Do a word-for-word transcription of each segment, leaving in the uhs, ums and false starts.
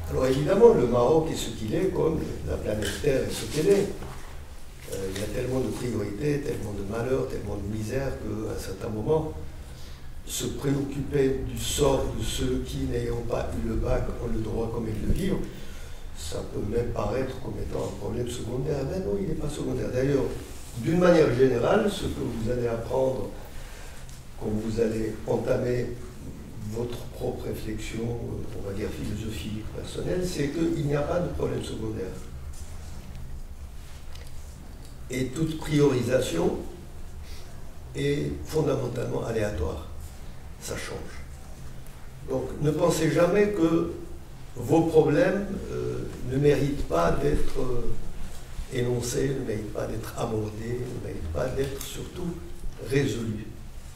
Alors évidemment, le Maroc est ce qu'il est, comme la planète Terre est ce qu'elle est. Euh, il y a tellement de priorités, tellement de malheurs, tellement de misère qu'à un certain moment, se préoccuper du sort de ceux qui, n'ayant pas eu le bac, ont le droit comme ils le vivent, ça peut même paraître comme étant un problème secondaire. Mais non, il n'est pas secondaire. D'ailleurs, d'une manière générale, ce que vous allez apprendre quand vous allez entamer votre propre réflexion, on va dire philosophique, personnelle, c'est qu'il n'y a pas de problème secondaire. Et toute priorisation est fondamentalement aléatoire. Ça change. Donc ne pensez jamais que vos problèmes euh, ne méritent pas d'être euh, énoncés, ne méritent pas d'être abordés, ne méritent pas d'être surtout résolus.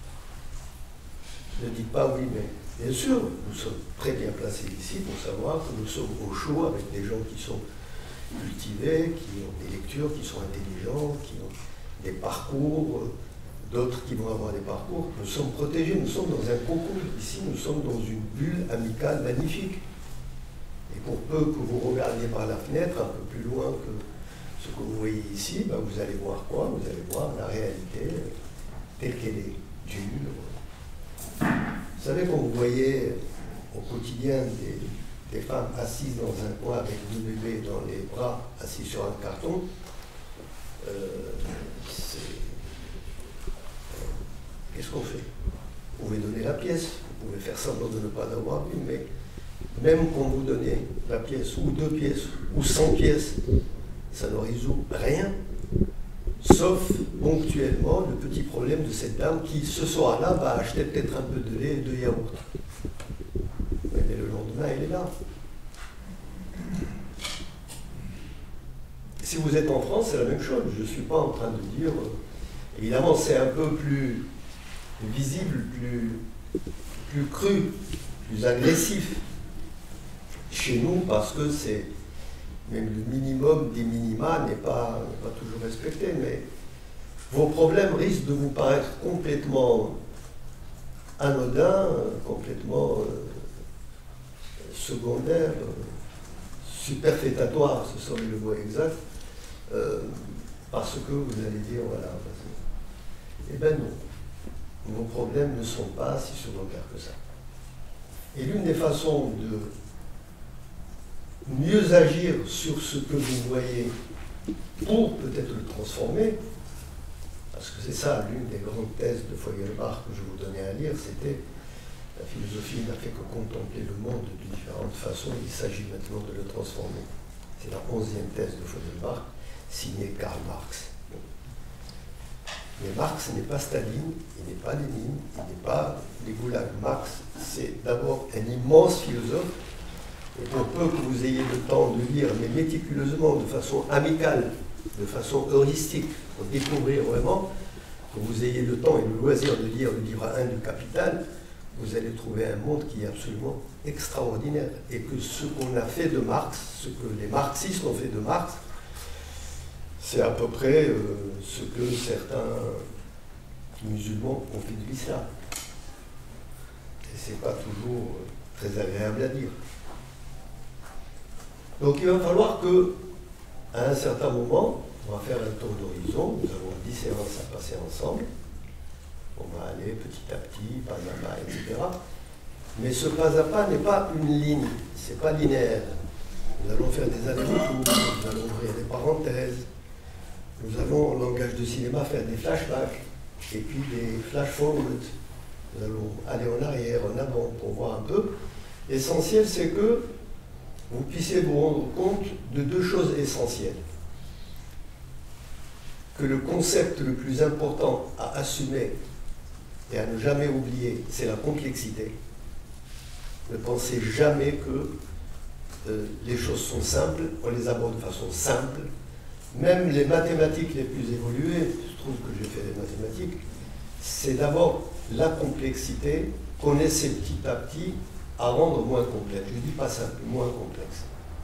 Ne dites pas oui, mais bien sûr, nous sommes très bien placés ici pour savoir que nous sommes au chaud avec des gens qui sont cultivés, qui ont des lectures, qui sont intelligents, qui ont des parcours, d'autres qui vont avoir des parcours. Nous sommes protégés, nous sommes dans un cocon. Ici, nous sommes dans une bulle amicale magnifique. Et pour peu que vous regardiez par la fenêtre, un peu plus loin que ce que vous voyez ici, ben vous allez voir quoi? Vous allez voir la réalité telle qu'elle est, dure. Vous savez, quand vous voyez au quotidien des, des femmes assises dans un coin avec deux bébés dans les bras, assis sur un carton, euh, qu'est-ce qu'on fait? Vous pouvez donner la pièce, vous pouvez faire semblant de ne pas l'avoir vu, mais même quand vous donnez la pièce, ou deux pièces, ou cent pièces, ça ne résout rien, sauf ponctuellement le petit problème de cette dame qui, ce soir-là, va acheter peut-être un peu de lait et de yaourt. Mais le lendemain, elle est là. Si vous êtes en France, c'est la même chose. Je ne suis pas en train de dire... Euh, évidemment, c'est un peu plus visible, plus, plus cru, plus agressif chez nous, parce que c'est... Même le minimum des minima n'est pas, pas toujours respecté, mais vos problèmes risquent de vous paraître complètement anodins, complètement euh, secondaires, euh, superfétatoires, ce serait le mot exact, euh, parce que vous allez dire, voilà, eh bien non, vos problèmes ne sont pas si secondaires que ça. Et l'une des façons de mieux agir sur ce que vous voyez pour peut-être le transformer, parce que c'est ça l'une des grandes thèses de Feuerbach que je vous donnais à lire, c'était la philosophie n'a fait que contempler le monde de différentes façons, il s'agit maintenant de le transformer. C'est la onzième thèse de Feuerbach, signée Karl Marx. Mais Marx n'est pas Staline, il n'est pas Lénine, il n'est pas les goulags. Marx, c'est d'abord un immense philosophe. Et pour peu que vous ayez le temps de lire, mais méticuleusement, de façon amicale, de façon heuristique, pour découvrir vraiment, que vous ayez le temps et le loisir de lire le livre un du Capital, vous allez trouver un monde qui est absolument extraordinaire. Et que ce qu'on a fait de Marx, ce que les marxistes ont fait de Marx, c'est à peu près euh, ce que certains musulmans ont fait de l'islam. Et c'est pas toujours euh, très agréable à dire. Donc il va falloir que, à un certain moment, on va faire un tour d'horizon, nous avons dix séances à passer ensemble, on va aller petit à petit, pas à pas, et cetera. Mais ce pas à pas n'est pas une ligne, c'est pas linéaire. Nous allons faire des allers-retours, nous allons ouvrir des parenthèses, nous allons, en langage de cinéma, faire des flashbacks, et puis des flash-forwards. Nous allons aller en arrière, en avant, pour voir un peu. L'essentiel, c'est que vous puissiez vous rendre compte de deux choses essentielles. Que le concept le plus important à assumer et à ne jamais oublier, c'est la complexité. Ne pensez jamais que euh, les choses sont simples, on les aborde de façon simple. Même les mathématiques les plus évoluées, je trouve que j'ai fait des mathématiques, c'est d'abord la complexité qu'on essaie petit à petit à rendre moins complexe. Je ne dis pas simple, moins complexe.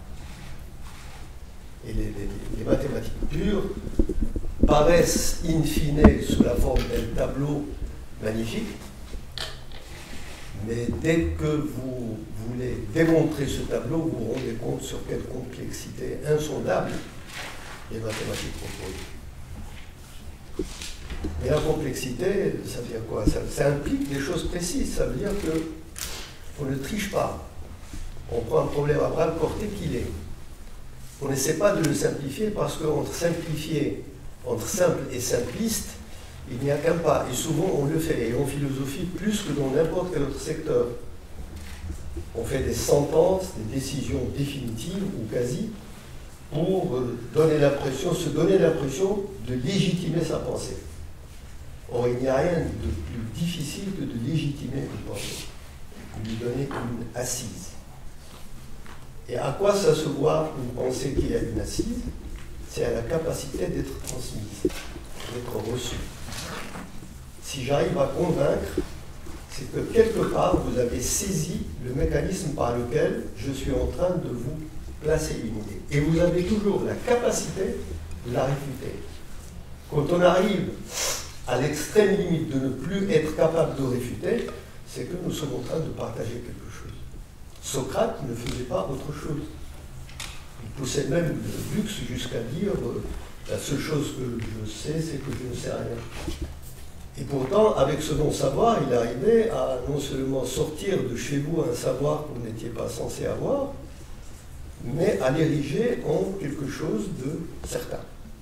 Et les, les, les mathématiques pures paraissent in fine sous la forme d'un tableau magnifique, mais dès que vous voulez démontrer ce tableau, vous vous rendez compte sur quelle complexité insondable les mathématiques proposent. Mais la complexité, ça veut dire quoi? ça, ça implique des choses précises. Ça veut dire qu'on ne triche pas. On prend un problème à bras le corps tel qu'il est. On n'essaie pas de le simplifier parce qu'entre simplifier, entre simple et simpliste, il n'y a qu'un pas. Et souvent, on le fait. Et en philosophie, plus que dans n'importe quel autre secteur. On fait des sentences, des décisions définitives ou quasi, pour donner l'impression, se donner l'impression de légitimer sa pensée. Or, il n'y a rien de plus difficile que de légitimer une pensée, de lui donner une assise. Et à quoi ça se voit une pensée qui a une assise? C'est à la capacité d'être transmise, d'être reçue. Si j'arrive à convaincre, c'est que quelque part, vous avez saisi le mécanisme par lequel je suis en train de vous placer une idée. Et vous avez toujours la capacité de la réfuter. Quand on arrive à l'extrême limite de ne plus être capable de réfuter, c'est que nous sommes en train de partager quelque chose. Socrate ne faisait pas autre chose. Il poussait même le luxe jusqu'à dire euh, la seule chose que je sais, c'est que je ne sais rien. Et pourtant, avec ce non-savoir, il arrivait à non seulement sortir de chez vous un savoir que vous n'étiez pas censé avoir, mais à l'ériger en quelque chose de certain.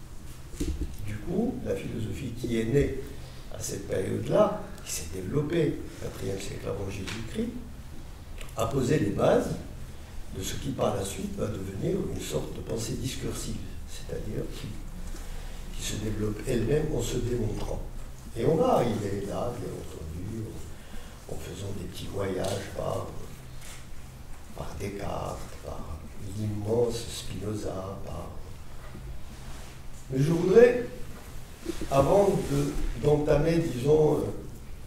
Du coup, la philosophie qui est née à cette période-là, qui s'est développée au quatrième siècle avant Jésus-Christ, a posé les bases de ce qui par la suite va devenir une sorte de pensée discursive, c'est-à-dire qui, qui se développe elle-même en se démontrant. Et on va arriver là, bien entendu, en, en faisant des petits voyages par, par Descartes, par l'immense Spinoza, par... Mais je voudrais, avant de, d'entamer, disons, euh,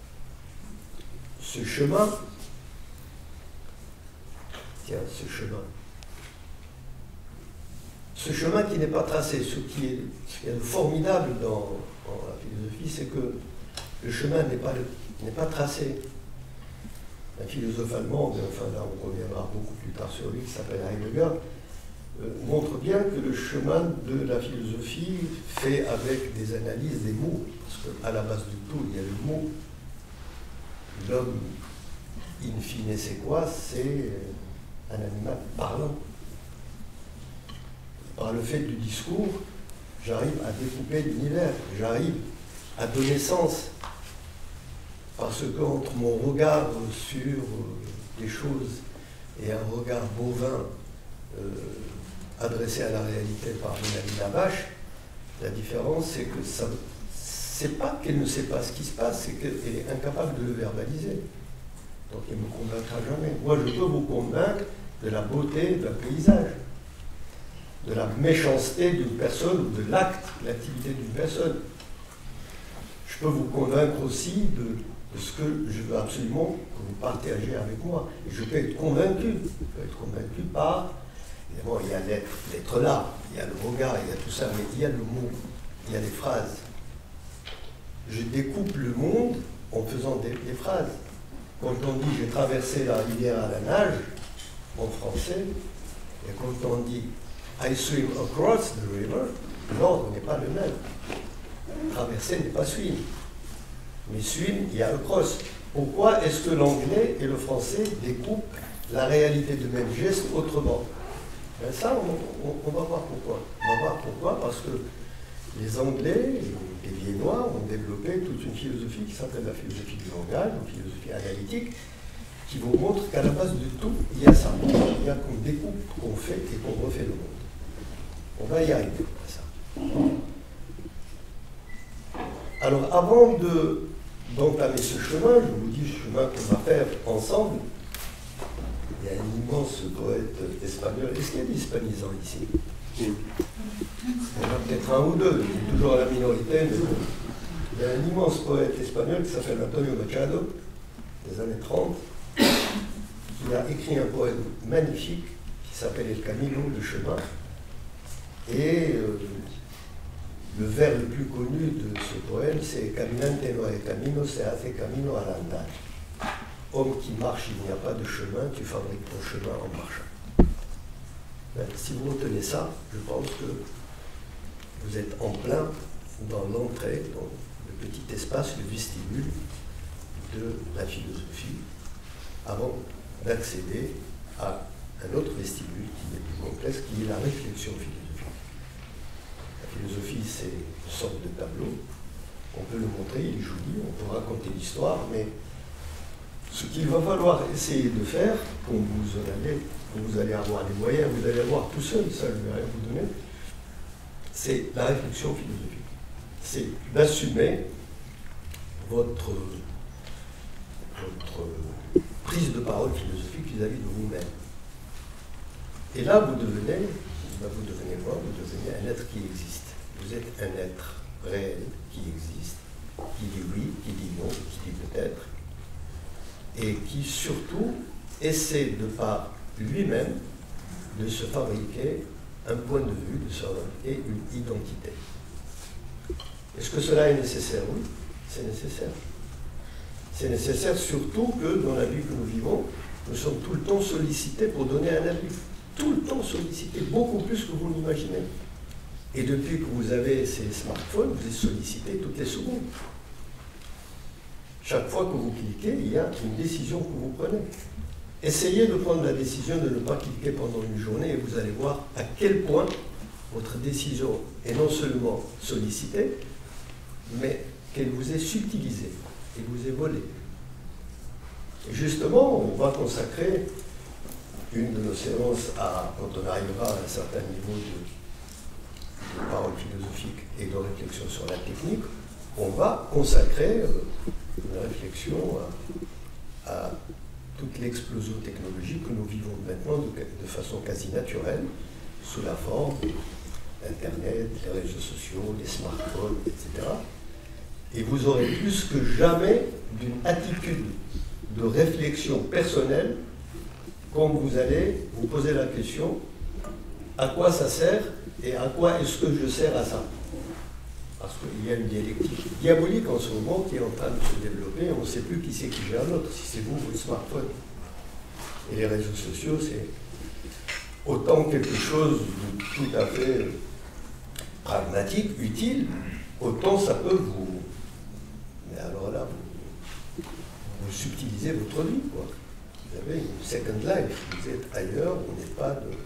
ce chemin, tiens, ce chemin, ce chemin qui n'est pas tracé, ce qui est, ce qui est formidable dans, dans la philosophie, c'est que le chemin n'est pas, n'est pas tracé. Un philosophe allemand, mais enfin là on reviendra beaucoup plus tard sur lui, qui s'appelle Heidegger, euh, montre bien que le chemin de la philosophie fait avec des analyses des mots, parce qu'à la base du tout, il y a le mot. L'homme, in fine, c'est quoi? C'est un animal parlant. Par le fait du discours, j'arrive à découper l'univers, j'arrive à donner sens. Parce qu'entre mon regard sur les choses et un regard bovin euh, adressé à la réalité par Mélanie Labache, la différence c'est que ça, c'est pas qu'elle ne sait pas ce qui se passe, c'est qu'elle est incapable de le verbaliser. Donc elle ne me convaincra jamais. Moi je peux vous convaincre de la beauté d'un paysage, de la méchanceté d'une personne ou de l'acte, l'activité d'une personne. Je peux vous convaincre aussi de, de ce que je veux absolument que vous partagez avec moi. Et je peux être convaincu. Je peux être convaincu par, évidemment, il y a l'être, l'être là, il y a le regard, il y a tout ça, mais il y a le mot, il y a les phrases. Je découpe le monde en faisant des, des phrases. Quand on dit j'ai traversé la rivière à la nage, en français, et quand on dit I swim across the river, l'ordre n'est pas le même. Traverser n'est pas swim. Mais swim, il y a across. Pourquoi est-ce que l'anglais et le français découpent la réalité de même geste autrement? Ben ça, on, on, on va voir pourquoi. On va voir pourquoi, parce que les Anglais et les Viennois ont développé toute une philosophie qui s'appelle la philosophie du langage, une philosophie analytique, qui vous montre qu'à la base de tout, il y a ça. Il y a qu'on découpe, qu'on fait et qu'on refait le monde. On va y arriver à ça. Alors, avant de, d'entamer ce chemin, je vous dis ce chemin qu'on va faire ensemble, il y a un immense poète espagnol. Est-ce qu'il y a des hispanisants ici? Oui. Il y en a peut-être un ou deux, c'est toujours à la minorité, mais bon. Il y a un immense poète espagnol qui s'appelle Antonio Machado, des années trente, qui a écrit un poème magnifique qui s'appelle El Camino, le chemin. Et euh, le vers le plus connu de ce poème, c'est Caminante no hay camino, se hace camino al andar. homme qui marche, il n'y a pas de chemin, tu fabriques ton chemin en marchant. Ben, si vous retenez ça, je pense que vous êtes en plein dans l'entrée, dans le petit espace, le vestibule de la philosophie, avant d'accéder à un autre vestibule qui est plus complexe, qui est la réflexion philosophique. La philosophie, c'est une sorte de tableau. On peut le montrer, il est joli, on peut raconter l'histoire, mais ce qu'il va falloir essayer de faire, quand vous allez, quand vous allez avoir les moyens, vous allez avoir tout seul, ça je ne vais rien vous donner, c'est la réflexion philosophique. C'est d'assumer votre, votre prise de parole philosophique vis-à-vis de vous-même. Et là, vous devenez, ben vous devenez quoi? Vous devenez un être qui existe. Vous êtes un être réel qui existe, qui dit oui, qui dit non, qui dit peut-être, et qui surtout essaie de par lui-même de se fabriquer un point de vue, de se fabriquer une identité. Est-ce que cela est nécessaire? Oui, c'est nécessaire. C'est nécessaire surtout que dans la vie que nous vivons, nous sommes tout le temps sollicités pour donner un avis. Tout le temps sollicités, beaucoup plus que vous l'imaginez. Et depuis que vous avez ces smartphones, vous êtes sollicité toutes les secondes. Chaque fois que vous cliquez, il y a une décision que vous prenez. Essayez de prendre la décision de ne pas cliquer pendant une journée et vous allez voir à quel point votre décision est non seulement sollicitée, mais qu'elle vous est subtilisée et vous est volée. Et justement, on va consacrer une de nos séances à, quand on arrivera à un certain niveau de, de parole philosophique et de réflexion sur la technique, on va consacrer une réflexion à, à toute l'explosion technologique que nous vivons maintenant de, de façon quasi naturelle, sous la forme d'Internet, les réseaux sociaux, les smartphones, et cetera. Et vous aurez plus que jamais d'une attitude de réflexion personnelle quand vous allez vous poser la question à quoi ça sert et à quoi est-ce que je sers à ça. Parce qu'il y a une dialectique diabolique en ce moment qui est en train de se développer. On ne sait plus qui c'est qui gère l'autre, si c'est vous ou le smartphone. Et les réseaux sociaux, c'est autant quelque chose de tout à fait pragmatique, utile, autant ça peut vous... Mais alors là, vous, vous subtilisez votre vie, quoi. Vous avez une second life, vous êtes ailleurs, vous n'êtes pas de...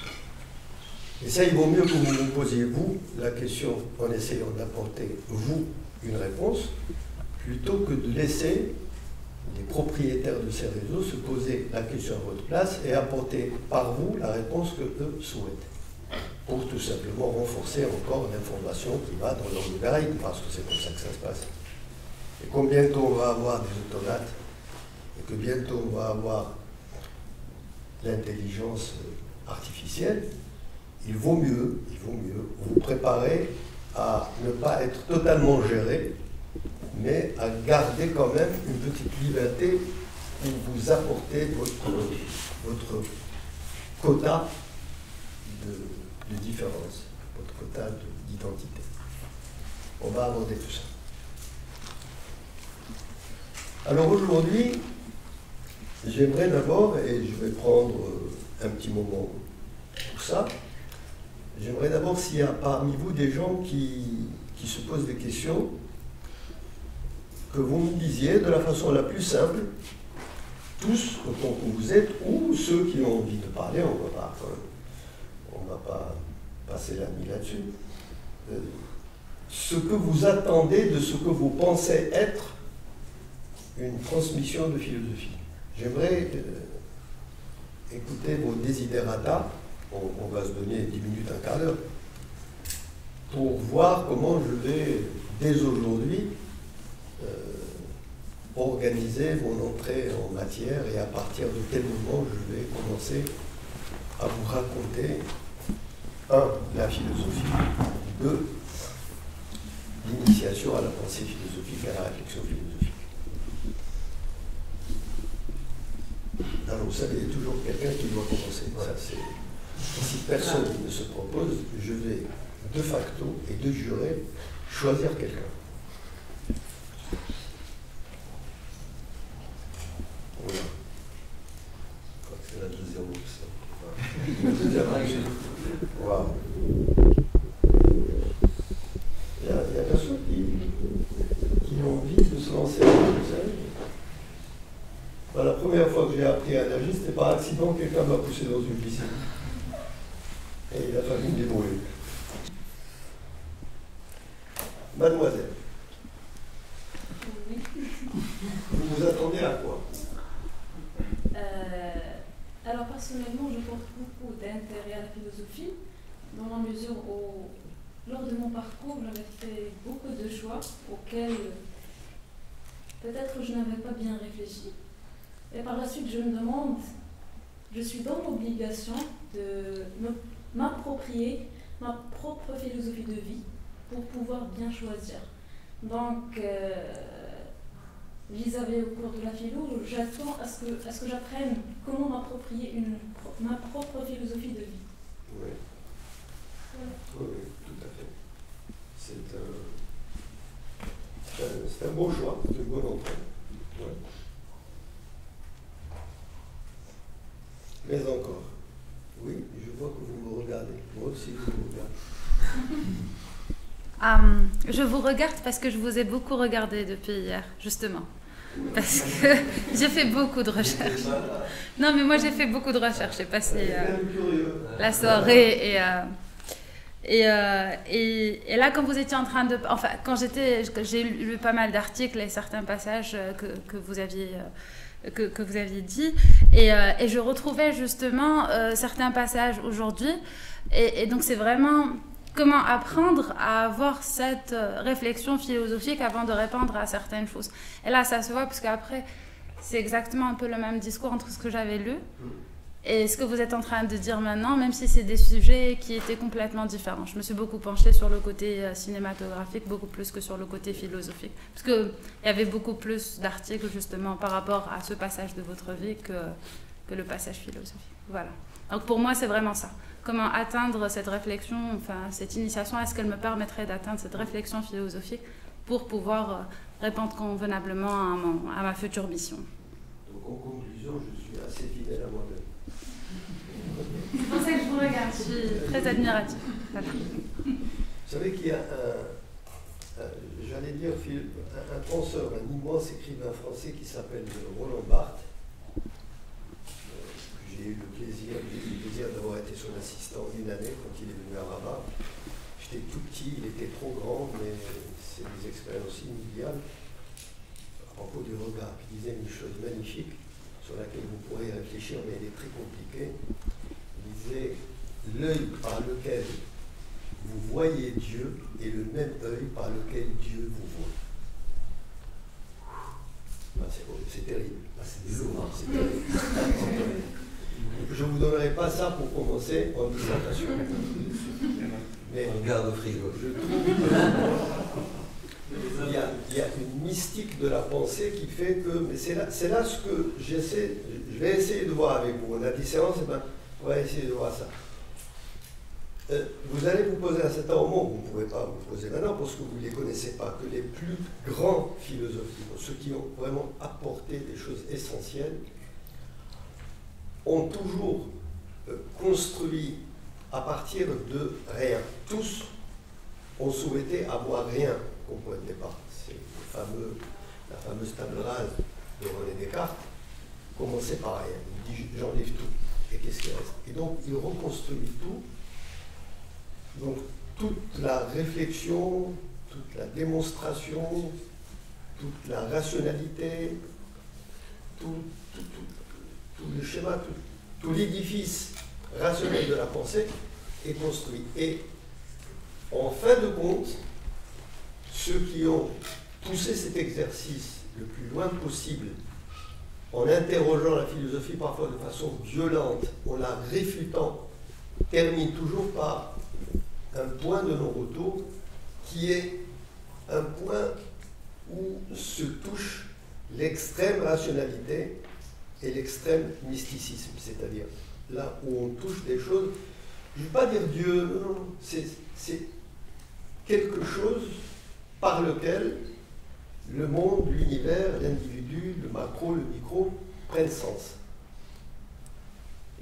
Et ça, il vaut mieux que vous vous posiez, vous, la question en essayant d'apporter, vous, une réponse, plutôt que de laisser les propriétaires de ces réseaux se poser la question à votre place et apporter par vous la réponse que eux souhaitent. Pour tout simplement renforcer encore l'information qui va dans leur logarithme, parce que c'est comme ça que ça se passe. Et quand bientôt on va avoir des automates, et que bientôt on va avoir l'intelligence artificielle, il vaut mieux, il vaut mieux vous préparer à ne pas être totalement géré, mais à garder quand même une petite liberté pour vous apporter votre, votre quota de, de différence, votre quota d'identité. On va aborder tout ça. Alors aujourd'hui, j'aimerais d'abord, et je vais prendre un petit moment pour ça, j'aimerais d'abord s'il y a parmi vous des gens qui, qui se posent des questions, que vous me disiez de la façon la plus simple, tous autant que vous êtes, ou ceux qui ont envie de parler, on ne va pas, on va pas passer la nuit là-dessus, euh, ce que vous attendez de ce que vous pensez être une transmission de philosophie. J'aimerais euh, écouter vos desiderata, on, on va se donner dix minutes, un quart d'heure, pour voir comment je vais, dès aujourd'hui, euh, organiser mon entrée en matière et à partir de quel moment je vais commencer à vous raconter, un, la philosophie, deux, l'initiation à la pensée philosophique, à la réflexion philosophique. Alors vous savez, il y a toujours quelqu'un qui doit commencer. Ça, c'est... Si personne ne se propose, je vais de facto et de juré choisir quelqu'un. Wow. Il y a, il y a personne qui, qui a envie de se lancer dans le sel. Ben, la première fois que j'ai appris à nager, c'était par accident, quelqu'un m'a poussé dans une piscine. Et il a fallu me débrouiller. Mademoiselle, vous vous attendez à quoi? euh, Alors personnellement, je porte beaucoup d'intérêt à la philosophie, dans la mesure où, lors de mon parcours, j'avais fait beaucoup de choix auxquels peut-être je n'avais pas bien réfléchi. Et par la suite, je me demande, je suis dans l'obligation de m'approprier ma propre philosophie de vie pour pouvoir bien choisir. Donc, euh, vis-à-vis au cours de la philo, j'attends à ce que, à ce que j'apprenne comment m'approprier une, ma propre philosophie de vie. Oui. Voilà. Oui, oui, tout à fait. C'est un, c'est un, un beau choix, c'est une bonne entrée. Ouais. Mais encore, oui, je vois que vous me regardez. Moi aussi, je vous regarde. Um, je vous regarde parce que je vous ai beaucoup regardé depuis hier, justement. Parce que j'ai fait beaucoup de recherches. Non, mais moi j'ai fait beaucoup de recherches. J'ai passé euh, la soirée et, euh, et, euh, et, et là, quand vous étiez en train de... Enfin, quand j'étais... J'ai lu pas mal d'articles et certains passages que, que vous aviez... Euh, Que, que vous aviez dit, et, euh, et je retrouvais justement euh, certains passages aujourd'hui, et, et donc c'est vraiment comment apprendre à avoir cette euh, réflexion philosophique avant de répondre à certaines choses. Et là, ça se voit, parce qu'après, c'est exactement un peu le même discours entre ce que j'avais lu et ce que vous êtes en train de dire maintenant, même si c'est des sujets qui étaient complètement différents. Je me suis beaucoup penchée sur le côté euh, cinématographique, beaucoup plus que sur le côté philosophique. Parce qu'il y avait beaucoup plus d'articles, justement, par rapport à ce passage de votre vie que, que le passage philosophique. Voilà. Donc pour moi, c'est vraiment ça. Comment atteindre cette réflexion, enfin, cette initiation, est-ce qu'elle me permettrait d'atteindre cette réflexion philosophique pour pouvoir euh, répondre convenablement à, mon, à ma future mission. Donc en conclusion, je suis assez fidèle à moi-même. C'est pour ça que je vous regarde, je suis très admirative. Voilà. Vous savez qu'il y a un, un j'allais dire, un, un penseur, un immense écrivain français qui s'appelle Roland Barthes. Euh, j'ai eu le plaisir, j'ai eu le plaisir d'avoir été son assistant une année quand il est venu à Rabat. J'étais tout petit, il était trop grand, mais c'est des expériences inoubliables. À propos du regard, il disait une chose magnifique sur laquelle vous pourrez réfléchir, mais elle est très compliquée. Il disait « L'œil par lequel vous voyez Dieu est le même œil par lequel Dieu vous voit. » Ah, c'est terrible. Ah, c'est lourd. C'est terrible. Je ne vous donnerai pas ça pour commencer en dissertation. Mais on garde au frigo. Je trouve qu'il y a, il y a une mystique de la pensée qui fait que, mais c'est là, c'est là ce que j'essaie, je vais essayer de voir avec vous. On a dit séance, et ben, on va essayer de voir ça. Euh, vous allez vous poser à cet moment, vous ne pouvez pas vous poser maintenant parce que vous ne les connaissez pas, que les plus grands philosophes, ceux qui ont vraiment apporté des choses essentielles, ont toujours euh, construit à partir de rien. Tous ont souhaité avoir rien au point de départ. C'est le fameux, la fameuse table rase de René Descartes. Commencer par rien. Il dit j'enlève tout. Et qu'est-ce qui reste? Et donc il reconstruit tout. Donc toute la réflexion, toute la démonstration, toute la rationalité, tout, tout, tout, tout le schéma, tout, tout l'édifice rationnel de la pensée est construit. Et en fin de compte, ceux qui ont poussé cet exercice le plus loin possible, en interrogeant la philosophie parfois de façon violente, en la réfutant, terminent toujours par un point de non-retour qui est un point où se touche l'extrême rationalité et l'extrême mysticisme, c'est-à-dire là où on touche des choses, je ne veux pas dire Dieu, non, c'est, c'est quelque chose par lequel le monde, l'univers, l'individu, le macro, le micro prennent sens.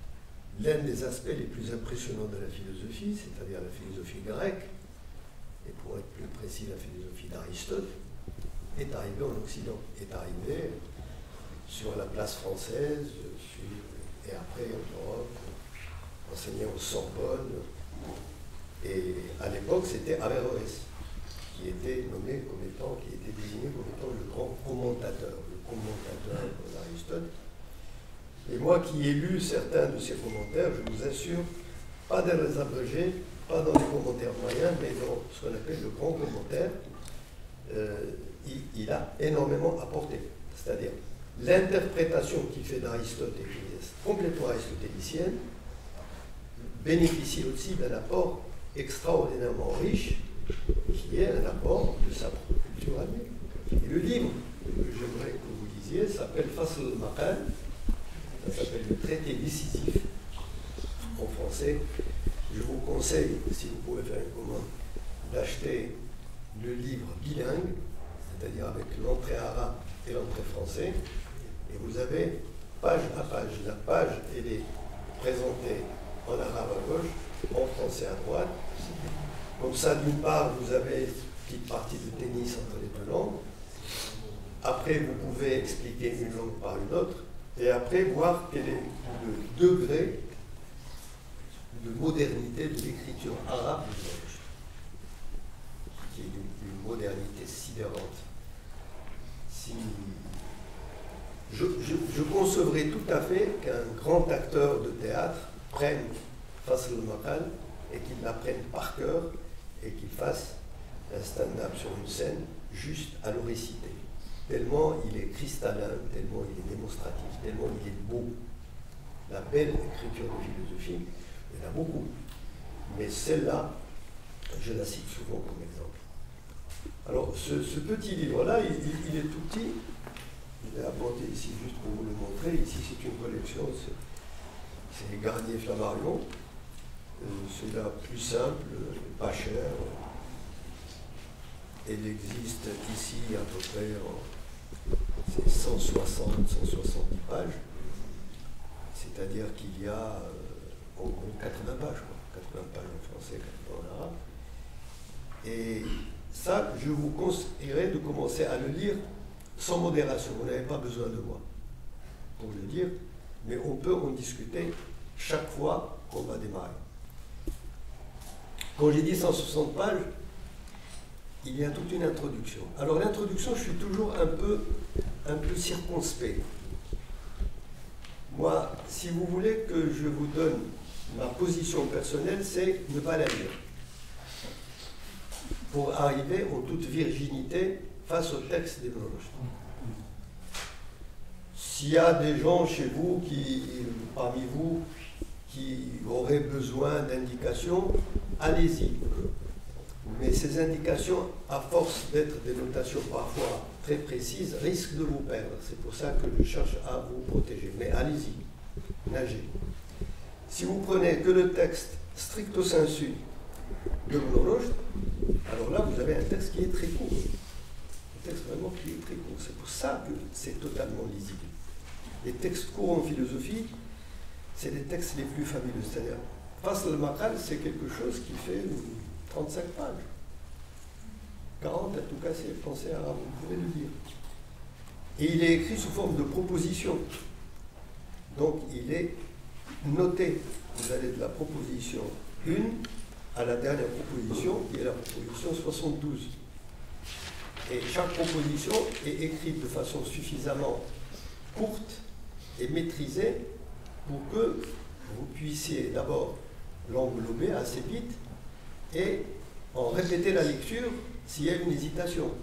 l'un des aspects les plus impressionnants de la philosophie, c'est-à-dire la philosophie grecque, et pour être plus précis, la philosophie d'Aristote, est arrivé en Occident, est arrivé sur la place française, sur, et après en Europe, enseigné au Sorbonne. Et à l'époque, c'était Averroès, qui était nommé comme étant, qui était désigné comme étant le grand commentateur, le commentateur d'Aristote. Et moi qui ai lu certains de ses commentaires, je vous assure, pas dans les abrégés, pas dans les commentaires moyens, mais dans ce qu'on appelle le grand commentaire, euh, il, il a énormément apporté. C'est-à-dire, l'interprétation qu'il fait d'Aristote, et qui est complètement aristotélicienne, bénéficie aussi d'un apport extraordinairement riche, qui est un apport de sa propre culture à lui. Et le livre que j'aimerais que vous lisiez s'appelle Fasl al-Maqal, ça s'appelle le traité décisif en français. Je vous conseille, si vous pouvez faire une commande, d'acheter le livre bilingue, c'est-à-dire avec l'entrée arabe et l'entrée français, et vous avez page à page. La page, elle est présentée en arabe à gauche, en français à droite. Comme ça, d'une part, vous avez une petite partie de tennis entre les deux langues. Après, vous pouvez expliquer une langue par une autre. Et après, voir quel est le degré de modernité de l'écriture arabe du Zoroastre, qui est une, une modernité sidérante. Si je, je, je concevrais tout à fait qu'un grand acteur de théâtre prenne Fasl al-Maqal et qu'il l'apprenne par cœur et qu'il fasse un stand-up sur une scène juste à le réciter. Tellement il est cristallin, tellement il est démonstratif, tellement il est beau. La belle écriture de philosophie, il y en a beaucoup. Mais celle-là, je la cite souvent comme exemple. Alors, ce, ce petit livre-là, il, il, il est tout petit. Il est apporté ici juste pour vous le montrer. Ici, c'est une collection, c'est Garnier Flammarion. Euh, Celui-là, plus simple, pas cher. Elle existe ici à peu près en c'est cent soixante, cent soixante-dix pages. C'est-à-dire qu'il y a euh, en gros quatre-vingts pages, quoi. quatre-vingts pages en français, quatre-vingts en arabe. Et ça, je vous conseillerais de commencer à le lire sans modération. Vous n'avez pas besoin de moi pour le lire, mais on peut en discuter chaque fois qu'on va démarrer. Quand j'ai dit cent soixante pages, il y a toute une introduction. Alors l'introduction, je suis toujours un peu, un peu circonspect. Moi, si vous voulez que je vous donne ma position personnelle, c'est ne pas la lire. Pour arriver en toute virginité face au texte des Zoroastre. S'il y a des gens chez vous, qui, parmi vous, qui auraient besoin d'indications, allez-y. Mais ces indications, à force d'être des notations parfois très précises, risquent de vous perdre. C'est pour ça que je cherche à vous protéger. Mais allez-y, nagez. Si vous prenez que le texte stricto sensu de Zoroastre, alors là, vous avez un texte qui est très court. Un texte vraiment qui est très court. C'est pour ça que c'est totalement lisible. Les textes courts en philosophie, c'est les textes les plus fabuleux. C'est-à-dire, Fasl al-Maqal, c'est quelque chose qui fait trente-cinq pages. quarante à tout casser, français, arabe, vous pouvez le dire. Et il est écrit sous forme de proposition. Donc, il est noté. Vous allez de la proposition un à la dernière proposition, qui est la proposition soixante-douze. Et chaque proposition est écrite de façon suffisamment courte et maîtrisée pour que vous puissiez d'abord l'englober assez vite et en répéter la lecture s'il y a une hésitation.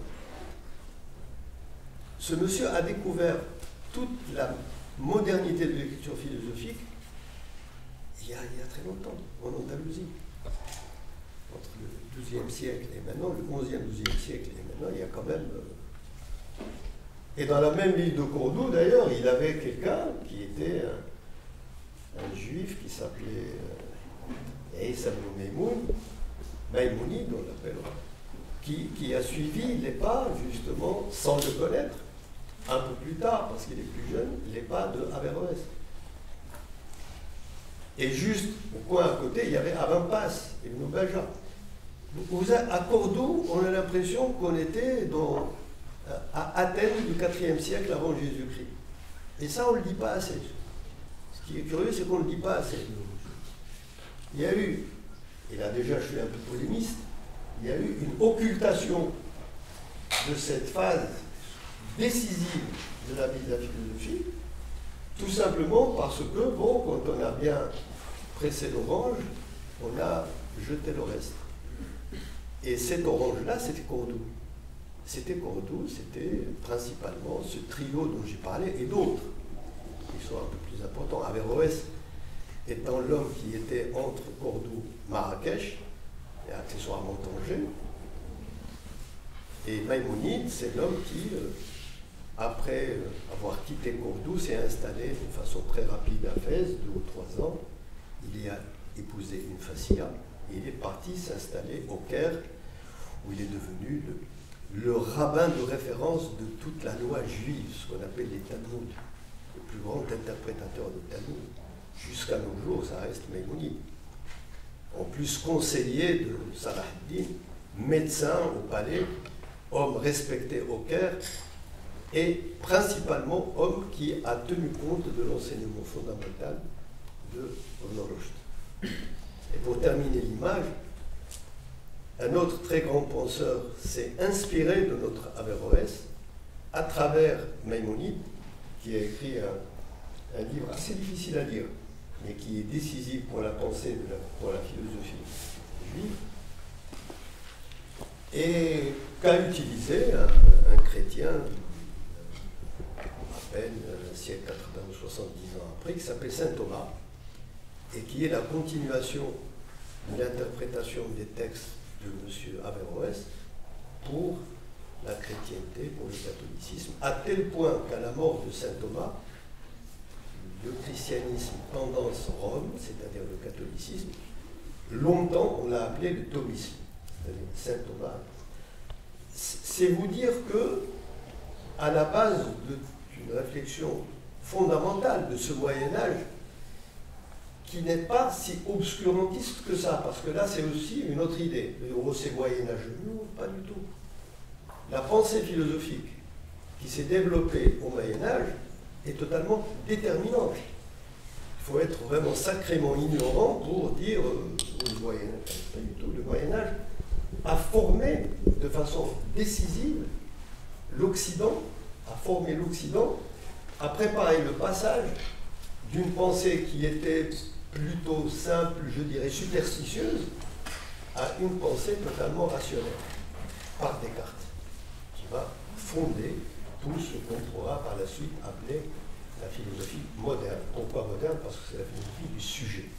Ce monsieur a découvert toute la modernité de l'écriture philosophique il y, a, il y a très longtemps, en Andalousie. Entre le douzième siècle et maintenant, le onzième, douzième siècle et maintenant, il y a quand même... Euh... Et dans la même ville de Cordoue, d'ailleurs, il avait quelqu'un qui était un, un juif qui s'appelait Issa ibn Maïmoun, Maïmounide, on l'appellera, qui, qui a suivi les pas, justement, sans le connaître, un peu plus tard, parce qu'il est plus jeune, les pas de Averroès. Et juste au coin à côté, il y avait Avampas et Nubaja. Vous, à Cordoue, on a l'impression qu'on était dans, à Athènes du quatrième siècle avant Jésus-Christ. Et ça, on ne le dit pas assez. Ce qui est curieux, c'est qu'on ne le dit pas assez. Il y a eu, et là déjà je suis un peu polémiste, il y a eu une occultation de cette phase décisive de la vie de la philosophie, tout simplement parce que, bon, quand on a bien pressé l'orange, on a jeté le reste. Et cet orange-là, c'était Cordoue. C'était Cordoue, c'était principalement ce trio dont j'ai parlé, et d'autres, qui sont un peu plus importants. Averroès étant l'homme qui était entre Cordoue, Marrakech, et accessoirement Tanger. Et Maïmonide, c'est l'homme qui, euh, après avoir quitté Cordoue, s'est installé de façon très rapide à Fès, deux ou trois ans. Il y a épousé une Fassia, et il est parti s'installer au Caire, où il est devenu le, le rabbin de référence de toute la loi juive, ce qu'on appelle les Talmud, le plus grand interprétateur de Talmud. Jusqu'à nos jours, ça reste Maïmonide. En plus, conseiller de Salah ad-Din, médecin au palais, homme respecté au Caire, et principalement homme qui a tenu compte de l'enseignement fondamental de Ibn Rushd. Et pour terminer l'image, un autre très grand penseur s'est inspiré de notre Averroès à travers Maïmonide, qui a écrit un, un livre assez difficile à lire, mais qui est décisif pour la pensée, de la, pour la philosophie juive, et qu'a utilisé un, un chrétien à peine un siècle quatre-vingts ou soixante-dix ans après, qui s'appelle saint Thomas, et qui est la continuation de l'interprétation des textes de M. Averroès pour la chrétienté, pour le catholicisme, à tel point qu'à la mort de saint Thomas, le christianisme tendance Rome, c'est-à-dire le catholicisme, longtemps on l'a appelé le thomisme, c'est-à-dire saint Thomas. C'est vous dire que, à la base d'une réflexion fondamentale de ce Moyen-Âge, qui n'est pas si obscurantiste que ça, parce que là c'est aussi une autre idée. Oh, c'est moyenâgeux. Non, pas du tout. La pensée philosophique qui s'est développée au Moyen-Âge est totalement déterminante. Il faut être vraiment sacrément ignorant pour dire euh, le Moyen-Âge. Pas du tout. Le Moyen-Âge a formé de façon décisive l'Occident, a formé l'Occident, a préparé le passage d'une pensée qui était plutôt simple, je dirais superstitieuse, à une pensée totalement rationnelle, par Descartes, qui va fonder tout ce qu'on pourra par la suite appeler la philosophie moderne. Pourquoi moderne? Parce que c'est la philosophie du sujet.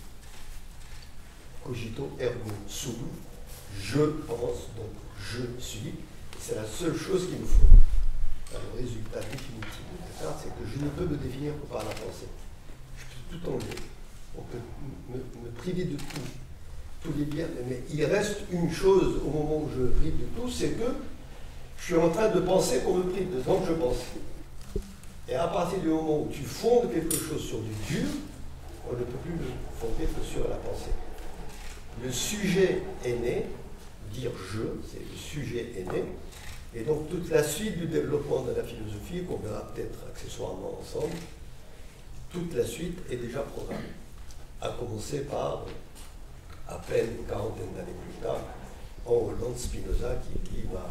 Cogito ergo sum, je pense, donc je suis. C'est la seule chose qu'il nous faut. Le résultat définitif de Descartes, c'est que je ne peux me définir que par la pensée. Je peux tout enlever. On peut me, me priver de tout, tous les biens, mais il reste une chose au moment où je me prive de tout, c'est que je suis en train de penser qu'on me prive de donc je pense. Et à partir du moment où tu fondes quelque chose sur du dur, on ne peut plus le fonder que sur la pensée. Le sujet est né, dire je, c'est le sujet est né, et donc toute la suite du développement de la philosophie, qu'on verra peut-être accessoirement ensemble, toute la suite est déjà programmée. À commencer par, à peine une quarantaine d'années plus tard, en Hollande, Spinoza, qui, qui va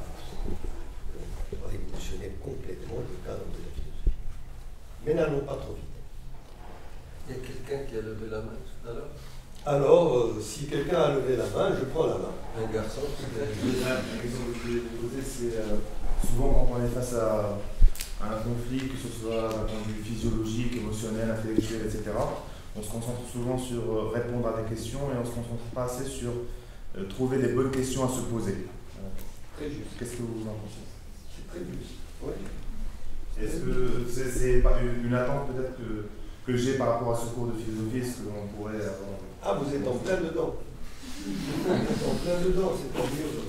révolutionner complètement le cadre de la philosophie. Mais n'allons pas trop vite. Il y a quelqu'un qui a levé la main tout à l'heure? Alors, euh, si quelqu'un a levé la main, je prends la main. Un garçon peut-être? La question que je voulais vous poser, c'est euh, souvent quand on est face à, à un conflit, que ce soit d'un point de vue physiologique, émotionnel, intellectuel, et cetera, on se concentre souvent sur euh, répondre à des questions et on ne se concentre pas assez sur euh, trouver les bonnes questions à se poser. Très juste. Qu'est-ce que vous en pensez? C'est très juste. Oui. Est-ce que c'est c'est pas une, une attente peut-être que, que j'ai par rapport à ce cours de philosophie, ce que l'on pourrait avoir? Ah, vous êtes en plein dedans. Vous êtes en plein dedans, c'est tant mieux.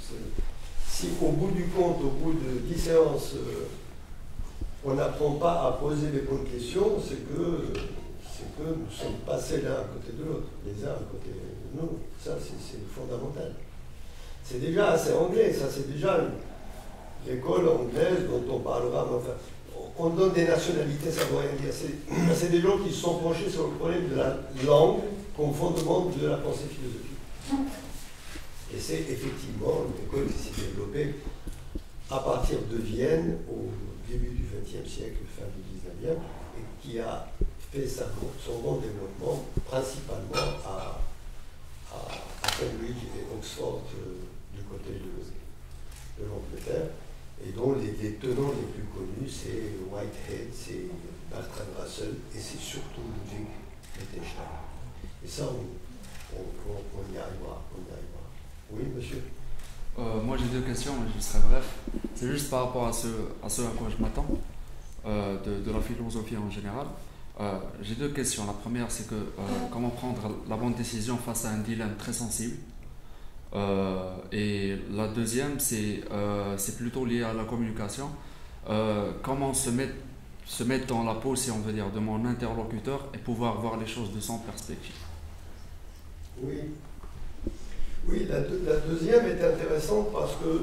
Si au bout du compte, au bout de dix séances, euh, on n'apprend pas à poser les bonnes questions, c'est que c'est que nous sommes passés l'un à côté de l'autre, les uns à côté de nous. Ça, c'est fondamental. C'est déjà assez anglais, ça c'est déjà l'école anglaise dont on parlera, mais enfin, on donne des nationalités, ça ne veut rien dire. C'est des gens qui se sont penchés sur le problème de la langue comme fondement de la pensée philosophique. Et c'est effectivement une école qui s'est développée à partir de Vienne au début du vingtième siècle, fin du dix-neuvième, et qui a fait sa, son bon développement principalement à, à, à Cambridge et Oxford euh, du côté de, de l'Angleterre, et dont les, les tenants les plus connus, c'est Whitehead, c'est Bertrand Russell, et c'est surtout Ludwig Wittgenstein. Et ça, on, on, on, on y arrivera, on y arrivera. Oui, monsieur. Euh, moi j'ai deux questions, mais je serai bref. C'est juste par rapport à ce à, ce à quoi je m'attends, euh, de, de la philosophie en général. Euh, j'ai deux questions. La première, c'est que euh, comment prendre la bonne décision face à un dilemme très sensible. Euh, et la deuxième, c'est euh, c'est plutôt lié à la communication. Euh, comment se mettre, se mettre dans la peau, si on veut dire, de mon interlocuteur et pouvoir voir les choses de son perspective. Oui. Oui, la, deux, la deuxième est intéressante parce que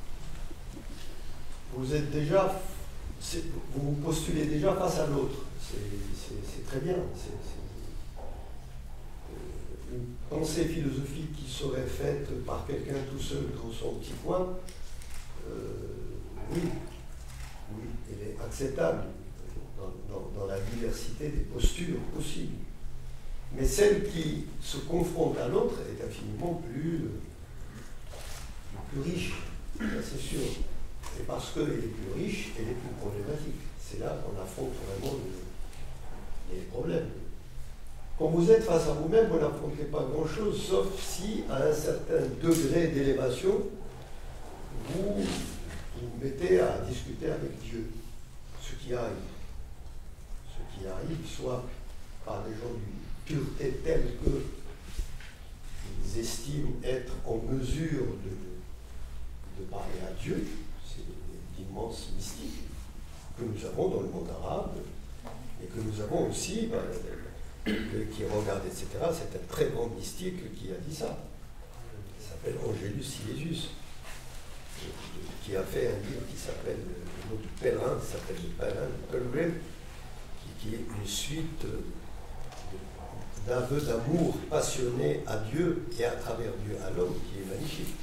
vous êtes déjà, vous vous postulez déjà face à l'autre. C'est très bien. C'est une pensée philosophique qui serait faite par quelqu'un tout seul dans son petit coin. Euh, oui, oui, elle est acceptable dans, dans, dans la diversité des postures possibles. Mais celle qui se confronte à l'autre est infiniment plus, plus riche, c'est sûr. Et parce qu'elle est plus riche, elle est plus problématique. C'est là qu'on affronte vraiment le, les problèmes. Quand vous êtes face à vous-même, vous n'affrontez pas grand-chose, sauf si, à un certain degré d'élévation, vous vous mettez à discuter avec Dieu. Ce qui arrive. Ce qui arrive, soit par des gens du pureté telle qu'ils estiment être en mesure de, de parler à Dieu, c'est d'immenses mystiques que nous avons dans le monde arabe et que nous avons aussi, ben, qui regarde, et cetera. C'est un très grand mystique qui a dit ça. Il s'appelle Angelus Silesius, qui a fait un livre qui s'appelle, le nom du pèlerin, qui s'appelle le pèlerin, le Pilgrim, qui, qui est une suite d'aveux d'amour passionné à Dieu et à travers Dieu à l'homme, qui est magnifique.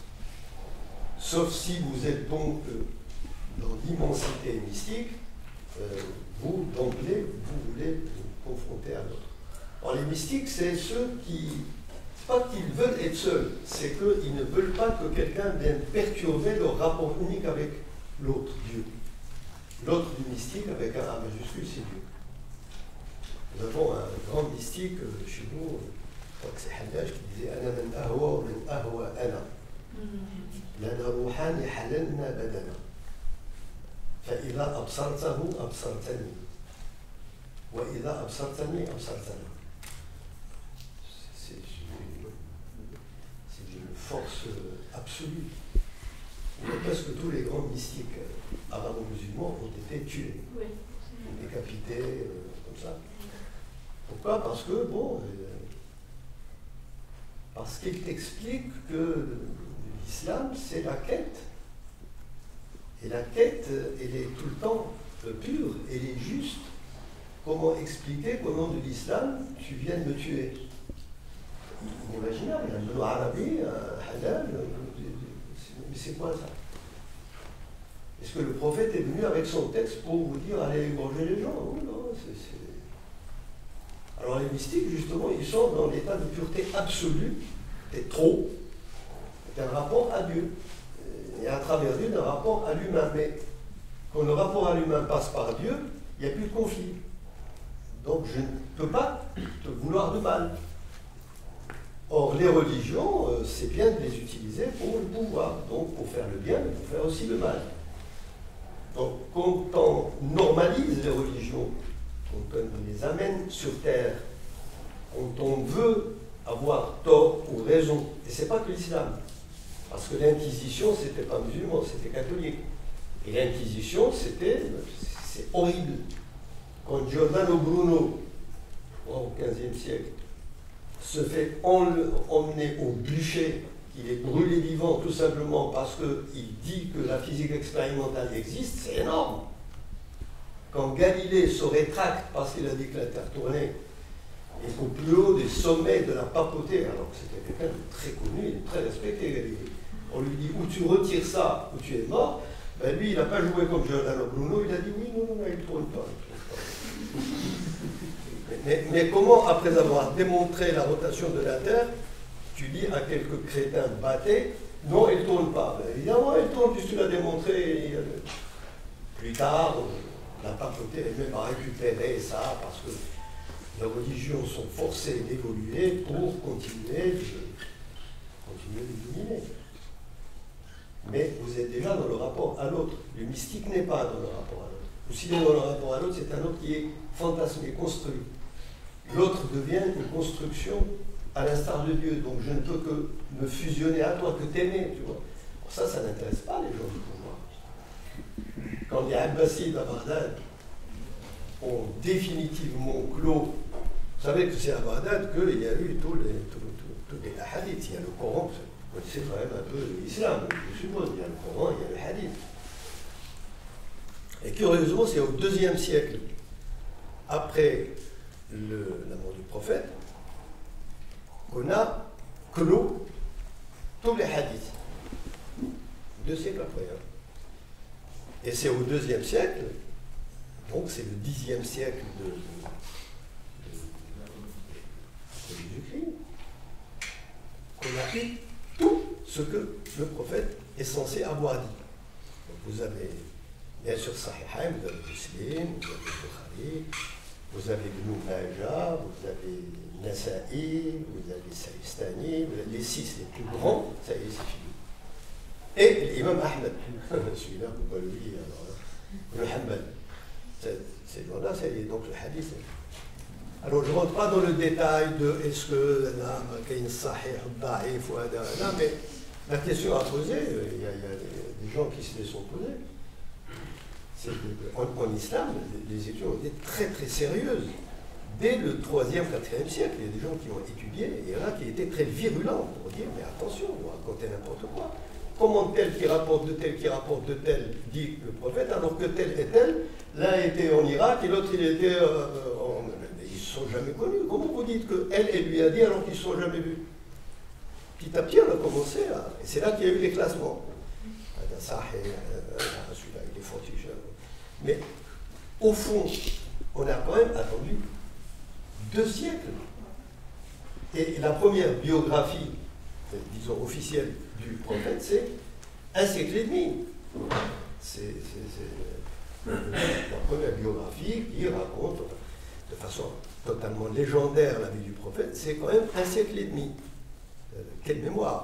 Sauf si vous êtes donc euh, dans l'immensité mystique, euh, vous, d'emblée, vous voulez vous confronter à l'autre. Alors les mystiques, c'est ceux qui, c'est pas qu'ils veulent être seuls, c'est qu'ils ne veulent pas que quelqu'un vienne perturber leur rapport unique avec l'autre, Dieu. L'autre du mystique, avec un A majuscule, c'est Dieu. Nous avons un grand mystique euh, chez nous, je crois que c'est Hallaj, qui disait « Ana man ahwa man ahwa ana ». لنا روحان حللنا بدنا فإذا أبصرته أبصرتني وإذا أبصرتني أبصرتنا. C'est une force absolue. Presque tous les grands mystiques arabo-musulmans ont été tués, oui. décapités, euh, comme ça. Pourquoi? Parce que, bon, euh, parce qu'il t'explique que l'islam, c'est la quête. Et la quête, elle est tout le temps pure, elle est juste. Comment expliquer qu'au nom de l'islam, tu viennes me tuer? Inimaginable, un mot arabe, un halal, mais c'est quoi ça? Est-ce que le prophète est venu avec son texte pour vous dire allez égorger les gens? Oh, non, c'est, c'est... Alors les mystiques, justement, ils sont dans l'état de pureté absolue, et trop, d'un rapport à Dieu, et à travers Dieu, d'un rapport à l'humain. Mais quand le rapport à l'humain passe par Dieu, il n'y a plus de conflit. Donc je ne peux pas te vouloir de mal. Or, les religions, euh, c'est bien de les utiliser pour le pouvoir, donc pour faire le bien, mais pour faire aussi le mal. Donc, quand on normalise les religions, quand on les amène sur terre, quand on veut avoir tort ou raison, et ce n'est pas que l'islam, parce que l'Inquisition, ce n'était pas musulman, c'était catholique. Et l'Inquisition, c'était, c'est horrible. Quand Giordano Bruno quatrième siècle se fait emmener au bûcher, qu'il est brûlé vivant tout simplement parce qu'il dit que la physique expérimentale existe, c'est énorme. Quand Galilée se rétracte parce qu'il a dit que la Terre tournait, et qu'au plus haut des sommets de la papauté, alors que c'était quelqu'un de très connu et de très respecté, Galilée, on lui dit ou tu retires ça ou tu es mort, ben lui il n'a pas joué comme Giordano Bruno, il a dit oui, non, non, non, il ne tourne pas. Il tourne pas. mais, mais comment, après avoir démontré la rotation de la Terre, tu dis à quelques crétins bâtés, non, il ne tourne pas. Ben, évidemment, il tourne puisque tu l'as démontré. Plus tard, la papauté elle-même a récupéré ça parce que les religions sont forcées d'évoluer pour continuer de, continuer de dominer. Mais vous êtes déjà dans le rapport à l'autre. Le mystique n'est pas dans le rapport à l'autre. Ou s'il est dans le rapport à l'autre, c'est un autre qui est fantasmé, construit. L'autre devient une construction à l'instar de Dieu. Donc je ne peux que me fusionner à toi, que t'aimer, tu vois. Pour ça, ça n'intéresse pas les gens du pouvoir. Quand les Abbasides à Bagdad ont définitivement clos, vous savez que c'est à Bagdad qu'il y a eu tous les, tous, tous, tous les hadiths. Il y a le Coran, c'est quand même un peu l'islam, je suppose. Il y a le Coran, il y a le hadith. Et curieusement, c'est au deuxième siècle, après le, la mort du prophète, qu'on a clos tous les hadiths. Deux siècles après. Hein. Et c'est au deuxième siècle, donc c'est le dixième siècle de, de, de, de Jésus-Christ, qu'on a fait tout ce que le prophète est censé avoir dit. Donc vous avez, bien sûr, Sahihain, vous avez Muslim, vous avez Bukhari, vous avez Ibn Majah, vous avez Nasa'i, vous avez Salistani, vous avez les six les plus grands, ça y est, c'est fini. Et l'imam Ahmed, celui-là, vous pouvez le lire, le Hanbal. Ces gens-là, ça y est, donc le hadith. Alors, je ne rentre pas dans le détail de est-ce que il y a une sahih, daif ou un. Mais la question à poser, il y, a, il y a des gens qui se les sont posés. En, en islam, les études ont été très très sérieuses. Dès le troisième, quatrième siècle, il y a des gens qui ont étudié, et il y en a qui étaient très virulents pour dire mais attention, vous racontez n'importe quoi. Comment tel qui rapporte de tel qui rapporte de tel dit le prophète, alors que tel et tel, l'un était en Irak et l'autre il était euh, en. Ils ne se sont jamais connus. Comment vous dites qu'elle, elle lui a dit alors qu'ils ne se sont jamais vus? Petit à petit, on a commencé à. Et c'est là qu'il y a eu les classements. Celui-là, il est fortiche. Mais au fond, on a quand même attendu deux siècles. Et la première biographie, disons officielle, du prophète, c'est un siècle et demi. C'est la première biographie qui raconte de façon totalement légendaire la vie du prophète, c'est quand même un siècle et demi. Euh, quelle mémoire!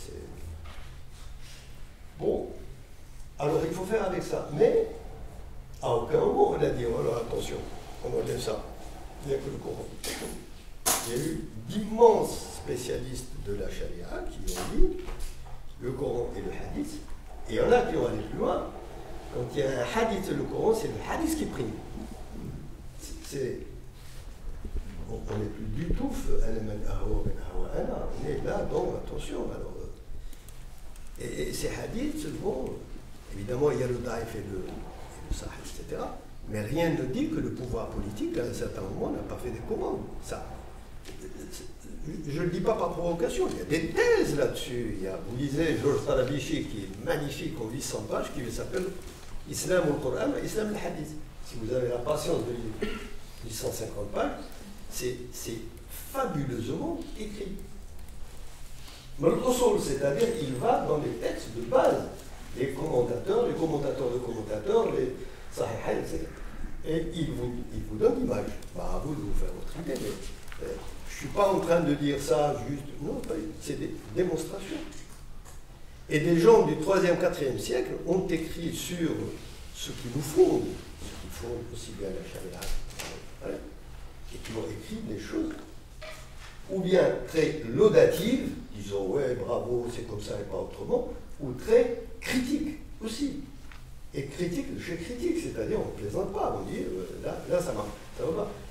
Bon, alors il faut faire avec ça. Mais à aucun moment on a dit, oh alors attention, on enlève ça. Il n'y a que le Coran. Il y a eu d'immenses spécialistes de la charia qui ont dit le Coran et le hadith, et il y en a qui ont allé plus loin. Quand il y a un hadith et le Coran, c'est le hadith qui prime. C'est, on n'est plus du tout, on est là, donc attention. Alors, et, et ces hadiths, bon, évidemment, il y a le daif et le, et le sahih, et cetera. Mais rien ne dit que le pouvoir politique, à un certain moment, n'a pas fait des commandes. Ça. Je ne le dis pas par provocation, il y a des thèses là-dessus. Il y a, vous lisez Georges Tarabichi, qui est magnifique en huit cents pages, qui s'appelle Islam au Coran, Islam al Hadith. Si vous avez la patience de lire huit cent cinquante pages, c'est fabuleusement écrit. Mais l'usul, c'est-à-dire, il va dans les textes de base, les commentateurs, les commentateurs de commentateurs, les sahih, et cetera. Et il vous, il vous donne l'image. Bah, à vous de vous faire votre idée, mais euh, je ne suis pas en train de dire ça juste. Non, c'est des démonstrations. Et des gens du troisième, quatrième siècle ont écrit sur ce qui nous fonde, ce qui fonde aussi bien la charia, voilà, et qui ont écrit des choses ou bien très laudatives, disant ouais, bravo, c'est comme ça et pas autrement, ou très critiques aussi. Et critique, chez critique, c'est-à-dire on ne plaisante pas, on dit euh, là, là ça marche, ça va pas.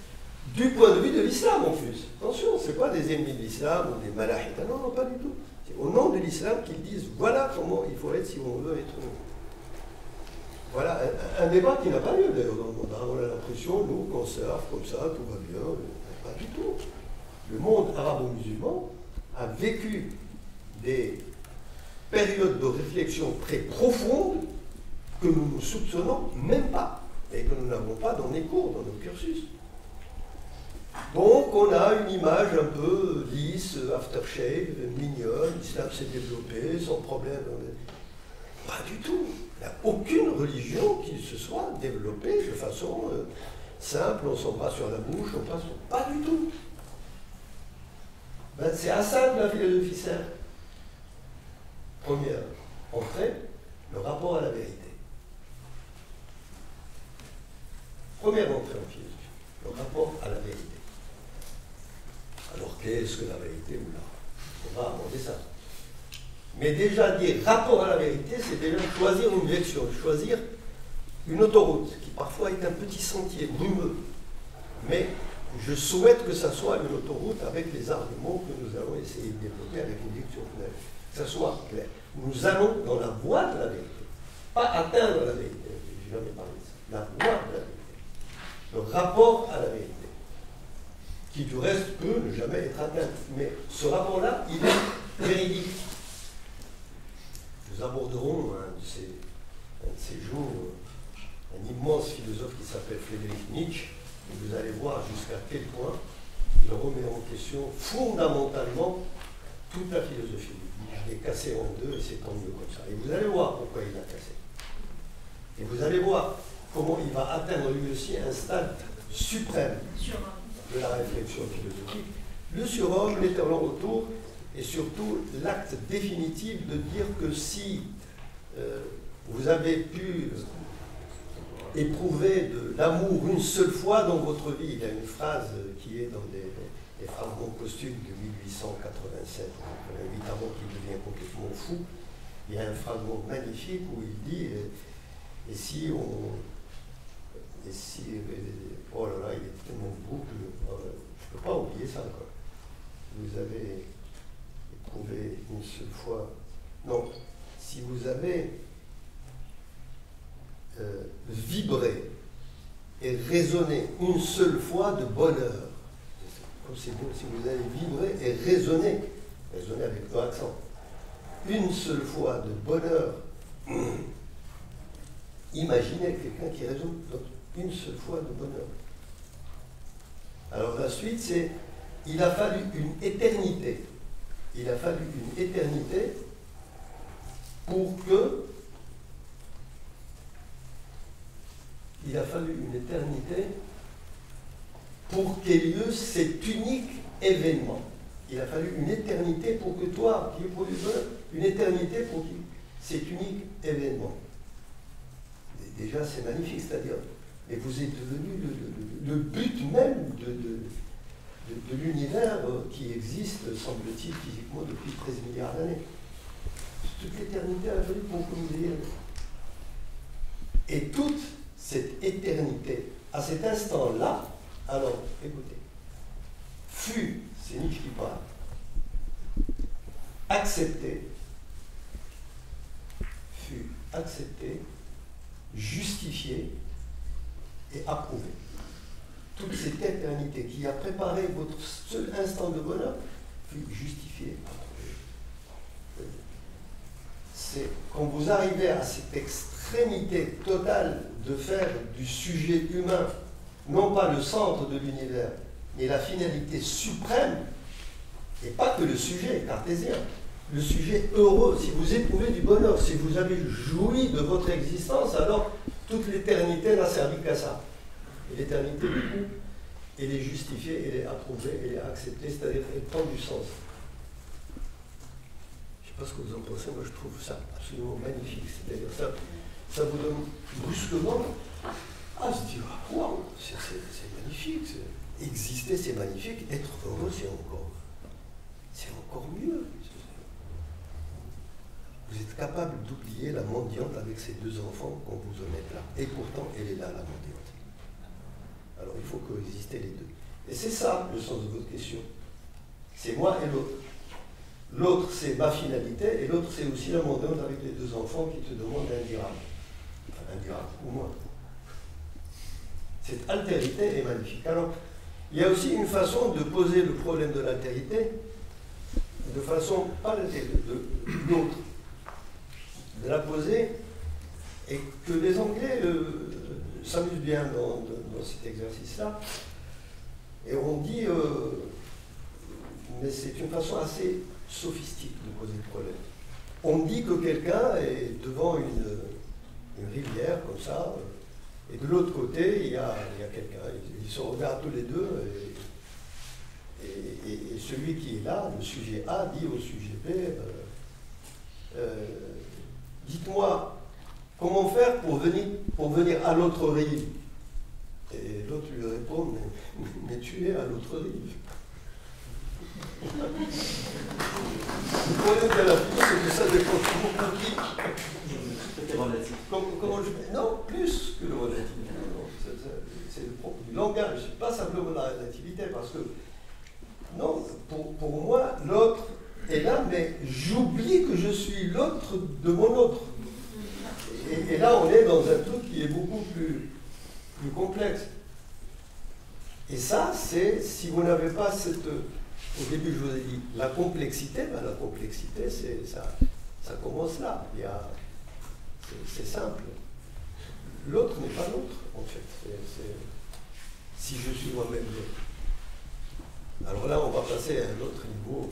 du point de vue de l'islam en plus. Attention, ce n'est pas des ennemis de l'islam ou des malahites, non, non, pas du tout. C'est au nom de l'islam qu'ils disent voilà comment il faut être si on veut être. Voilà, un, un débat qui n'a pas lieu d'ailleurs dans le monde. On a l'impression, nous, qu'on surfe comme ça, tout va bien. Pas du tout. Le monde arabo-musulman a vécu des périodes de réflexion très profondes que nous ne soupçonnons même pas et que nous n'avons pas dans les cours, dans nos cursus. Donc on a une image un peu lisse, aftershave, mignonne, l'islam s'est développé sans problème. Pas du tout. Il n'y a aucune religion qui se soit développée de façon euh, simple, on s'embrasse sur la bouche, on passe. Pas du tout. Ben, c'est à ça que la philosophie sert. Première entrée, le rapport à la vérité. Première entrée en philosophie, le rapport à la vérité. Alors qu'est-ce que la vérité ou là? On va aborder ça. Mais déjà dire rapport à la vérité, c'est déjà choisir une direction, choisir une autoroute, qui parfois est un petit sentier brumeux. Mais je souhaite que ça soit une autoroute avec les arguments que nous allons essayer de développer avec une lecture claire. Que ça soit clair. Nous allons dans la voie de la vérité. Pas atteindre la vérité, je n'ai jamais parlé de ça. La voie de la vérité. Le rapport à la vérité. Qui du reste peut ne jamais être atteint. Mais ce rapport-là, il est véridique. Nous aborderons un de ces, un de ces jours un immense philosophe qui s'appelle Friedrich Nietzsche, et vous allez voir jusqu'à quel point il remet en question fondamentalement toute la philosophie. Il est cassé en deux et c'est tant mieux comme ça. Et vous allez voir pourquoi il l'a cassé. Et vous allez voir comment il va atteindre lui aussi un stade suprême de la réflexion philosophique. Le surhomme, l'éternel retour, et surtout l'acte définitif de dire que si euh, vous avez pu éprouver de l'amour une seule fois dans votre vie, il y a une phrase qui est dans des, des fragments posthumes de mille huit cent quatre-vingt-sept, évidemment qui devient complètement fou, il y a un fragment magnifique où il dit et, et si on et si oh là là il est tellement boucle, je ne peux pas oublier ça quoi. Vous avez éprouvé une seule fois, non, si vous avez euh, vibré et résonné une seule fois de bonheur, c'est beau, si vous avez vibré et résonné, résonné avec ton accent, une seule fois de bonheur, imaginez quelqu'un qui résonne une seule fois de bonheur. Alors la suite c'est, il a fallu une éternité. Il a fallu une éternité pour que il a fallu une éternité pour qu'ait lieu cet unique événement. Il a fallu une éternité pour que toi, qui éprouves du bonheur, une éternité pour que cet unique événement. Et déjà, c'est magnifique, c'est-à-dire, et vous êtes devenu le, le, le but même de, de, de, de l'univers qui existe, semble-t-il, physiquement depuis treize milliards d'années. Toute l'éternité a fallu pour que vous ayez. Et toute cette éternité, à cet instant-là, alors, écoutez, fut, c'est Nietzsche qui parle, accepté, fut accepté, justifié et approuvé. Toute cette éternité qui a préparé votre seul instant de bonheur fut justifiée, approuvé. C'est quand vous arrivez à cette extrémité totale de faire du sujet humain non pas le centre de l'univers, mais la finalité suprême, et pas que le sujet cartésien, le sujet heureux, si vous éprouvez du bonheur, si vous avez joui de votre existence, alors toute l'éternité n'a servi qu'à ça. Et l'éternité, du coup, elle est justifiée, elle est approuvée, elle est acceptée, c'est-à-dire elle prend du sens. Je ne sais pas ce que vous en pensez, moi je trouve ça absolument magnifique, c'est-à-dire ça, ça vous donne brusquement, ah, je dis, waouh, c'est magnifique, exister c'est magnifique, être heureux c'est encore, c'est encore mieux. Vous êtes capable d'oublier la mendiante avec ses deux enfants quand vous en êtes là. Et pourtant, elle est là, la mendiante. Alors il faut coexister les deux. Et c'est ça le sens de votre question. C'est moi et l'autre. L'autre, c'est ma finalité, et l'autre, c'est aussi la montagne avec les deux enfants qui te demandent un dirham. Enfin, un dirham, ou moi. Cette altérité est magnifique. Alors, il y a aussi une façon de poser le problème de l'altérité, de façon, pas l'altérité, de l'autre, de la poser, et que les Anglais euh, s'amusent bien dans, dans cet exercice-là. Et on dit, euh, mais c'est une façon assez sophistique de poser le problème. On dit que quelqu'un est devant une, une rivière, comme ça, et de l'autre côté, il y a, il y a quelqu'un. Ils se regardent tous les deux, et, et, et, et celui qui est là, le sujet A, dit au sujet B, euh, euh, dites-moi, comment faire pour venir, pour venir à l'autre rive? Et l'autre lui répond, mais, mais tu es à l'autre rive. Le problème de la vie, c'est que ça dépend toujours de qui. C'était relatif. Comment, comment je... Non, plus que le relatif. C'est le propre du langage, pas simplement la relativité, parce que, non, pour, pour moi, l'autre est là, mais j'oublie que je suis l'autre de mon autre. Et, et là, on est dans un truc qui est beaucoup plus, plus complexe. Et ça, c'est, si vous n'avez pas cette... Au début, je vous ai dit, la complexité, ben, la complexité, c'est, ça, ça commence là. Il y a, c'est, c'est simple. L'autre n'est pas l'autre, en fait. C'est, c'est, si je suis moi-même l'autre. Alors là, on va passer à un autre niveau.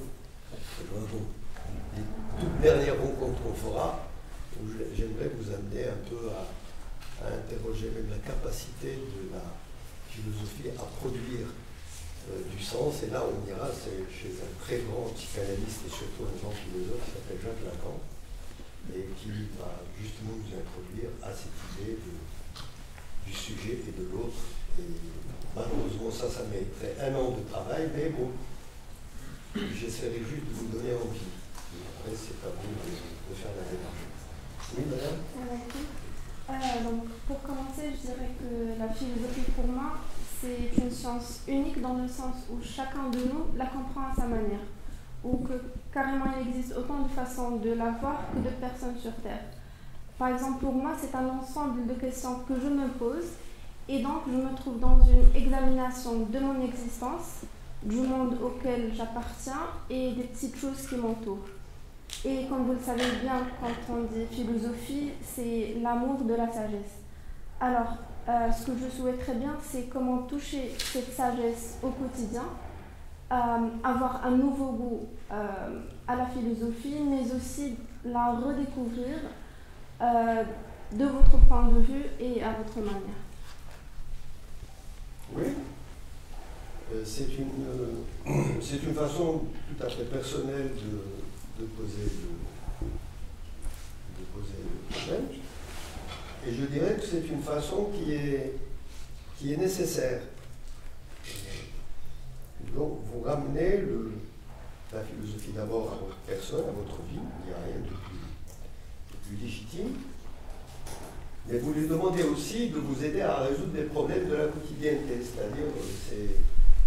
Les toutes dernières rencontres qu'on fera, où j'aimerais vous amener un peu à, à interroger même la capacité de la philosophie à produire euh, du sens. Et là, on ira, c'est chez un très grand psychanalyste et surtout un grand philosophe qui s'appelle Jacques Lacan, et qui va justement nous introduire à cette idée de, du sujet et de l'autre. Et malheureusement, ça, ça mériterait un an de travail, mais bon, j'essaierai juste de vous donner envie. Après, c'est à vous de, de faire la démarche. Oui, madame? Euh, donc, pour commencer, je dirais que la philosophie, pour moi, c'est une science unique dans le sens où chacun de nous la comprend à sa manière, ou que carrément il existe autant de façons de la voir que de personnes sur Terre. Par exemple, pour moi, c'est un ensemble de questions que je me pose, et donc je me trouve dans une examination de mon existence, du monde auquel j'appartiens et des petites choses qui m'entourent. Et comme vous le savez bien, quand on dit philosophie, c'est l'amour de la sagesse. Alors, euh, ce que je souhaiterais bien, c'est comment toucher cette sagesse au quotidien, euh, avoir un nouveau goût euh, à la philosophie, mais aussi la redécouvrir euh, de votre point de vue et à votre manière. Oui, euh, c'est une, euh, c'est une façon tout à fait personnelle de, de, poser le, de poser le problème. Et je dirais que c'est une façon qui est, qui est nécessaire. Donc, vous ramenez le, la philosophie d'abord à votre personne, à votre vie, il n'y a rien de plus, de plus légitime. Mais vous lui demandez aussi de vous aider à résoudre les problèmes de la quotidienneté, c'est-à-dire, c'est...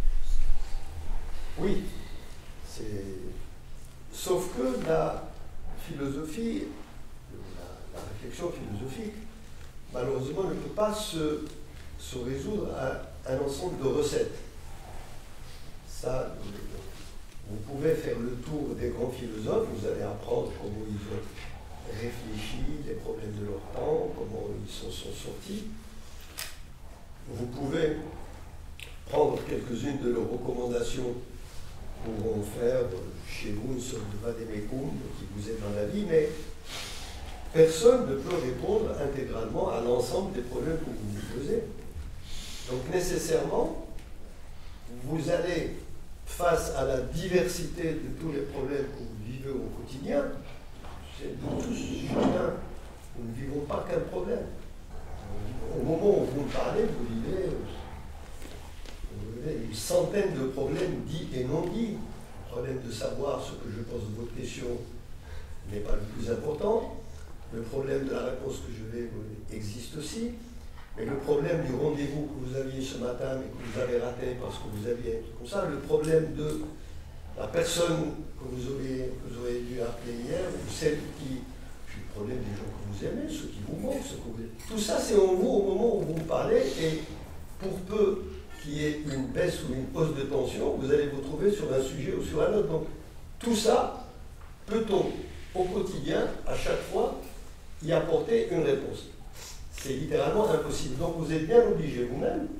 Oui, c'est... Sauf que la philosophie, la, la réflexion philosophique, malheureusement, ne peut pas se, se résoudre à un ensemble de recettes. Ça, vous pouvez faire le tour des grands philosophes, vous allez apprendre comment ils ont réfléchi, les problèmes de leur temps, comment ils s'en sont sortis. Vous pouvez prendre quelques-unes de leurs recommandations pour en faire chez vous une sorte de vademecum qui vous aide dans la vie, mais personne ne peut répondre intégralement à l'ensemble des problèmes que vous vous posez. Donc nécessairement, vous allez, face à la diversité de tous les problèmes que vous vivez au quotidien, c'est nous tous, chacun, nous ne vivons pas qu'un problème. Au moment où vous me parlez, vous vivez, vous vivez une centaine de problèmes dits et non dits. Le problème de savoir ce que je pense de votre question n'est pas le plus important. Le problème de la réponse que je vais existe aussi. Mais le problème du rendez-vous que vous aviez ce matin, mais que vous avez raté parce que vous aviez comme ça, le problème de la personne que vous auriez, que vous auriez dû appeler hier, ou celle qui, le problème des gens que vous aimez, ceux qui vous manquent, ceux que vous... tout ça c'est en vous au moment où vous parlez, et pour peu qu'il y ait une baisse ou une hausse de tension, vous allez vous trouver sur un sujet ou sur un autre. Donc tout ça, peut-on au quotidien, à chaque fois, y apporter une réponse? C'est littéralement impossible. Donc vous êtes bien obligé vous-même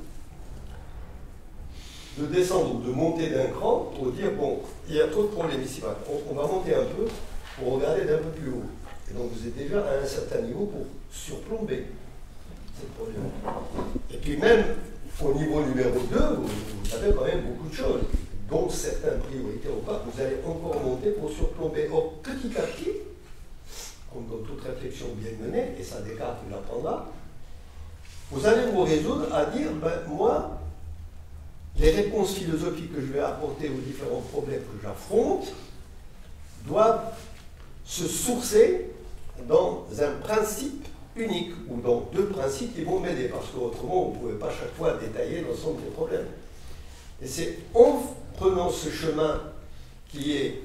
de descendre ou de monter d'un cran pour dire, bon, il y a trop de problèmes ici. On, on va monter un peu pour regarder d'un peu plus haut. Et donc vous êtes déjà à un certain niveau pour surplomber ces problèmes. Et puis même au niveau numéro deux, vous, vous avez quand même beaucoup de choses, dont certaines priorités ou pas, vous allez encore monter pour surplomber. Or, petit à petit, comme dans toute réflexion bien menée, et ça Descartes vous l'apprendra, vous allez vous résoudre à dire, ben moi, les réponses philosophiques que je vais apporter aux différents problèmes que j'affronte doivent se sourcer dans un principe unique, ou dans deux principes qui vont m'aider, parce qu'autrement, vous ne pouvez pas chaque fois détailler l'ensemble des problèmes. Et c'est en prenant ce chemin qui est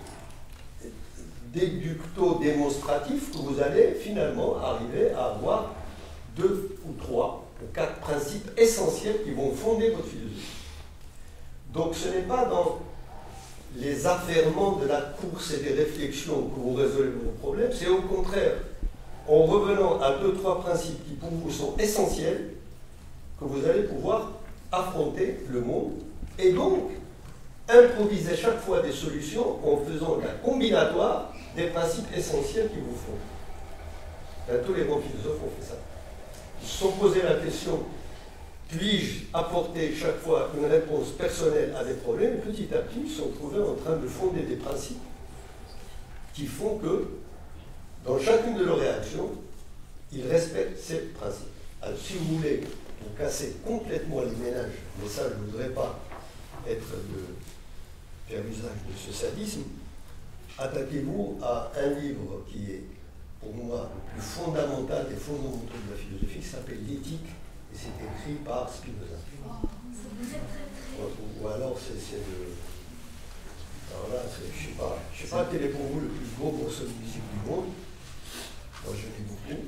déducto-démonstratif que vous allez finalement arriver à avoir deux ou trois ou quatre principes essentiels qui vont fonder votre philosophie. Donc ce n'est pas dans les affairements de la course et des réflexions que vous résolvez vos problèmes, c'est au contraire en revenant à deux, trois principes qui pour vous sont essentiels que vous allez pouvoir affronter le monde et donc improviser chaque fois des solutions en faisant la combinatoire des principes essentiels qui vous font. Ben, tous les bons philosophes ont fait ça. Ils se sont posé la question, puis-je apporter chaque fois une réponse personnelle à des problèmes? Et petit à petit, ils se sont trouvés en train de fonder des principes qui font que, dans chacune de leurs réactions, ils respectent ces principes. Alors, si vous voulez vous casser complètement les ménages, mais ça, je ne voudrais pas être de faire usage de ce sadisme, attaquez-vous à un livre qui est, pour moi, le plus fondamental des fondamentaux de la philosophie, qui s'appelle L'Éthique, et c'est écrit par Spinoza. Oh, ou, ou alors, c'est le... Alors là, je ne sais pas, je sais pas quel est pour vous le plus beau morceau de musique du monde. Moi, je l'ai beaucoup.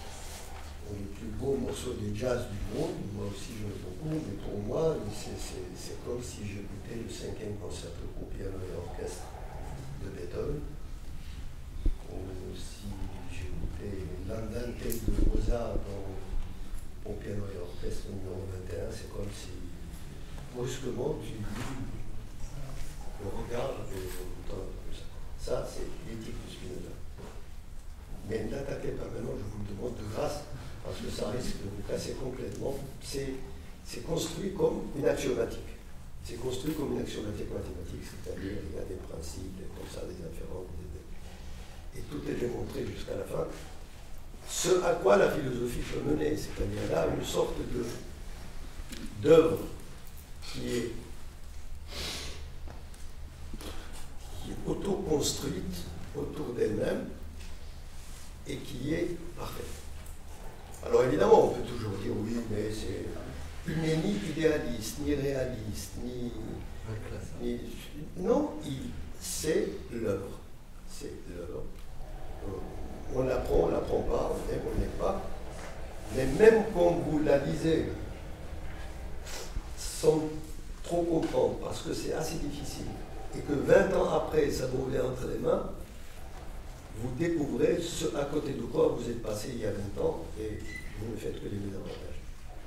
Le plus beau morceau de jazz du monde, moi aussi je l'aime beaucoup, mais pour moi, c'est comme si j'écoutais le cinquième concerto pour piano et orchestre de Beethoven, ou si j'écoutais l'Andante de Mozart pour piano et orchestre numéro vingt et un, c'est comme si brusquement tu le regard et l'écoutant comme ça. Ça, c'est l'éthique de Spinoza. Mais n'attaquez pas maintenant, je vous le demande de grâce, parce que ça risque de vous casser complètement. C'est construit comme une axiomatique. C'est construit comme une axiomatique mathématique, c'est-à-dire il y a des principes, des comme ça, des inférences, des... et tout est démontré jusqu'à la fin. Ce à quoi la philosophie peut mener, c'est-à-dire là une sorte d'œuvre qui est, qui est auto-construite autour d'elle-même et qui est parfaite. Alors évidemment, on peut toujours dire oui, mais c'est, il n'est ni idéaliste, ni réaliste, ni... ni non, c'est l'œuvre. C'est l'œuvre. On l'apprend, on ne l'apprend pas, on l'aime, on n'aime pas. Mais même quand vous la lisez sans trop comprendre, parce que c'est assez difficile, et que vingt ans après, ça vous revient entre les mains, vous découvrez ce à côté de quoi vous êtes passé il y a vingt ans, et vous ne faites que les désavantages.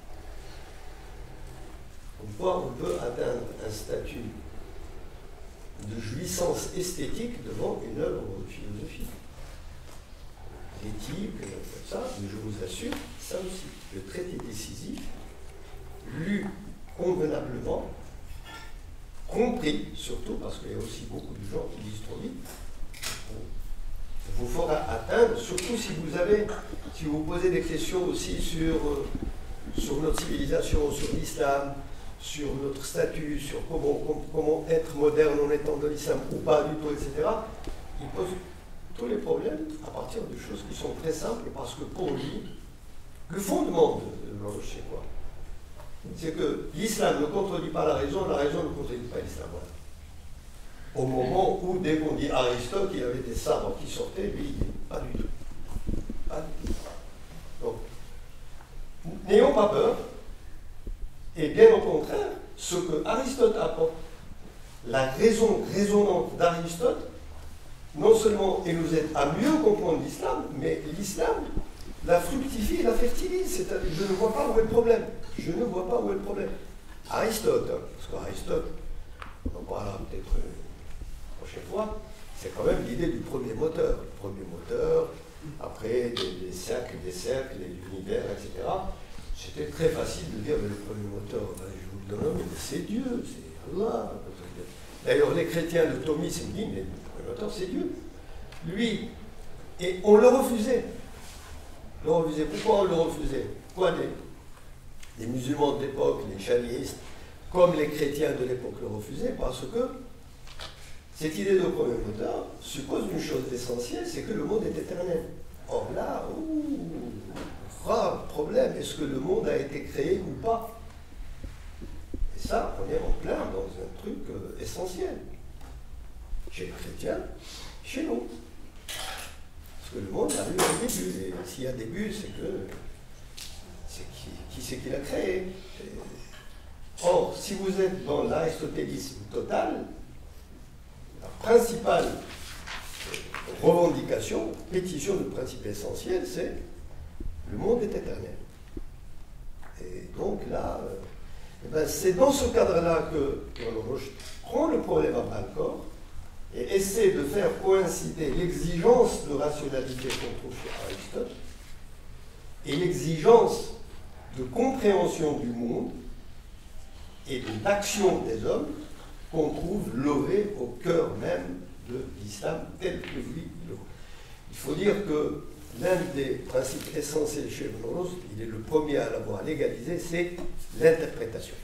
Comme quoi on peut atteindre un statut de jouissance esthétique devant une œuvre philosophique. L'éthique, comme ça, mais je vous assure, ça aussi, le traité décisif, lu convenablement, compris surtout, parce qu'il y a aussi beaucoup de gens qui lisent trop vite, vous fera atteindre, surtout si vous avez, si vous posez des questions aussi sur, euh, sur notre civilisation, sur l'islam, sur notre statut, sur comment, com, comment être moderne en étant de l'islam ou pas du tout, et cetera. Il pose tous les problèmes à partir de choses qui sont très simples, parce que pour lui, Le fondement de, de l'horloge, c'est quoi? C'est que l'islam ne contredit pas la raison, la raison ne contredit pas l'islam. Voilà. Au moment où, dès qu'on dit Aristote, il y avait des sabres qui sortaient, lui, pas du tout. Pas du tout. Donc, n'ayons pas peur, et bien au contraire, ce que Aristote apporte, la raison raisonnante d'Aristote, non seulement elle nous aide à mieux comprendre l'islam, mais l'islam la fructifie et la fertilise. C'est-à-dire, je ne vois pas où est le problème. Je ne vois pas où est le problème. Aristote, hein, parce qu'Aristote, on en parlera peut-être une prochaine fois, c'est quand même l'idée du premier moteur. Le premier moteur, après des, des cercles, des cercles, l'univers, et cetera. C'était très facile de dire, mais le premier moteur, ben, je vous le donne, mais c'est Dieu, c'est Allah. D'ailleurs, les chrétiens de thomisme disent, mais le premier moteur, c'est Dieu. Lui, et on le refusait. Le refusait. Pourquoi on le refusait? Pourquoi les, les musulmans de l'époque, les chavistes, comme les chrétiens de l'époque le refusaient? Parce que cette idée de premier moteur suppose une chose essentielle, c'est que le monde est éternel. Or là, ouh, grave problème, est-ce que le monde a été créé ou pas? Et ça, on est en plein dans un truc euh, essentiel. Chez les chrétiens, chez nous. Parce que le monde a eu un début, et s'il y a un début, c'est que c'est qui, qui c'est qui l'a créé. Et, or, si vous êtes dans l'aristotélisme total, la principale revendication, pétition de principe essentiel, c'est le monde est éternel. Et donc là, euh, eh ben, c'est dans ce cadre-là que Roche prend le problème à bras-le-corps et essaie de faire coïncider l'exigence de rationalité qu'on trouve chez Aristote et l'exigence de compréhension du monde et de l'action des hommes qu'on trouve levée au cœur même de l'islam tel que lui le voit. Il faut dire que l'un des principes essentiels chez Ibn Rushd, il est le premier à l'avoir légalisé, c'est l'interprétation.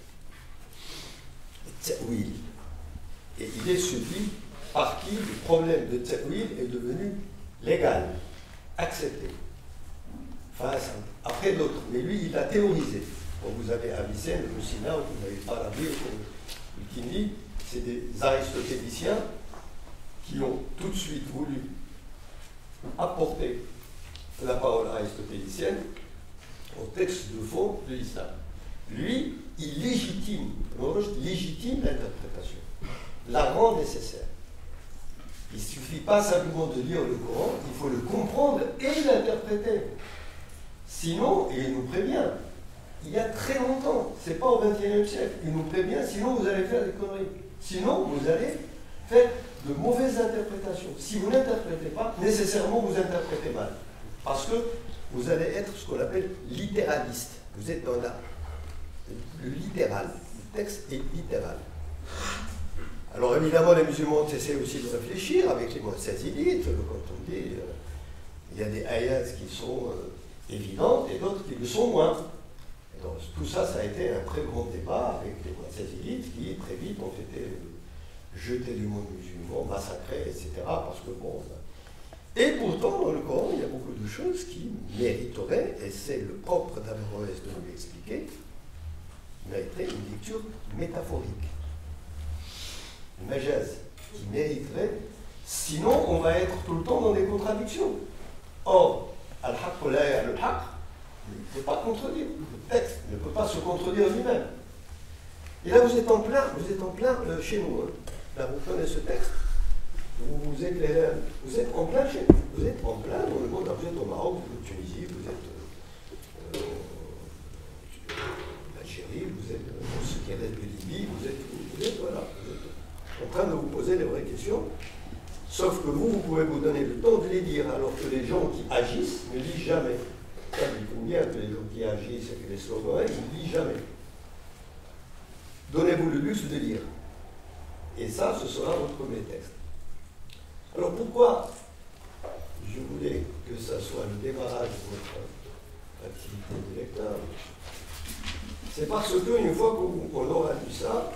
Ta'wil. Et il est celui par qui le problème de Ta'wil est devenu légal, accepté. Face à, après d'autres. Mais lui, il l'a théorisé. Bon, vous avez Avicenne, Lucina, vous n'avez pas la vie, ou Kindi, c'est des aristotéliciens qui ont tout de suite voulu apporter la parole aristotélicienne au texte de fond de l'islam. Lui, il légitime, légitime l'interprétation, la rend nécessaire. Il ne suffit pas simplement de lire le Coran, il faut le comprendre et l'interpréter. Sinon, et il nous prévient, il y a très longtemps, ce n'est pas au vingt et unième siècle, il nous prévient, sinon vous allez faire des conneries. Sinon, vous allez faire de mauvaises interprétations. Si vous n'interprétez pas, nécessairement vous interprétez mal. Parce que vous allez être ce qu'on appelle littéraliste. Vous êtes dans la, le littéral. Le texte est littéral. Alors évidemment, les musulmans essaient aussi de réfléchir avec les mu'tazilites. Quand on dit, euh, il y a des ayats qui sont euh, évidentes et d'autres qui le sont moins. Et donc, tout ça, ça a été un très grand débat avec les mu'tazilites qui très vite ont été jetés du monde musulman, massacrés, et cetera. Parce que bon. Et pourtant, dans le Coran, il y a beaucoup de choses qui mériteraient, et c'est le propre d'Averroès de nous l'expliquer, mériterait une lecture métaphorique. Une majaz qui mériterait, sinon on va être tout le temps dans des contradictions. Or, al-haqq la ya'lu al-haqq ne peut pas contredire. Le texte ne peut pas se contredire lui-même. Et là, vous êtes en plein, vous êtes en plein euh, chez nous. Hein. Là, vous prenez ce texte, vous vous éclairez, vous êtes en plein chez nous. Vous êtes en plein dans le monde. Vous êtes au Maroc, vous êtes en Tunisie, vous êtes euh, en Algérie, vous êtes dans ce qui reste de Libye, vous êtes, vous êtes, voilà, vous êtes en train de vous poser les vraies questions. Sauf que vous, vous pouvez vous donner le temps de les dire, alors que les gens qui agissent ne lisent jamais. Ça, il faut bien que les gens qui agissent et que les slogans, ils ne lisent jamais. Donnez-vous le luxe de lire. Et ça, ce sera votre premier texte. Alors pourquoi je voulais que ça soit le démarrage de votre activité de lecteur? C'est parce que une fois qu'on aura lu ça,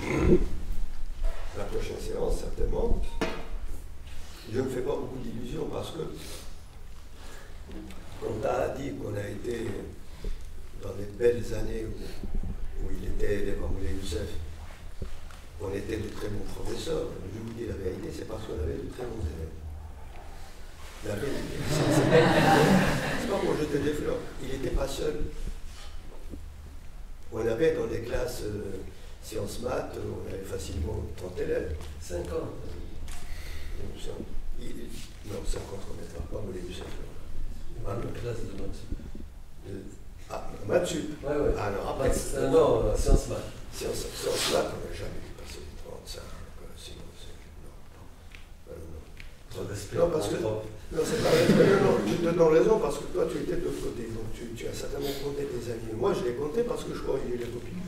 la prochaine séance certainement, je ne me fais pas beaucoup d'illusions parce que quand on a dit qu'on a été dans les belles années où, où il était élève à Moulay Youssef, on était de très bons professeurs. Je vous dis la vérité, c'est parce qu'on avait de très bons élèves. La vérité. C'est pas pour jeter des fleurs. Il n'était pas seul. On avait dans les classes euh, sciences maths, on avait facilement trente élèves. cinquante. Il, non, cinquante, on n'est pas Moulay Youssef. Ah, une classe de maths. Euh, ah, maths sup. Ouais, ouais. Ah, non, après, Maths, euh, non, euh, sciences maths. Sciences sciences maths, on n'a jamais vu passer les trente-cinq. euh, sinon, c'est- non, non. Euh, non. Trop respect. Non, parce que- trop. Non, c'est pas vrai. Non, non, je te donne raison parce que toi, tu étais de l'autre côté. Donc, tu, tu as certainement compté tes amis. Moi, je les comptais parce que je corrigeais les copies.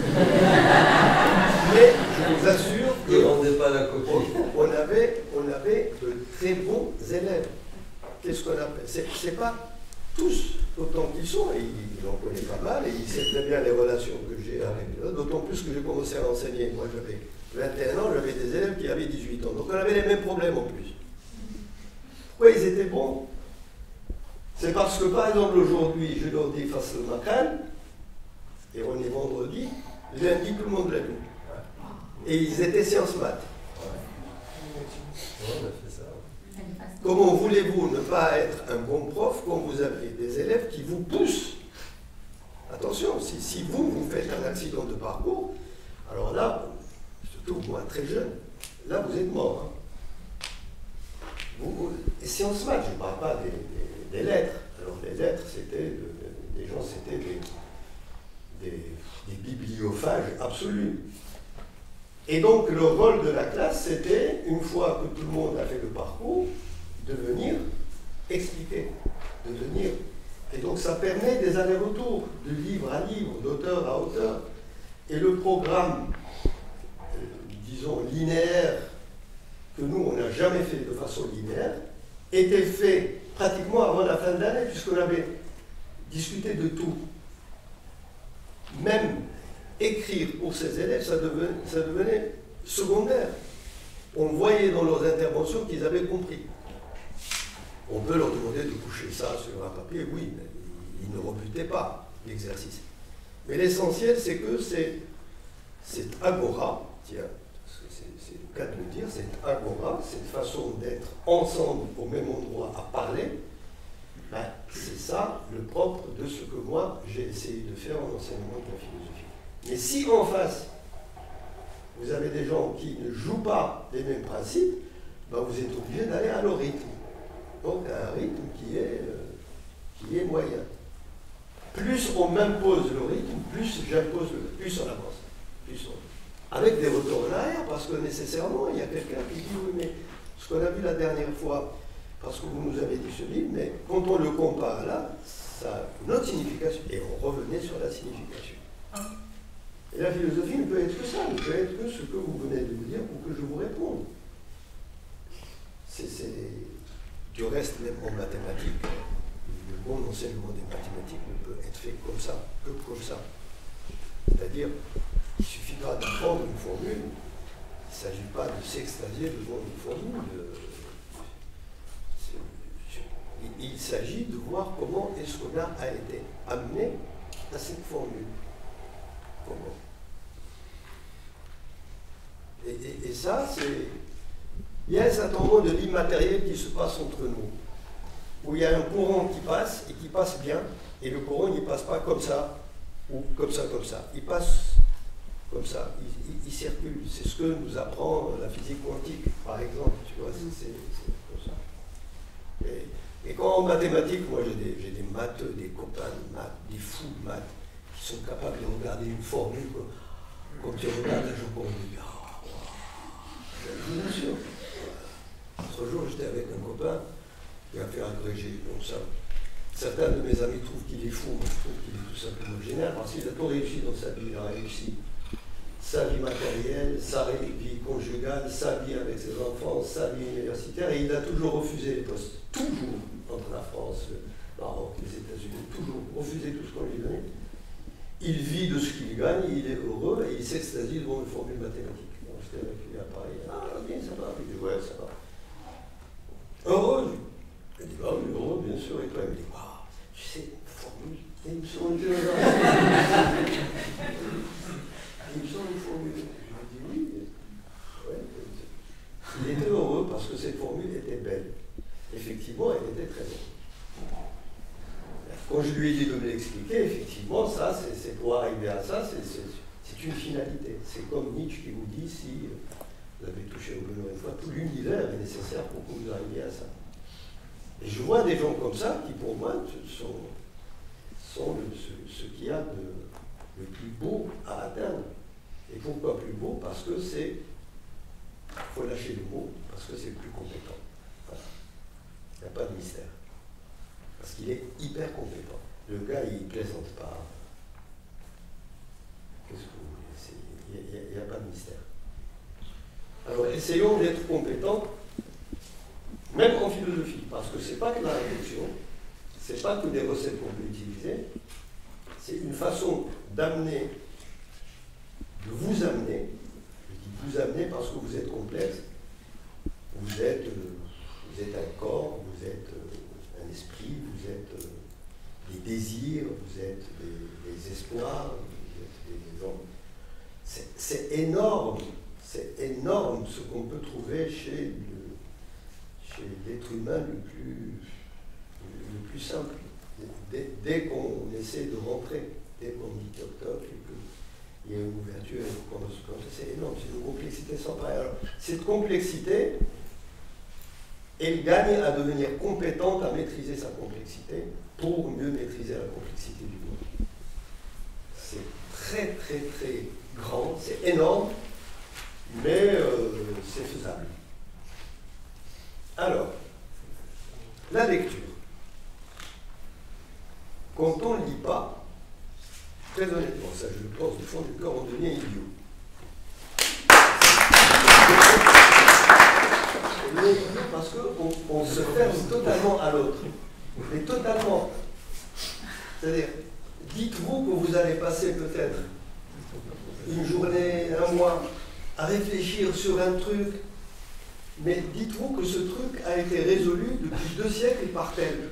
Mais je vous assure Il ne que rendait pas la copie. on, on avait, on avait de très bons élèves. Qu'est-ce qu'on appelle? C'est c'est pas tous autant qu'ils sont. Et il, il en connaît pas mal et il sait très bien les relations que j'ai avec eux. D'autant plus que j'ai commencé à enseigner. Moi, j'avais vingt et un ans, j'avais des élèves qui avaient dix-huit ans. Donc, on avait les mêmes problèmes en plus. Pourquoi ils étaient bons? C'est parce que, par exemple, aujourd'hui, je leur dis face au macan, et on est vendredi, lundi, tout le monde l'a vu. Et ils étaient sciences maths. Ouais, on a fait ça. Comment voulez-vous ne pas être un bon prof quand vous avez des élèves qui vous poussent? Attention, si, si vous, vous faites un accident de parcours, alors là, surtout moi, très jeune, là, vous êtes mort. Hein. Vous, vous, et sciences maths, je ne parle pas des, des, des lettres. Alors les lettres, c'était de- des gens, c'était des, des, des bibliophages absolus. Et donc le rôle de la classe, c'était, une fois que tout le monde a fait le parcours, de venir expliquer, de venir. Et donc ça permet des allers-retours, de livre à livre, d'auteur à auteur. Et le programme, euh, disons, linéaire, que nous, on n'a jamais fait de façon linéaire, était fait pratiquement avant la fin de l'année, puisqu'on avait discuté de tout. Même écrire pour ses élèves, ça devenait, ça devenait secondaire. On voyait dans leurs interventions qu'ils avaient compris. On peut leur demander de coucher ça sur un papier, oui, mais ils ne rebutaient pas l'exercice. Mais l'essentiel, c'est que c'est cette agora, tiens, c'est le cas de le dire, cette agora, cette façon d'être ensemble au même endroit à parler, ben, c'est ça le propre de ce que moi j'ai essayé de faire en enseignement de la philosophie. Mais si en face, vous avez des gens qui ne jouent pas les mêmes principes, ben, vous êtes obligé d'aller à leur rythme. Donc à un rythme qui est, euh, qui est moyen. Plus on m'impose le rythme, plus j'impose le plus on avance. Plus on... Avec des retours en arrière, parce que nécessairement, il y a quelqu'un qui dit oui, mais ce qu'on a vu la dernière fois, parce que vous nous avez dit ce livre, mais quand on le compare là, ça a une autre signification. Et on revenait sur la signification. Et la philosophie ne peut être que ça, ne peut être que ce que vous venez de me dire pour que je vous réponde. C'est, du reste, même en mathématiques, le bon enseignement des mathématiques ne peut être fait comme ça, que comme ça. C'est-à-dire, il suffira d'apprendre une formule, il ne s'agit pas de s'extasier devant une formule. Il, il s'agit de voir comment est-ce qu'on a été amené à cette formule. Comment? Et, et, et ça, c'est... Il y a un certain nombre de l'immatériel qui se passe entre nous, où il y a un courant qui passe et qui passe bien, et le courant il ne passe pas comme ça, ou comme ça, comme ça. Il passe comme ça, il, il, il circule. C'est ce que nous apprend la physique quantique, par exemple. Tu vois, c'est comme ça. Et, et quand en mathématiques, moi j'ai des, j'ai des matheux, des copains de maths, des fous de maths, qui sont capables de regarder une formule, quoi. Quand tu regardes la Joconde, tu dis, ah, wow, je vous assure. L'autre jour, j'étais avec un copain qui a fait agrégé. Donc ça, certains de mes amis trouvent qu'il est fou, moi je trouve qu'il est tout simplement génial parce qu'il a tout réussi dans sa vie. Il a réussi sa vie matérielle, sa vie conjugale, sa vie avec ses enfants, sa vie universitaire, et il a toujours refusé les postes. Toujours, entre la France, le Maroc, les États-Unis, toujours refusé tout ce qu'on lui donnait. Il vit de ce qu'il gagne, il est heureux et il s'extasie devant une formule mathématique. Donc j'étais avec lui à Paris, ah bien ça va, il dit ouais ça va. Heureux? Il dit, bah oui, heureux, bien sûr, et toi, il me dit, waouh, très bon. Quand je lui ai dit de me l'expliquer, effectivement, ça, c'est pour arriver à ça, c'est une finalité. C'est comme Nietzsche qui vous dit, si vous avez touché au bonheur une fois, tout l'univers est nécessaire pour que vous arriviez à ça. Et je vois des gens comme ça qui, pour moi, sont, sont le, ce, ce qu'il y a de, le plus beau à atteindre. Et pourquoi plus beau? Parce que c'est, il faut lâcher le mot, parce que c'est le plus compétent. Voilà. Il n'y a pas de mystère. Parce qu'il est hyper compétent. Le gars, il ne plaisante pas. Qu'est-ce que vous voulez? Il n'y a, a pas de mystère. Alors, essayons d'être compétents, même en philosophie, parce que ce n'est pas que la réflexion, ce n'est pas que des recettes qu'on peut utiliser, c'est une façon d'amener, de vous amener, je dis vous amener parce que vous êtes complexe, vous êtes, vous êtes un corps, vous êtes un esprit, vous êtes des désirs, vous êtes des, des espoirs, vous êtes des hommes. C'est énorme, c'est énorme ce qu'on peut trouver chez l'être humain le plus, le plus simple. Dès, dès qu'on essaie de rentrer, dès qu'on dit toc toc, et qu'il y a une ouverture, c'est énorme, c'est une complexité sans pareil. Alors, cette complexité, elle gagne à devenir compétente à maîtriser sa complexité pour mieux maîtriser la complexité du monde. C'est très très très grand, c'est énorme, mais euh, c'est faisable. Alors, la lecture. Quand on ne lit pas, très honnêtement, ça je le pense du fond du cœur, on devient idiot. On devient idiot parce qu'on on se ferme totalement à l'autre. Mais totalement. C'est-à-dire, dites-vous que vous allez passer peut-être une journée, un mois, à réfléchir sur un truc, mais dites-vous que ce truc a été résolu depuis deux siècles par tel.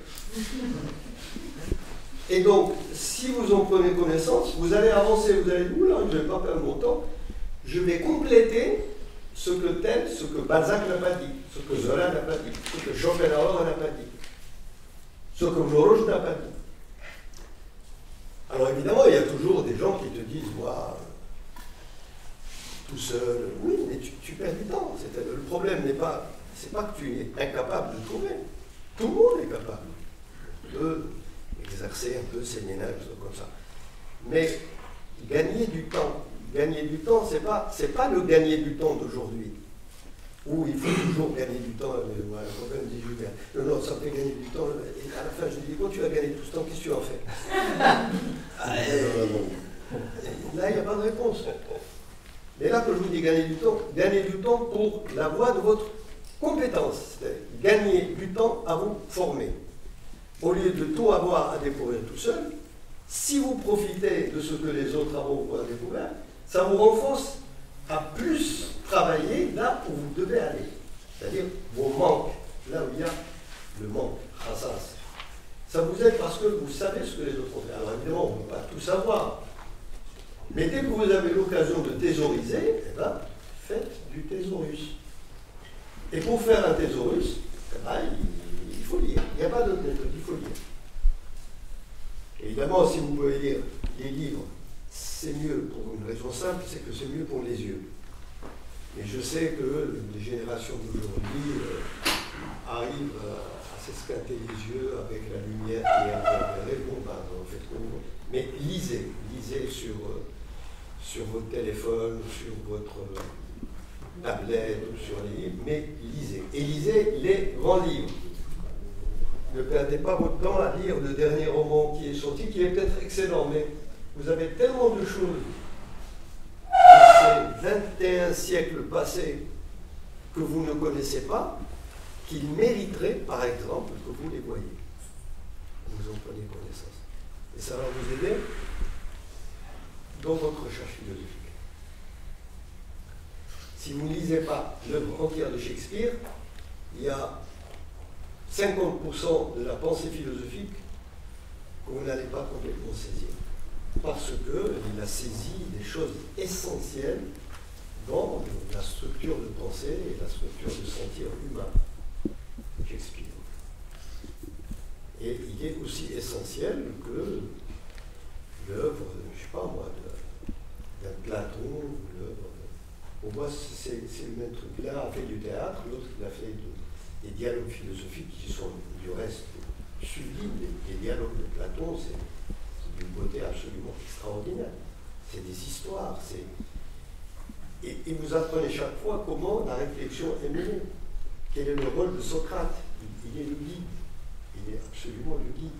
Et donc, si vous en prenez connaissance, vous allez avancer, vous allez dire, oula, je ne vais pas perdre mon temps, je vais compléter ce que tel, ce que Balzac n'a pas dit, ce que Zola n'a pas dit, ce que Schopenhauer n'a pas dit, ce que Georges n'a pas dit. Alors évidemment, il y a toujours des gens qui te disent, moi, tout seul, oui, mais tu, tu perds du temps. Le problème n'est pas, c'est pas que tu es incapable de trouver. Tout le monde est capable de exercer un peu ses ménages comme ça. Mais gagner du temps, gagner du temps, c'est pas, c'est pas le gagner du temps d'aujourd'hui, où il faut toujours gagner du temps. Mais voilà, quand même dit Julien, non, non, ça fait gagner du temps. Et à la fin, je lui dis, quand tu vas gagner tout ce temps, qu'est-ce que tu en fais? Ah, et, là, il n'y a pas de réponse. Et là que je vous dis gagner du temps, gagner du temps pour la voie de votre compétence. Gagner du temps à vous former. Au lieu de tout avoir à découvrir tout seul, si vous profitez de ce que les autres ont découvert, ça vous renforce à plus travailler là où vous devez aller. C'est-à-dire vos manques, là où il y a le manque, rassas. Ça vous aide parce que vous savez ce que les autres ont fait. Alors évidemment, on ne peut pas tout savoir. Mais dès que vous avez l'occasion de thésauriser, eh ben, faites du thésaurus. Et pour faire un thésaurus, eh ben, il, il faut lire. Il n'y a pas d'autre méthode, il faut lire. Et évidemment, si vous pouvez lire les livres, c'est mieux pour une raison simple, c'est que c'est mieux pour les yeux. Mais je sais que les générations d'aujourd'hui euh, arrivent à, à s'escater les yeux avec la lumière qui est inférieure. Bon, ben, en fait, mais lisez, lisez sur... Euh, sur votre téléphone, sur votre tablette, ou sur les livres, mais lisez. Et lisez les grands livres. Ne perdez pas votre temps à lire le dernier roman qui est sorti, qui est peut-être excellent, mais vous avez tellement de choses de ces vingt et un siècles passés que vous ne connaissez pas, qu'il mériterait, par exemple, que vous les voyez. Vous en prenez connaissance. Et ça va vous aider dans votre recherche philosophique. Si vous ne lisez pas l'œuvre entière de Shakespeare, il y a cinquante pour cent de la pensée philosophique que vous n'allez pas complètement saisir. Parce qu'il a saisi des choses essentielles dans la structure de pensée et la structure de sentir humain. Shakespeare. Et il est aussi essentiel que l'œuvre, je ne sais pas moi, d'un Platon, l'œuvre. On voit, c'est le même truc. L'un a fait du théâtre, l'autre il a fait de, des dialogues philosophiques qui sont du reste sublimes. Les, les dialogues de Platon, c'est d'une beauté absolument extraordinaire. C'est des histoires. Et, et vous apprenez chaque fois comment la réflexion est menée. Quel est le rôle de Socrate? Il, il est le guide. Il est absolument le guide.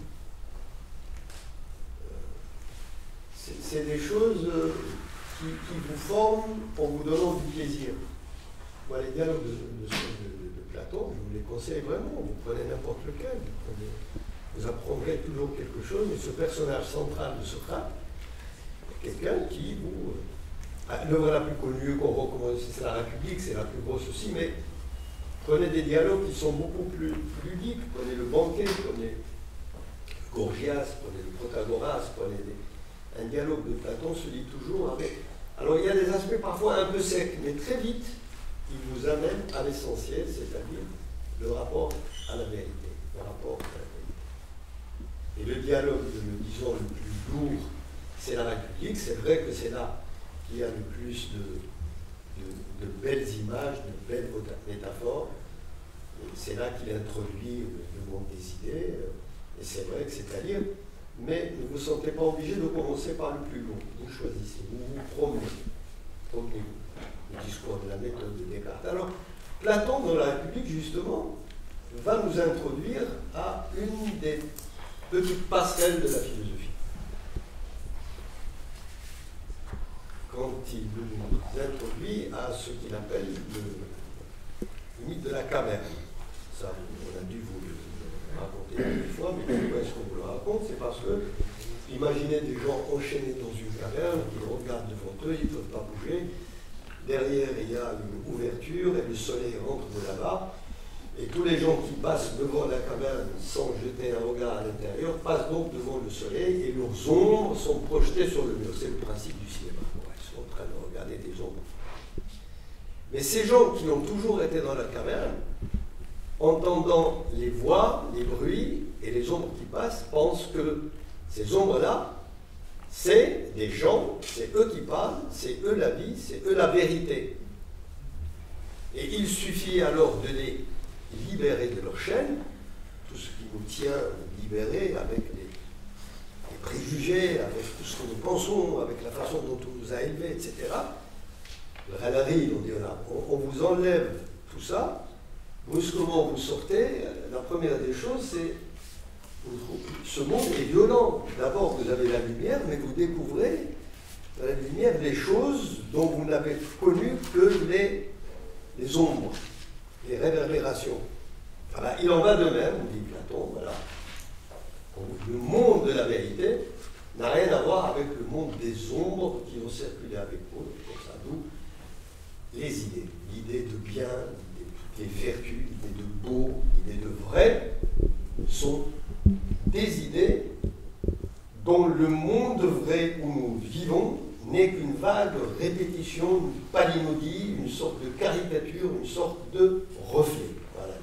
C'est des choses qui, qui vous forment en vous donnant du plaisir. Moi, les dialogues de, de, de, de Platon, je vous les conseille vraiment. Vous prenez n'importe lequel. Vous, prenez, vous apprendrez toujours quelque chose. Mais ce personnage central de Socrate, quelqu'un qui vous... Euh, l'œuvre la plus connue qu'on recommande, c'est la République, c'est la plus grosse aussi, mais prenez des dialogues qui sont beaucoup plus ludiques. Prenez le banquet, prenez Gorgias, prenez le Protagoras, prenez des... Un dialogue de Platon se lit toujours avec... Alors il y a des aspects parfois un peu secs, mais très vite, il vous amène à l'essentiel, c'est-à-dire le rapport à la vérité. Le rapport à la vérité. Et le dialogue, disons, le plus lourd, c'est la République. C'est vrai que c'est là qu'il y a le plus de, de, de belles images, de belles métaphores. C'est là qu'il introduit le monde des idées. Et c'est vrai que c'est à lire. Mais ne vous sentez pas obligé de commencer par le plus long. Vous choisissez, vous vous promenez. Promenez-vous. Le discours de la méthode de Descartes. Alors, Platon, dans la République, justement, va nous introduire à une des petites passerelles de la philosophie. Quand il nous introduit à ce qu'il appelle le, le mythe de la caverne. Ça, on a dû vous le raconter une fois, mais pourquoi est-ce qu'on vous le raconte? C'est parce que, imaginez des gens enchaînés dans une caverne, qui regardent devant eux, ils ne peuvent pas bouger. Derrière, il y a une ouverture et le soleil rentre de là-bas. Et tous les gens qui passent devant la caverne sans jeter un regard à l'intérieur passent donc devant le soleil et leurs ombres sont projetées sur le mur. C'est le principe du cinéma. Ils sont en train de regarder des ombres. Mais ces gens qui ont toujours été dans la caverne, entendant les voix, les bruits et les ombres qui passent, pensent que ces ombres-là, c'est des gens, c'est eux qui parlent, c'est eux la vie, c'est eux la vérité. Et il suffit alors de les libérer de leur chaîne, tout ce qui nous tient libérés avec les, les préjugés, avec tout ce que nous pensons, avec la façon dont on nous a élevés, et cetera. Le Ranari, on dit, on, on vous enlève tout ça, brusquement vous sortez, la première des choses, c'est ce monde est violent. D'abord, vous avez la lumière, mais vous découvrez dans la lumière les choses dont vous n'avez connu que les, les ombres, les réverbérations. Voilà, il en va de même, dit Platon, voilà. Le monde de la vérité n'a rien à voir avec le monde des ombres qui ont circulé avec vous, comme ça, d'où les idées. L'idée de bien, l'idée de toutes les vertus, l'idée de beau, l'idée de vrai, sont des idées dont le monde vrai où nous vivons n'est qu'une vague répétition, une palinodie, une sorte de caricature, une sorte de reflet. Voilà.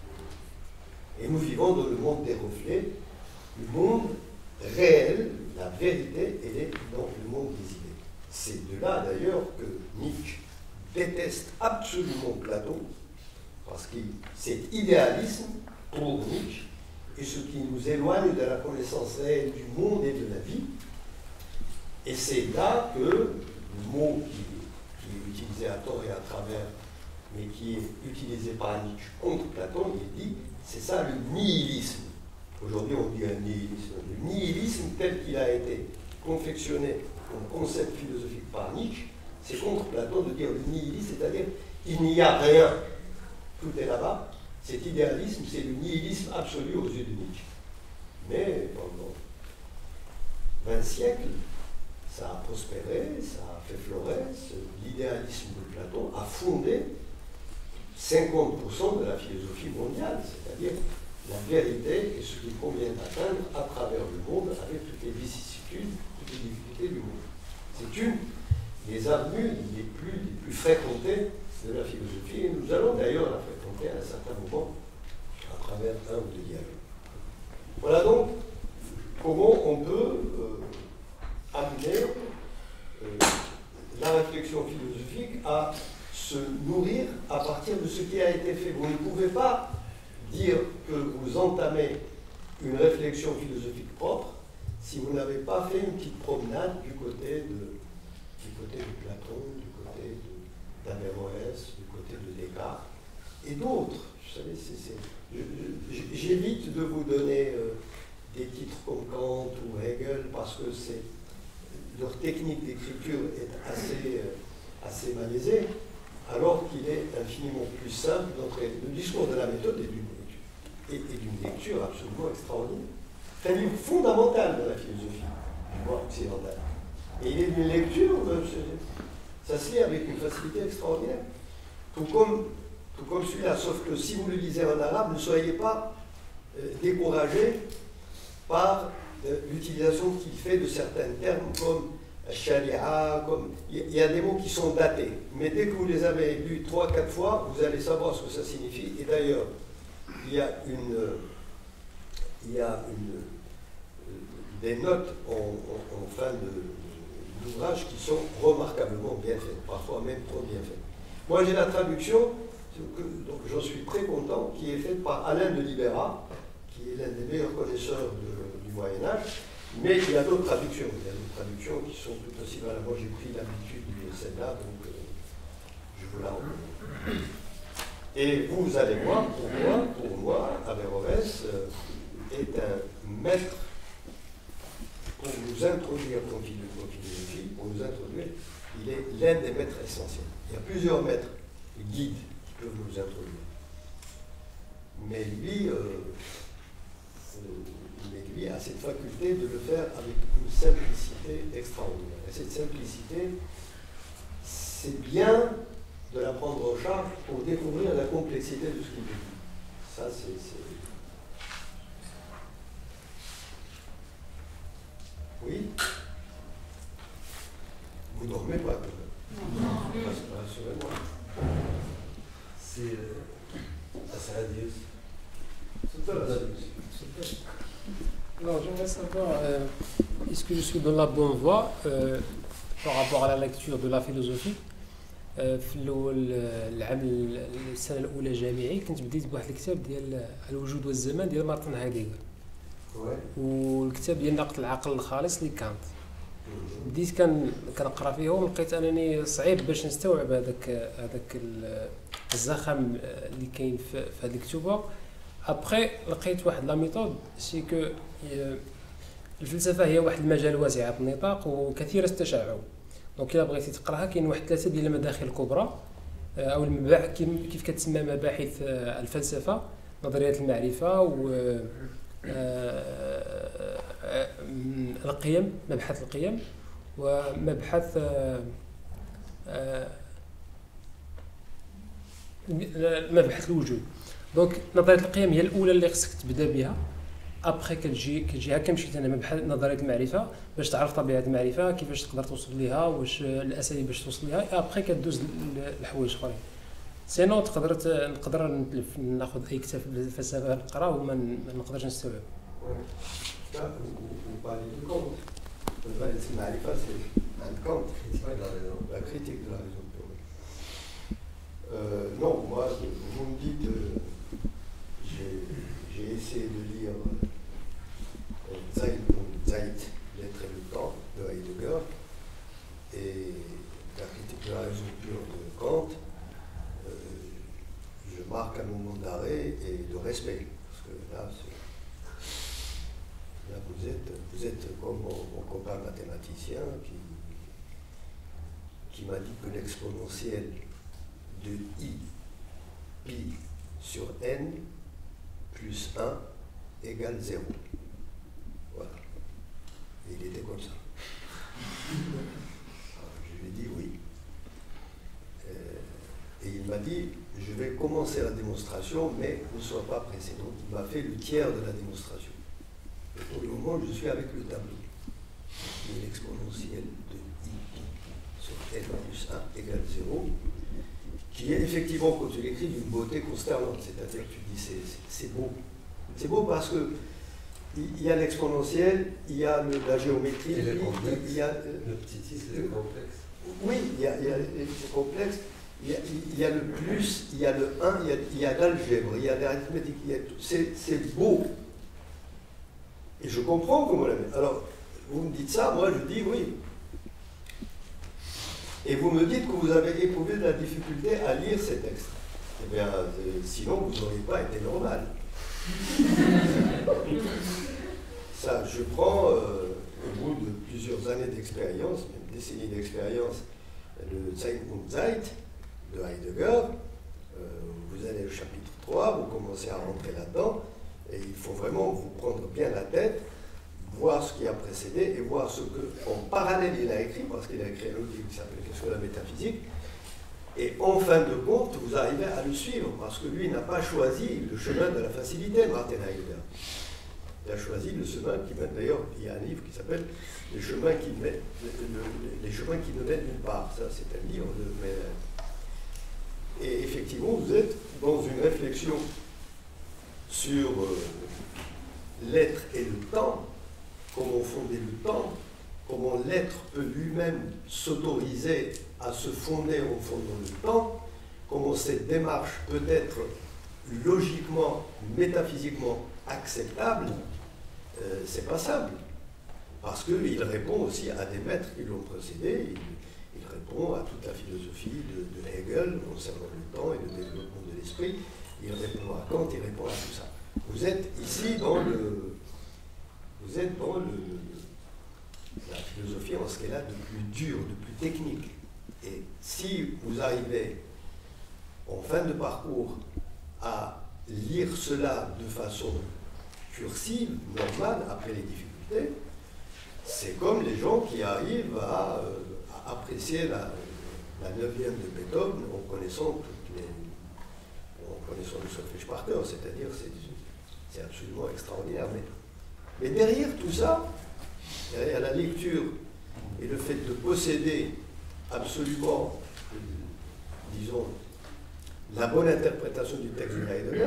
Et nous vivons dans le monde des reflets, le monde réel, la vérité, elle est dans le monde des idées. C'est de là d'ailleurs que Nietzsche déteste absolument Platon, parce que cet idéalisme, pour Nietzsche, est ce qui nous éloigne de la connaissance réelle du monde et de la vie. Et c'est là que le mot qui, qui est utilisé à tort et à travers, mais qui est utilisé par Nietzsche contre Platon, il dit, c'est ça le nihilisme. Aujourd'hui on dit un nihilisme. Le nihilisme tel qu'il a été confectionné comme concept philosophique par Nietzsche, c'est contre Platon de dire le nihilisme, c'est-à-dire il n'y a rien, tout est là-bas. Cet idéalisme, c'est le nihilisme absolu aux yeux de Nietzsche. Mais pendant vingt siècles, ça a prospéré, ça a fait florès. L'idéalisme de Platon a fondé cinquante pour cent de la philosophie mondiale, c'est-à-dire la vérité et ce qu'il convient d'atteindre à travers le monde avec toutes les vicissitudes, toutes les difficultés du monde. C'est une des avenues les plus, les plus fréquentées de la philosophie, et nous allons d'ailleurs la fréquenter à un certain moment à travers un ou deux dialogues. Voilà donc comment on peut euh, amener euh, la réflexion philosophique à se nourrir à partir de ce qui a été fait. Vous ne pouvez pas dire que vous entamez une réflexion philosophique propre si vous n'avez pas fait une petite promenade du côté de, du côté de Platon, du côté d'Averroès, du côté de Descartes et d'autres. Vous savez, c'est, c'est, je, je, j'évite de vous donner euh, des titres comme Kant ou Hegel parce que c'est, leur technique d'écriture est assez, euh, assez malaisée, alors qu'il est infiniment plus simple d'entrer. Le discours de la méthode est d'une lecture, et, et d'une lecture absolument extraordinaire. C'est un livre fondamental de la philosophie du droit occidental. Et il est d'une lecture, ça se lit avec une facilité extraordinaire. Tout comme, tout comme celui-là, sauf que si vous le lisez en arabe, ne soyez pas euh, découragés par euh, l'utilisation qu'il fait de certains termes comme sharia, comme il y a des mots qui sont datés. Mais dès que vous les avez lus trois, quatre fois, vous allez savoir ce que ça signifie. Et d'ailleurs, il y a une, il y a une, des notes en, en, en fin de, d'ouvrage qui sont remarquablement bien faites, parfois même trop bien faites. Moi, j'ai la traduction, donc j'en suis très content, qui est faite par Alain de Libera, qui est l'un des meilleurs connaisseurs de, du Moyen-Âge, mais il y a d'autres traductions. Il y a d'autres traductions qui sont tout aussi valables. Moi, j'ai pris l'habitude de celle-là, donc euh, je vous la recommande. Et vous allez voir, pour moi, pour moi, Averroès euh, est un maître pour nous introduire en philosophie, pour nous introduire, il est l'un des maîtres essentiels. Il y a plusieurs maîtres guides qui peuvent nous introduire. Mais lui, euh, euh, mais lui a cette faculté de le faire avec une simplicité extraordinaire. Et cette simplicité, c'est bien de la prendre en charge pour découvrir la complexité de ce qu'il dit. Ça, c'est... c'est... Oui? Vous dormez pas, quand même? Non. Rassurez-moi. C'est... Euh, ça a dit. C'est pas la Non, j'aimerais savoir, euh, est-ce que je suis dans la bonne voie euh, par rapport à la lecture de la philosophie. في الاول العام السنه الاولى جامعي كنت بديت بواحد الكتاب ديال الوجود والزمان ديال مارتن هايديغر والكتاب ديال نقد العقل الخالص لكانت بديت كان كنقرا فيه ولقيت انني صعيب باش نستوعب هذاك هذاك الزخم اللي كاين في هذه الكتوبه. ابخي لقيت واحد لا ميثود سي كو الفلسفه هي واحد المجال واسع النطاق وكثير التشعب. دونك الا بغيتي تقراها كاين واحد ثلاثه ديال المداخل الكبرى او المباحث كيف كتسمى مباحث الفلسفه، نظريات المعرفه و القيم، مبحث القيم ومبحث مبحث الوجود. دونك نظريه القيم هي الاولى اللي خصك تبدا بها. ابخي كتجي كتجي هكا مشيت انا مبحث نظريه المعرفه باش تعرف طبيعه المعرفه، كيفاش تقدر توصل ليها، واش الاساليب باش توصل ليها. ابخي كدوز الحوايج اخرين. سينو تقدر نقدر نتلف ناخذ اي كتاب في الفلسفه نقراه وما نقدرش نستوعب. المعرفه سي عند كانت la critique de la raison pure. Euh, non, moi, vous me dites, euh, j'ai, j'ai essayé de lire euh, Zeit, l'être et le temps de Heidegger et la critique de la raison pure de Kant. Euh, je marque un moment d'arrêt et de respect, parce que là, c'est, là vous, êtes, vous êtes comme mon, mon copain mathématicien qui, qui m'a dit que l'exponentielle de I, pi sur n plus un égale zéro. Voilà. Et il était comme ça. Alors, je lui ai dit oui. Euh, et il m'a dit, je vais commencer la démonstration, mais ne sois pas pressé. Donc il m'a fait le tiers de la démonstration. Et pour le moment, je suis avec le tableau. L'exponentielle de I, pi sur n plus un égale zéro. Qui est effectivement, quand tu l'écris, d'une beauté consternante. C'est-à-dire que tu dis, c'est, c'est, c'est beau. C'est beau parce que il y a l'exponentielle, il y a le, la géométrie, Et les il, complexes. il y a... Le petit six, c'est le complexe. Oui, il y a, il y a les complexes, il y a, il y a le plus, il y a le un, il y a, il y a l'algèbre, il y a l'arithmétique, il y a tout. C'est, c'est beau. Et je comprends comment la mettre. Alors, vous me dites ça, moi je dis oui. Et vous me dites que vous avez éprouvé de la difficulté à lire ces textes. Eh bien, euh, sinon vous n'auriez pas été normal. Ça, je prends, euh, au bout de plusieurs années d'expérience, une décennie d'expérience, le Zeit und Zeit de Heidegger. Euh, vous allez au chapitre trois, vous commencez à rentrer là-dedans, et il faut vraiment vous prendre bien la tête, voir ce qui a précédé et voir ce que, en parallèle, il a écrit, parce qu'il a écrit un livre qui s'appelle Qu'est-ce que la métaphysique. Et en fin de compte, vous arrivez à le suivre, parce que lui n'a pas choisi le chemin de la facilité, Martin Heidegger. Il a choisi le chemin qui mène, d'ailleurs, il y a un livre qui s'appelle Les chemins qui, mènent, le, le, les chemins qui ne mènent nulle part. Ça, c'est un livre de Mélène. Et effectivement, vous êtes dans une réflexion sur euh, l'être et le temps, comment fonder le temps, comment l'être peut lui-même s'autoriser à se fonder en fondant le temps, comment cette démarche peut être logiquement, métaphysiquement acceptable, euh, c'est pas simple. Parce qu'il répond aussi à des maîtres qui l'ont précédé, il, il répond à toute la philosophie de, de Hegel concernant le temps et le développement de l'esprit, il répond à Kant, il répond à tout ça. Vous êtes ici dans le... Vous êtes dans le, la philosophie en ce qu'elle a de plus dur, de plus technique. Et si vous arrivez en fin de parcours à lire cela de façon cursive, normale, après les difficultés, c'est comme les gens qui arrivent à, euh, à apprécier la, la neuvième de Beethoven en connaissant toutes les, en connaissant le solfège par cœur, c'est-à-dire c'est, c'est absolument extraordinaire. Mais, mais derrière tout ça, derrière la lecture et le fait de posséder absolument, euh, disons, la bonne interprétation du texte de Heidegger,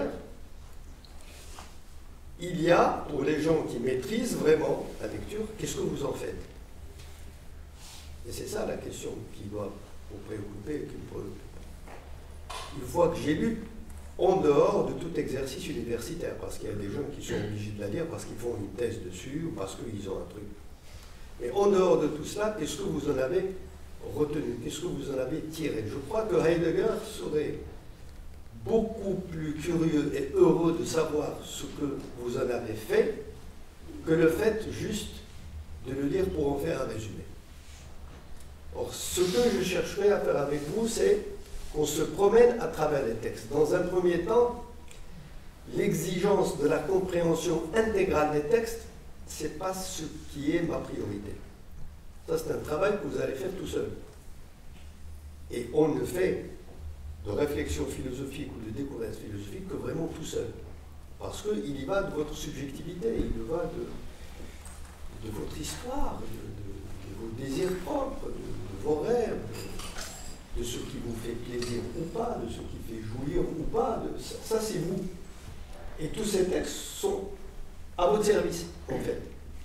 il y a, pour les gens qui maîtrisent vraiment la lecture, qu'est-ce que vous en faites? Et c'est ça la question qui doit vous préoccuper, qui me préoccupe. Une fois que j'ai lu, en dehors de tout exercice universitaire, parce qu'il y a des gens qui sont obligés de la lire parce qu'ils font une thèse dessus ou parce qu'ils ont un truc. Mais en dehors de tout cela, qu'est-ce que vous en avez retenu? Qu'est-ce que vous en avez tiré? Je crois que Heidegger serait beaucoup plus curieux et heureux de savoir ce que vous en avez fait que le fait juste de le lire pour en faire un résumé. Or, ce que je chercherai à faire avec vous, c'est qu'on se promène à travers les textes. Dans un premier temps, l'exigence de la compréhension intégrale des textes, ce n'est pas ce qui est ma priorité. Ça, c'est un travail que vous allez faire tout seul. Et on ne fait de réflexion philosophique ou de découverte philosophique que vraiment tout seul. Parce qu'il y va de votre subjectivité, il y va de, de votre histoire, de, de, de vos désirs propres, de, de vos rêves, de, de ce qui vous fait plaisir ou pas, de ce qui fait jouir ou pas. De, ça, ça c'est vous. Et tous ces textes sont à votre service, en fait.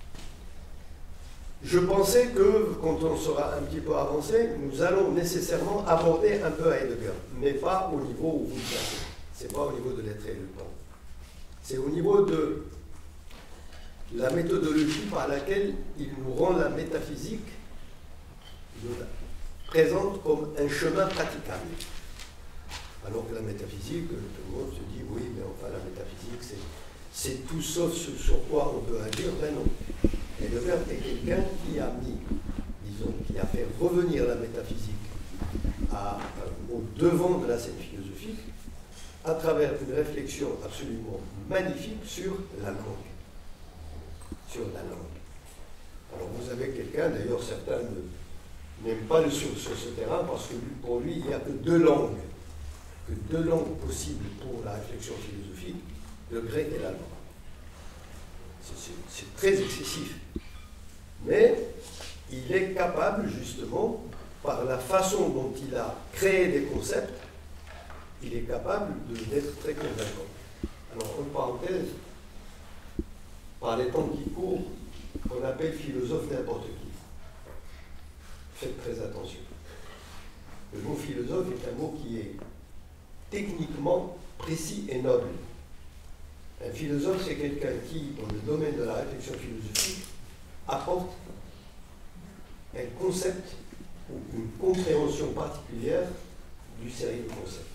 Je pensais que, quand on sera un petit peu avancé, nous allons nécessairement aborder un peu Heidegger, mais pas au niveau où vous le placez. Ce n'est pas au niveau de l'être et le temps. C'est au niveau de la méthodologie par laquelle il nous rend la métaphysique, il nous la présente comme un chemin praticable. Alors que la métaphysique, tout le monde se dit, oui, mais enfin la métaphysique, c'est, c'est tout sauf ce sur quoi on peut agir. Ben non. Heidegger est quelqu'un qui a mis, disons, qui a fait revenir la métaphysique à, euh, au devant de la scène philosophique à travers une réflexion absolument magnifique sur la langue. Sur la langue. Alors vous avez quelqu'un, d'ailleurs certains ne, n'aiment pas le sur, sur ce terrain parce que pour lui il n'y a que deux langues, que deux langues possibles pour la réflexion philosophique, le grec et l'allemand. C'est, c'est, c'est très excessif. Mais il est capable, justement, par la façon dont il a créé des concepts, il est capable de, d'être très convaincant. Alors, en parenthèse, par les temps qui courent, qu'on appelle philosophe n'importe qui. Faites très attention. Le mot philosophe est un mot qui est techniquement précis et noble. Un philosophe, c'est quelqu'un qui, dans le domaine de la réflexion philosophique, apporte un concept ou une compréhension particulière du sérieux concept.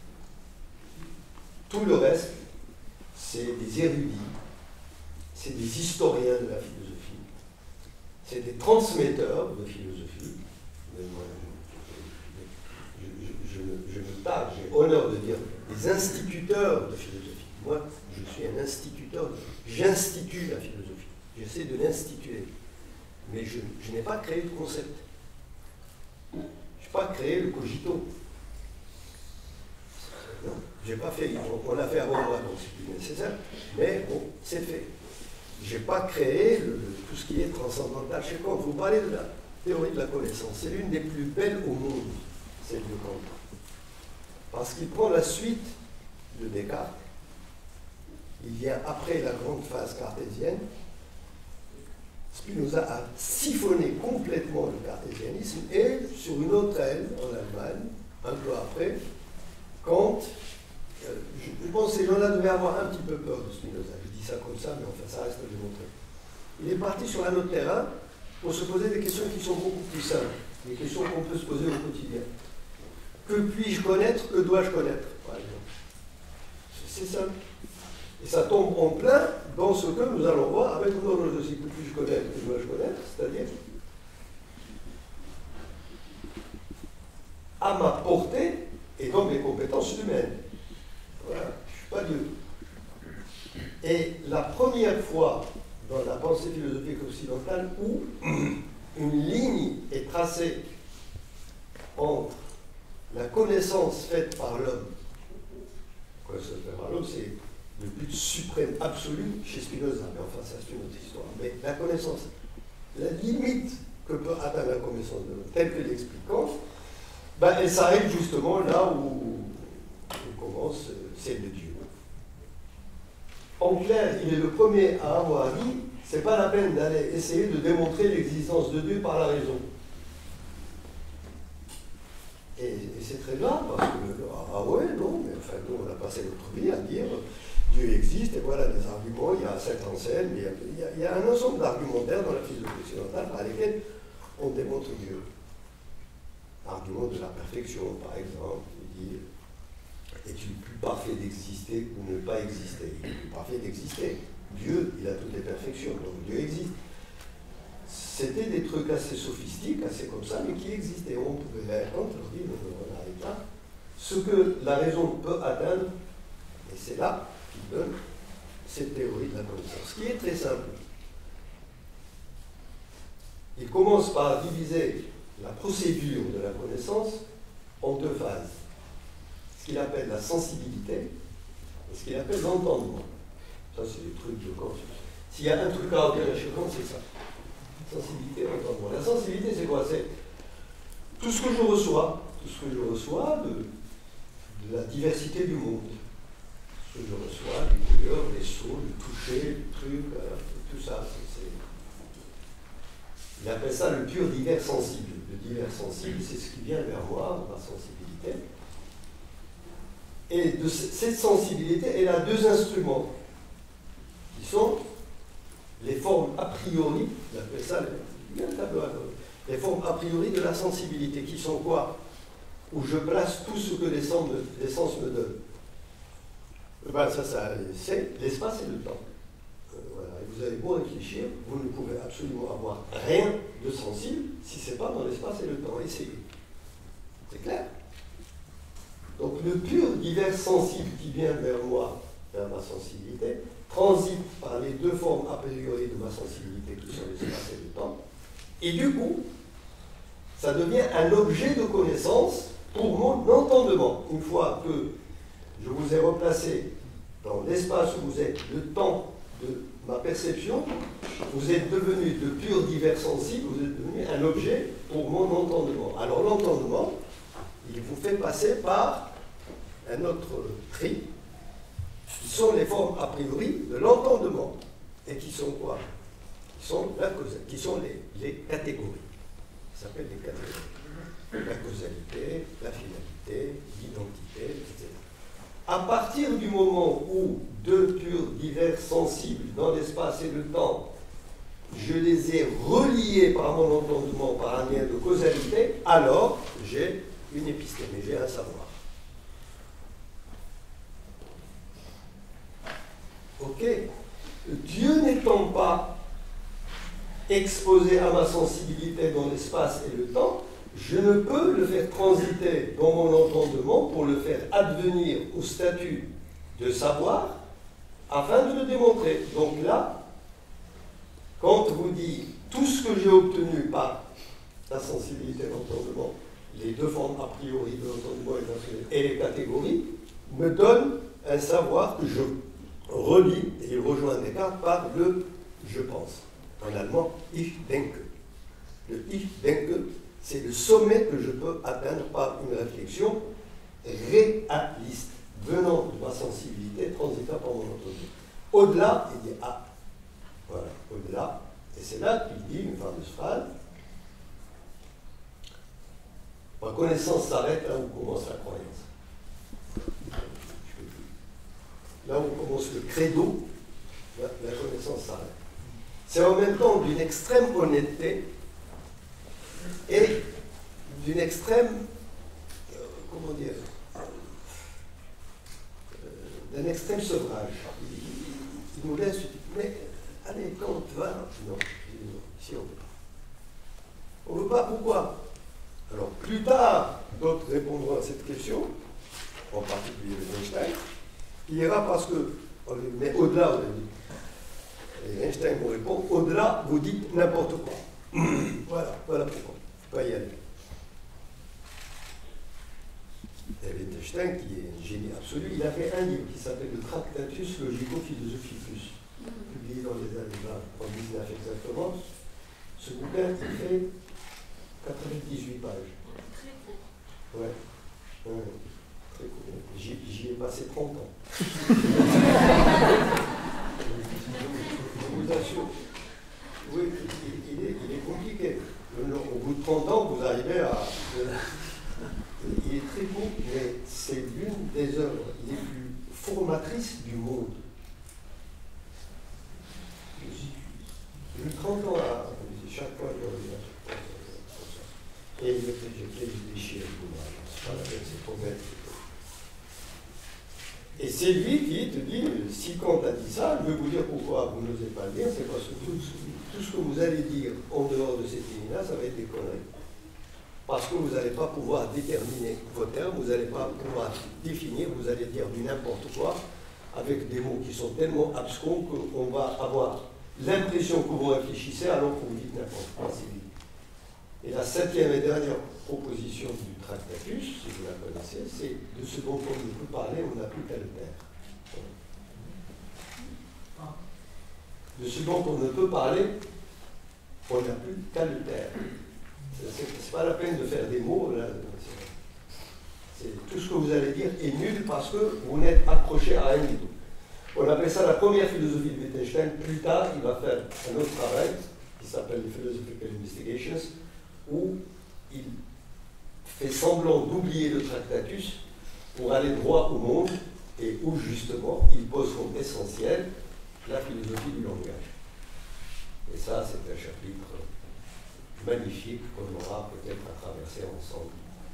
Tout le reste, c'est des érudits, c'est des historiens de la philosophie, c'est des transmetteurs de philosophie. Mais moi, je, je, je, je, je me targue, j'ai honneur de dire des instituteurs de philosophie. Moi, je suis un instituteur, j'institue la philosophie, j'essaie de l'instituer. Mais je, je n'ai pas créé le concept. Je n'ai pas créé le cogito. Non, j'ai pas fait. On l'a fait avant moi, donc c'est plus nécessaire. Mais bon, c'est fait. Je n'ai pas créé le, tout ce qui est transcendantal chez Kant. Vous parlez de la théorie de la connaissance. C'est l'une des plus belles au monde, celle de Kant. Parce qu'il prend la suite de Descartes. Il vient après la grande phase cartésienne. Spinoza a siphonné complètement le cartésianisme et sur une autre aile en Allemagne, un peu après, Kant, euh, je, je pense que ces gens-là devaient avoir un petit peu peur de Spinoza. Je dis ça comme ça, mais enfin ça reste à démontrer. Il est parti sur un autre terrain pour se poser des questions qui sont beaucoup plus simples, des questions qu'on peut se poser au quotidien. Que puis-je connaître? Que dois-je connaître, par exemple? C'est simple. Et ça tombe en plein dans ce que nous allons voir avec une horloge aussi. Que puis-je connaître, que dois-je connaître, c'est-à-dire à ma portée et donc les compétences humaines. Voilà, je ne suis pas Dieu. Et la première fois dans la pensée philosophique occidentale où une ligne est tracée entre la connaissance faite par l'homme, la connaissance faite par l'homme, c'est le but suprême absolu chez Spinoza, mais enfin ça c'est une autre histoire. Mais la connaissance, la limite que peut atteindre la connaissance de l'homme, telle que l'explique Kant, ben, elle s'arrête justement là où on commence celle de Dieu. En clair, il est le premier à avoir dit, c'est pas la peine d'aller essayer de démontrer l'existence de Dieu par la raison. Et, et c'est très grave parce que, ah ouais, non, mais enfin, nous on a passé notre vie à dire Dieu existe, et voilà des arguments, il y a sept enseignes, il y a, il y a, il y a un ensemble d'argumentaires dans la philosophie occidentale par lesquels on démontre Dieu. L'argument de la perfection, par exemple, il dit est-il plus parfait d'exister ou ne pas exister? Il est plus parfait d'exister. Dieu, il a toutes les perfections, donc Dieu existe. C'était des trucs assez sophistiques, assez comme ça, mais qui existaient. On pouvait faire quand on dit, on arrive là, ce que la raison peut atteindre, et c'est là qu'il donne cette théorie de la connaissance, qui est très simple. Il commence par diviser la procédure de la connaissance en deux phases. Ce qu'il appelle la sensibilité et ce qu'il appelle l'entendement. Ça, c'est des trucs de Kant. S'il y a un truc à retenir chez Kant, c'est ça. Sensibilité, entendement. La sensibilité, c'est quoi? C'est tout ce que je reçois, tout ce que je reçois de, de la diversité du monde. Ce que je reçois, les couleurs, les sons, le toucher, le truc, euh, tout ça. C'est, c'est... Il appelle ça le pur divers sensible. Le divers sensible, c'est ce qui vient vers moi, ma sensibilité. Et de cette sensibilité, elle a deux instruments, qui sont les formes a priori, il appelle ça les, les formes a priori de la sensibilité, qui sont quoi? Où je place tout ce que les sens me, les sens me donnent. Ben ça, ça c'est l'espace et le temps. Euh, voilà. Et vous avez beau réfléchir, vous ne pouvez absolument avoir rien de sensible si ce n'est pas dans l'espace et le temps. Essayez. C'est clair? Donc le pur divers sensible qui vient vers moi, vers ma sensibilité, transite par les deux formes a priori de ma sensibilité qui sont l'espace et le temps, et du coup, ça devient un objet de connaissance pour mon entendement. Une fois que je vous ai replacé dans l'espace où vous êtes, le temps de ma perception, vous êtes devenu de pur divers sensible, vous êtes devenu un objet pour mon entendement. Alors l'entendement, il vous fait passer par un autre tri, qui sont les formes a priori de l'entendement. et qui sont quoi? Qui sont, la cause, qui sont les, les catégories. Ça s'appelle les catégories. La causalité, la finalité, l'identité, et cetera. À partir du moment où deux purs divers sensibles dans l'espace et le temps, je les ai reliés par mon entendement, par un lien de causalité, alors j'ai une épistémie, j'ai un savoir. Ok? Dieu n'étant pas exposé à ma sensibilité dans l'espace et le temps, je ne peux le faire transiter dans mon entendement pour le faire advenir au statut de savoir afin de le démontrer. Donc là, quand vous dites tout ce que j'ai obtenu par la sensibilité d'entendement, les deux formes a priori de l'entendement et les catégories, me donnent un savoir que je relie, et il rejoint Descartes par le je pense. En allemand, ich denke. Le ich denke, c'est le sommet que je peux atteindre par une réflexion réaliste, venant de ma sensibilité, transitant par mon entendement. Au-delà, il dit ah. Voilà, au-delà. Et c'est là qu'il dit une fameuse phrase. Ma connaissance s'arrête là où commence la croyance. Là où commence le credo, la, la connaissance s'arrête. C'est en même temps d'une extrême honnêteté et d'une extrême, euh, comment dire, euh, d'un extrême sevrage. Il, il, il nous laisse, mais allez, quand on va, non, ici on ne veut pas. On ne veut pas, pourquoi? Alors, plus tard, d'autres répondront à cette question, en particulier Einstein, il ira parce que, mais au-delà, et Einstein vous répond, au-delà, vous dites n'importe quoi. Voilà, voilà pourquoi. Il ne faut pas y aller. Et Wittgenstein, qui est un génie absolu, il a fait un livre qui s'appelle le Tractatus Logico-Philosophicus, publié dans les années vingt, en dix-neuf exactement. Ce bouquin, il fait quatre-vingt-dix-huit pages. Ouais. Ouais. Très cool. J'y, j'y ai passé trente ans. Je vous assure. Oui, il, il, est, il est compliqué. Au bout de trente ans, vous arrivez à... Il est très beau, mais c'est l'une des œuvres les plus formatrices du monde. J'ai eu trente ans à... Chaque fois, il y a et j'ai fait des déchirés. C'est pas la peine, c'est trop bête. Et c'est lui qui te dit, si Kant a dit ça, je vais vous dire pourquoi vous n'osez pas le dire, c'est parce que tout, tout ce que vous allez dire en dehors de cette ligne-là, ça va être des conneries. Parce que vous n'allez pas pouvoir déterminer vos termes, vous n'allez pas pouvoir définir, vous allez dire du n'importe quoi, avec des mots qui sont tellement abscons qu'on va avoir l'impression que vous réfléchissez alors que vous dites n'importe quoi. Et la septième et dernière proposition du Tractatus, si vous la connaissez, c'est de ce dont on ne peut parler, on n'a plus qu'à le taire. De ce dont on ne peut parler, on n'a plus qu'à le taire. C'est pas la peine de faire des mots, là. C'est, tout ce que vous allez dire est nul parce que vous n'êtes accroché à rien du tout. On appelle ça la première philosophie de Wittgenstein. Plus tard, il va faire un autre travail qui s'appelle les Philosophical Investigations, où il fait semblant d'oublier le Tractatus pour aller droit au monde et où justement il pose comme essentiel la philosophie du langage. Et ça, c'est un chapitre magnifique qu'on aura peut-être à traverser ensemble.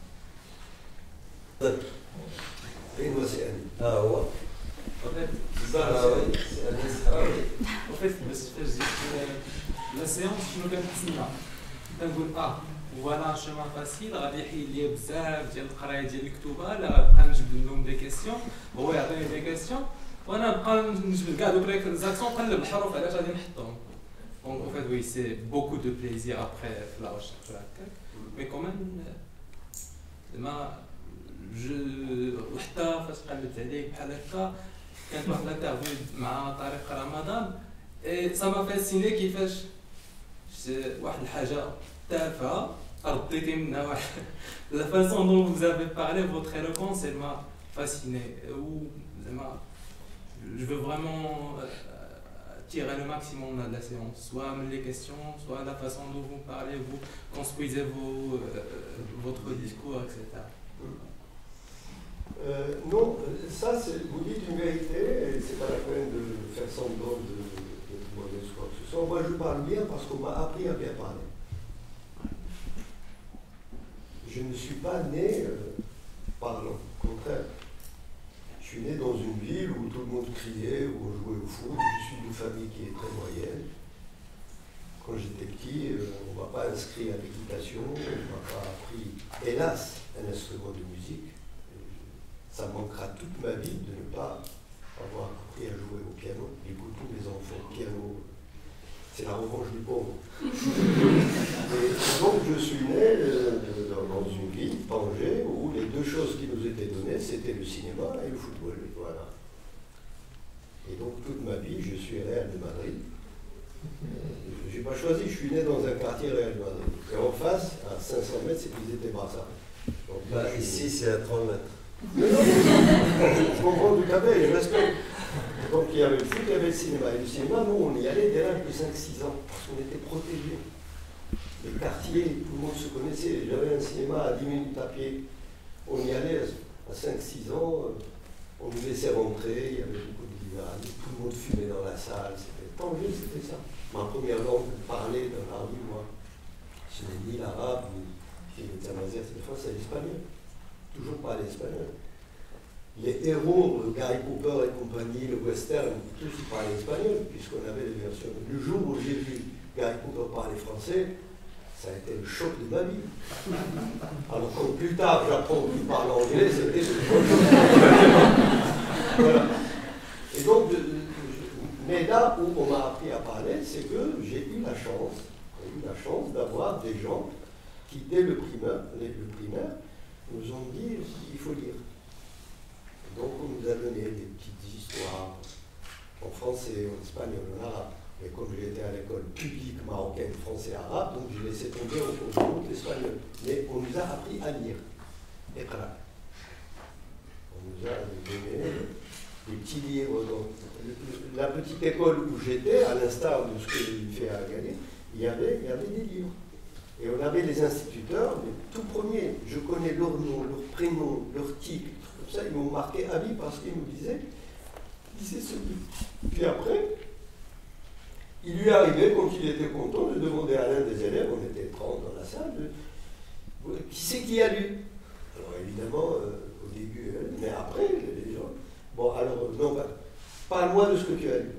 Et moi, c'est Annie. Ah ouais. En fait, c'est ça, c'est Annie. En fait, la séance, je me كنتسنى كنقول اه فوالا شومان فاسيل غادي يحيد لي بزاف ديال القرايه ديال الكتوبه لا غنبقى نجبد لهم دي كيسيون هو يعطيني دي كيسيون وانا نبقى نجبد كاع دوك لي زاكسيون نقلب الحروف علاش غادي نحطهم. Donc en fait oui, c'est beaucoup de plaisir après la recherche هكاك mais quand même زعما je وحتى فاش قلبت عليك بحال هكا كانت واحد الانترفيو مع طارق رمضان et ça m'a fasciné كيفاش واحد الحاجه تافهه رديتي منها واحد la façon dont vous avez parlé, votre éloquence, elle m'a fasciné ou زعما je veux vraiment tirer le maximum de la séance, soit les questions, soit la façon dont vous parlez, vous construisez vos, euh, votre discours, et cetera. Euh, non, ça, vous dites une vérité, et c'est pas la peine de faire semblant de, de, de mauvaise quoi que ce soit. Moi, je parle bien parce qu'on m'a appris à bien parler. Je ne suis pas né euh, parlant, au contraire. Je suis né dans une ville où tout le monde criait, où on jouait au foot. Je suis d'une famille qui est très moyenne. Quand j'étais petit, euh, on ne m'a pas inscrit à l'équitation, on ne m'a pas appris, hélas, un instrument de musique. Ça manquera toute ma vie de ne pas avoir appris à jouer au piano. Du coup, tous les enfants, piano, c'est la revanche du pauvre. Et donc, je suis né euh, dans une ville, Tanger, où les deux choses qui nous étaient données, c'était le cinéma et le football. Voilà. Et donc, toute ma vie, je suis Real de Madrid. Je n'ai pas choisi, je suis né dans un quartier Real de Madrid. Et en face, à cinq cents mètres, c'est qu'ils étaient Barça. Donc, bah, ici, c'est à trente mètres. Mais non, je comprends tout à fait, je respecte. Donc il y avait le foot, il y avait le cinéma. Et le cinéma, nous, on y allait dès l'âge de cinq six ans, parce qu'on était protégés. Les quartiers, tout le monde se connaissait. J'avais un cinéma à dix minutes à pied. On y allait à cinq six ans, on nous laissait rentrer, il y avait beaucoup de libéralisme, tout le monde fumait dans la salle. C'était Tanger, c'était ça. Ma première langue parlée dans la rue, moi, ce n'est ni l'arabe, ni le tamazight, c'est c'est l'espagnol. Toujours pas l'espagnol. Les héros, le Gary Cooper et compagnie, le western, tous ils parlaient espagnol, puisqu'on avait les versions. Le jour où j'ai vu Gary Cooper parler français, ça a été le choc de ma vie. Alors quand plus tard j'apprends qu'il parle anglais, c'était le choc. Voilà. Et donc, mais là où on m'a appris à parler, c'est que j'ai eu la chance, j'ai eu la chance d'avoir des gens qui, dès le primaire, le primaire, nous ont dit il faut lire. Donc on nous a donné des petites histoires en français, en espagnol, en arabe. Mais comme j'étais à l'école publique marocaine, français, arabe, donc j'ai laissé tomber au cours de l'espagnol. Mais on nous a appris à lire. Et voilà. On nous a donné des petits livres. Donc, la petite école où j'étais, à l'instar de ce que j'ai fait à Agadir, il y avait, il y avait des livres. Et on avait les instituteurs, les tout premiers, je connais leur nom, leur prénom, leur titre, comme ça, ils m'ont marqué à vie parce qu'ils nous disaient, lisez ce livre. Puis après, il lui arrivait, quand il était content, de demander à l'un des élèves, on était trente dans la salle, de, qui c'est qui a lu? Alors évidemment, euh, au début, euh, mais après, les gens, bon alors, non, bah, parle-moi de ce que tu as lu.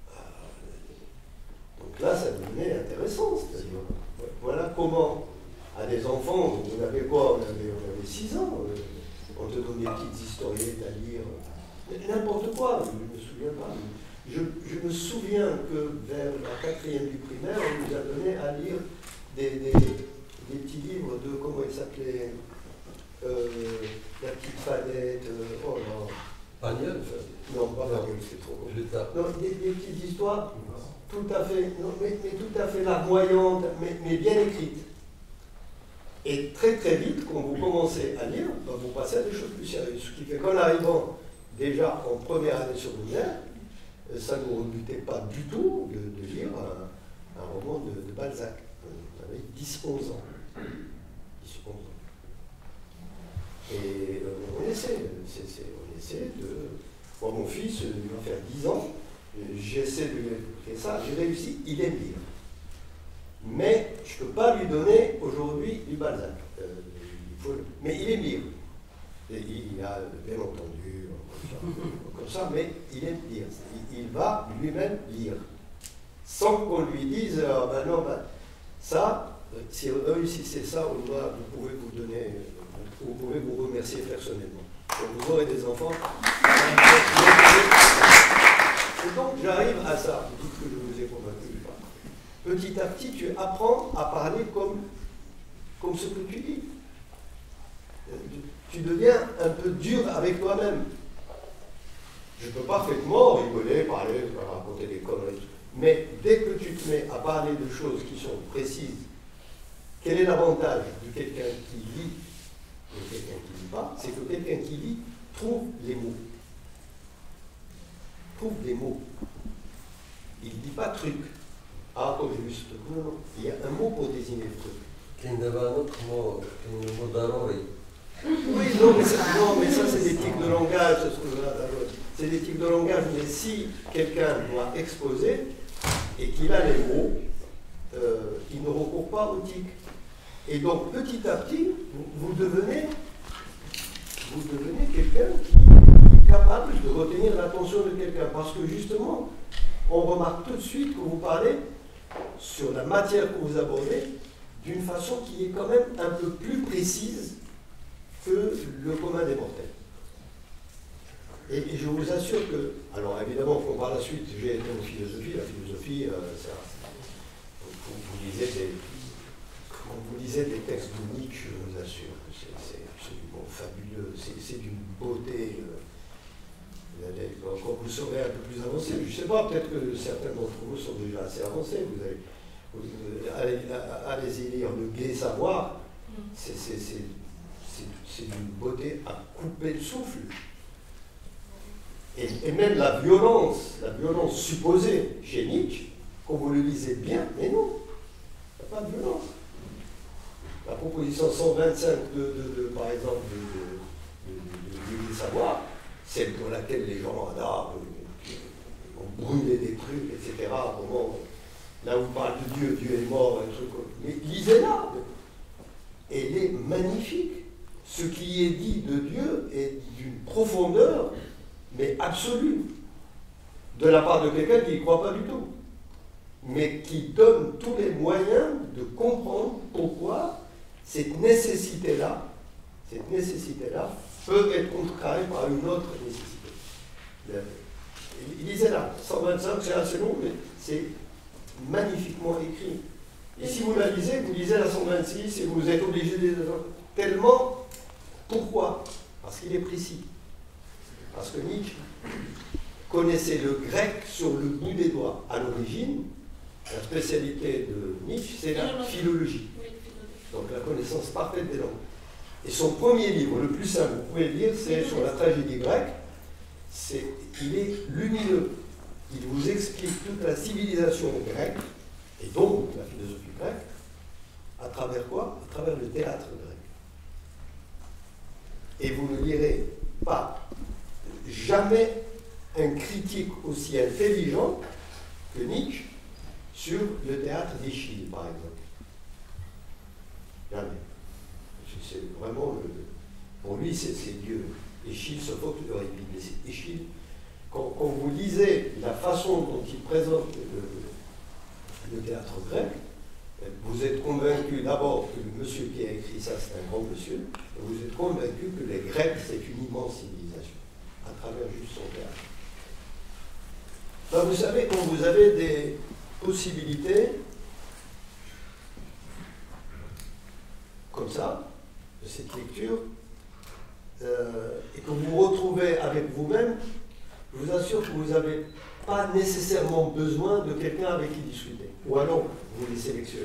Donc là, ça devenait intéressant, c'est-à-dire, voilà comment, à des enfants, on avait quoi? On avait, on avait six ans, euh, on te donnait des petites historiettes à lire, n'importe quoi, je ne me souviens pas. Je, je me souviens que vers la quatrième du primaire, on nous a donné à lire des, des, des petits livres de, comment il s'appelait, euh, La petite Fadette, euh, oh non. Pagnol? Non, pas Pagnol, c'est trop long. Plus tard. Non, des, des petites histoires, tout à fait, non, mais, mais tout à fait larmoyantes, mais, mais bien écrites. Et très très vite, quand vous commencez à lire, ben, vous passez à des choses plus sérieuses. Ce qui fait qu'en arrivant déjà en première année secondaire, ça ne nous rebutait pas du tout de, de lire un, un roman de, de Balzac. On avait dix onze ans. dix onze ans. Et euh, on essaie, c'est, c'est, on essaie de... Bon, mon fils, il va faire dix ans, j'essaie de lui faire ça, j'ai réussi, il aime lire. Mais je ne peux pas lui donner aujourd'hui du Balzac. Euh, il faut, mais il aime lire. Et il a bien entendu, comme ça, mais il aime lire. Il, il va lui-même lire. Sans qu'on lui dise, ah ben non, ben, ça, si vous réussissez ça, au moins, vous pouvez vous donner, vous pouvez vous remercier personnellement. Donc, vous aurez des enfants. Et donc, j'arrive à ça. Vous dites que je vous ai convaincu ou pas. Petit à petit, tu apprends à parler comme, comme ce que tu dis. Tu deviens un peu dur avec toi-même. Je ne peux parfaitement rigoler, parler, raconter des conneries. Mais dès que tu te mets à parler de choses qui sont précises, quel est l'avantage de quelqu'un qui lit et quelqu'un qui ne lit pas? C'est que quelqu'un qui lit trouve les mots. Trouve des mots. il ne dit pas truc. Ah, comme j'ai vu ce truc. Non, non. Il y a un mot pour désigner le truc. Qu'il y a un autre mot, un mot d'arroi. Oui, non, mais ça, non, mais ça c'est des tics de langage. C'est des tics de langage, mais si quelqu'un doit exposer et qu'il a les mots, euh, il ne recourt pas aux tics. Et donc, petit à petit, vous, vous devenez, vous devenez quelqu'un qui est capable de retenir l'attention de quelqu'un. Parce que justement, on remarque tout de suite que vous parlez sur la matière que vous abordez d'une façon qui est quand même un peu plus précise que le commun des mortels. Et, et je vous assure que, alors évidemment, qu'on par la suite, j'ai été en philosophie, la philosophie, euh, ça, vous, vous, lisez des, quand vous lisez des textes de Nietzsche, je vous assure que c'est absolument fabuleux, c'est d'une beauté. Euh, quand vous serez un peu plus avancé, je ne sais pas, peut-être que certains d'entre vous sont déjà assez avancés, vous allez, vous, allez, allez-y lire Le Gai Savoir, c'est d'une beauté à couper le souffle. Et, et même la violence, la violence supposée chez Nietzsche, quand vous le lisez bien, mais non, il n'y a pas de violence. La proposition cent vingt-cinq, de, de, de, par exemple, de, de, de, de, de, de savoir, celle pour laquelle les gens là, ont brûlé des trucs, et cetera. Moment, là où on parle de Dieu, Dieu est mort, un truc. Mais lisez-la. Elle est magnifique. Ce qui est dit de Dieu est d'une profondeur, mais absolue, de la part de quelqu'un qui n'y croit pas du tout, mais qui donne tous les moyens de comprendre pourquoi cette nécessité-là, cette nécessité-là, peut être contrecarrée par une autre nécessité. Lisez-la, cent vingt-cinq, c'est assez long, mais c'est magnifiquement écrit. Et si vous la lisez, vous lisez la cent vingt-six et vous êtes obligé de lire tellement. Pourquoi? Parce qu'il est précis. Parce que Nietzsche connaissait le grec sur le bout des doigts. À l'origine, la spécialité de Nietzsche, c'est la philologie. Donc la connaissance parfaite des langues. Et son premier livre, le plus simple, vous pouvez le lire, c'est sur la tragédie grecque. Il est lumineux. Il vous explique toute la civilisation grecque, et donc la philosophie grecque, à travers quoi? À travers le théâtre grec. Et vous ne lirez pas jamais un critique aussi intelligent que Nietzsche sur le théâtre d'Échille, par exemple. Jamais. C'est vraiment, le, pour lui, c'est Dieu. Échille, Sophocle, Euripide. Mais c'est Échille. Quand, quand vous lisez la façon dont il présente le, le théâtre grec, vous êtes convaincu d'abord que le monsieur qui a écrit ça, c'est un grand monsieur, et vous êtes convaincu que les Grecs, c'est une immense civilisation, à travers juste son théâtre. Ben, vous savez, quand vous avez des possibilités comme ça, de cette lecture, euh, et que vous vous retrouvez avec vous-même, je vous assure que vous n'avez pas nécessairement besoin de quelqu'un avec qui discuter. Ou alors, vous les sélectionnez.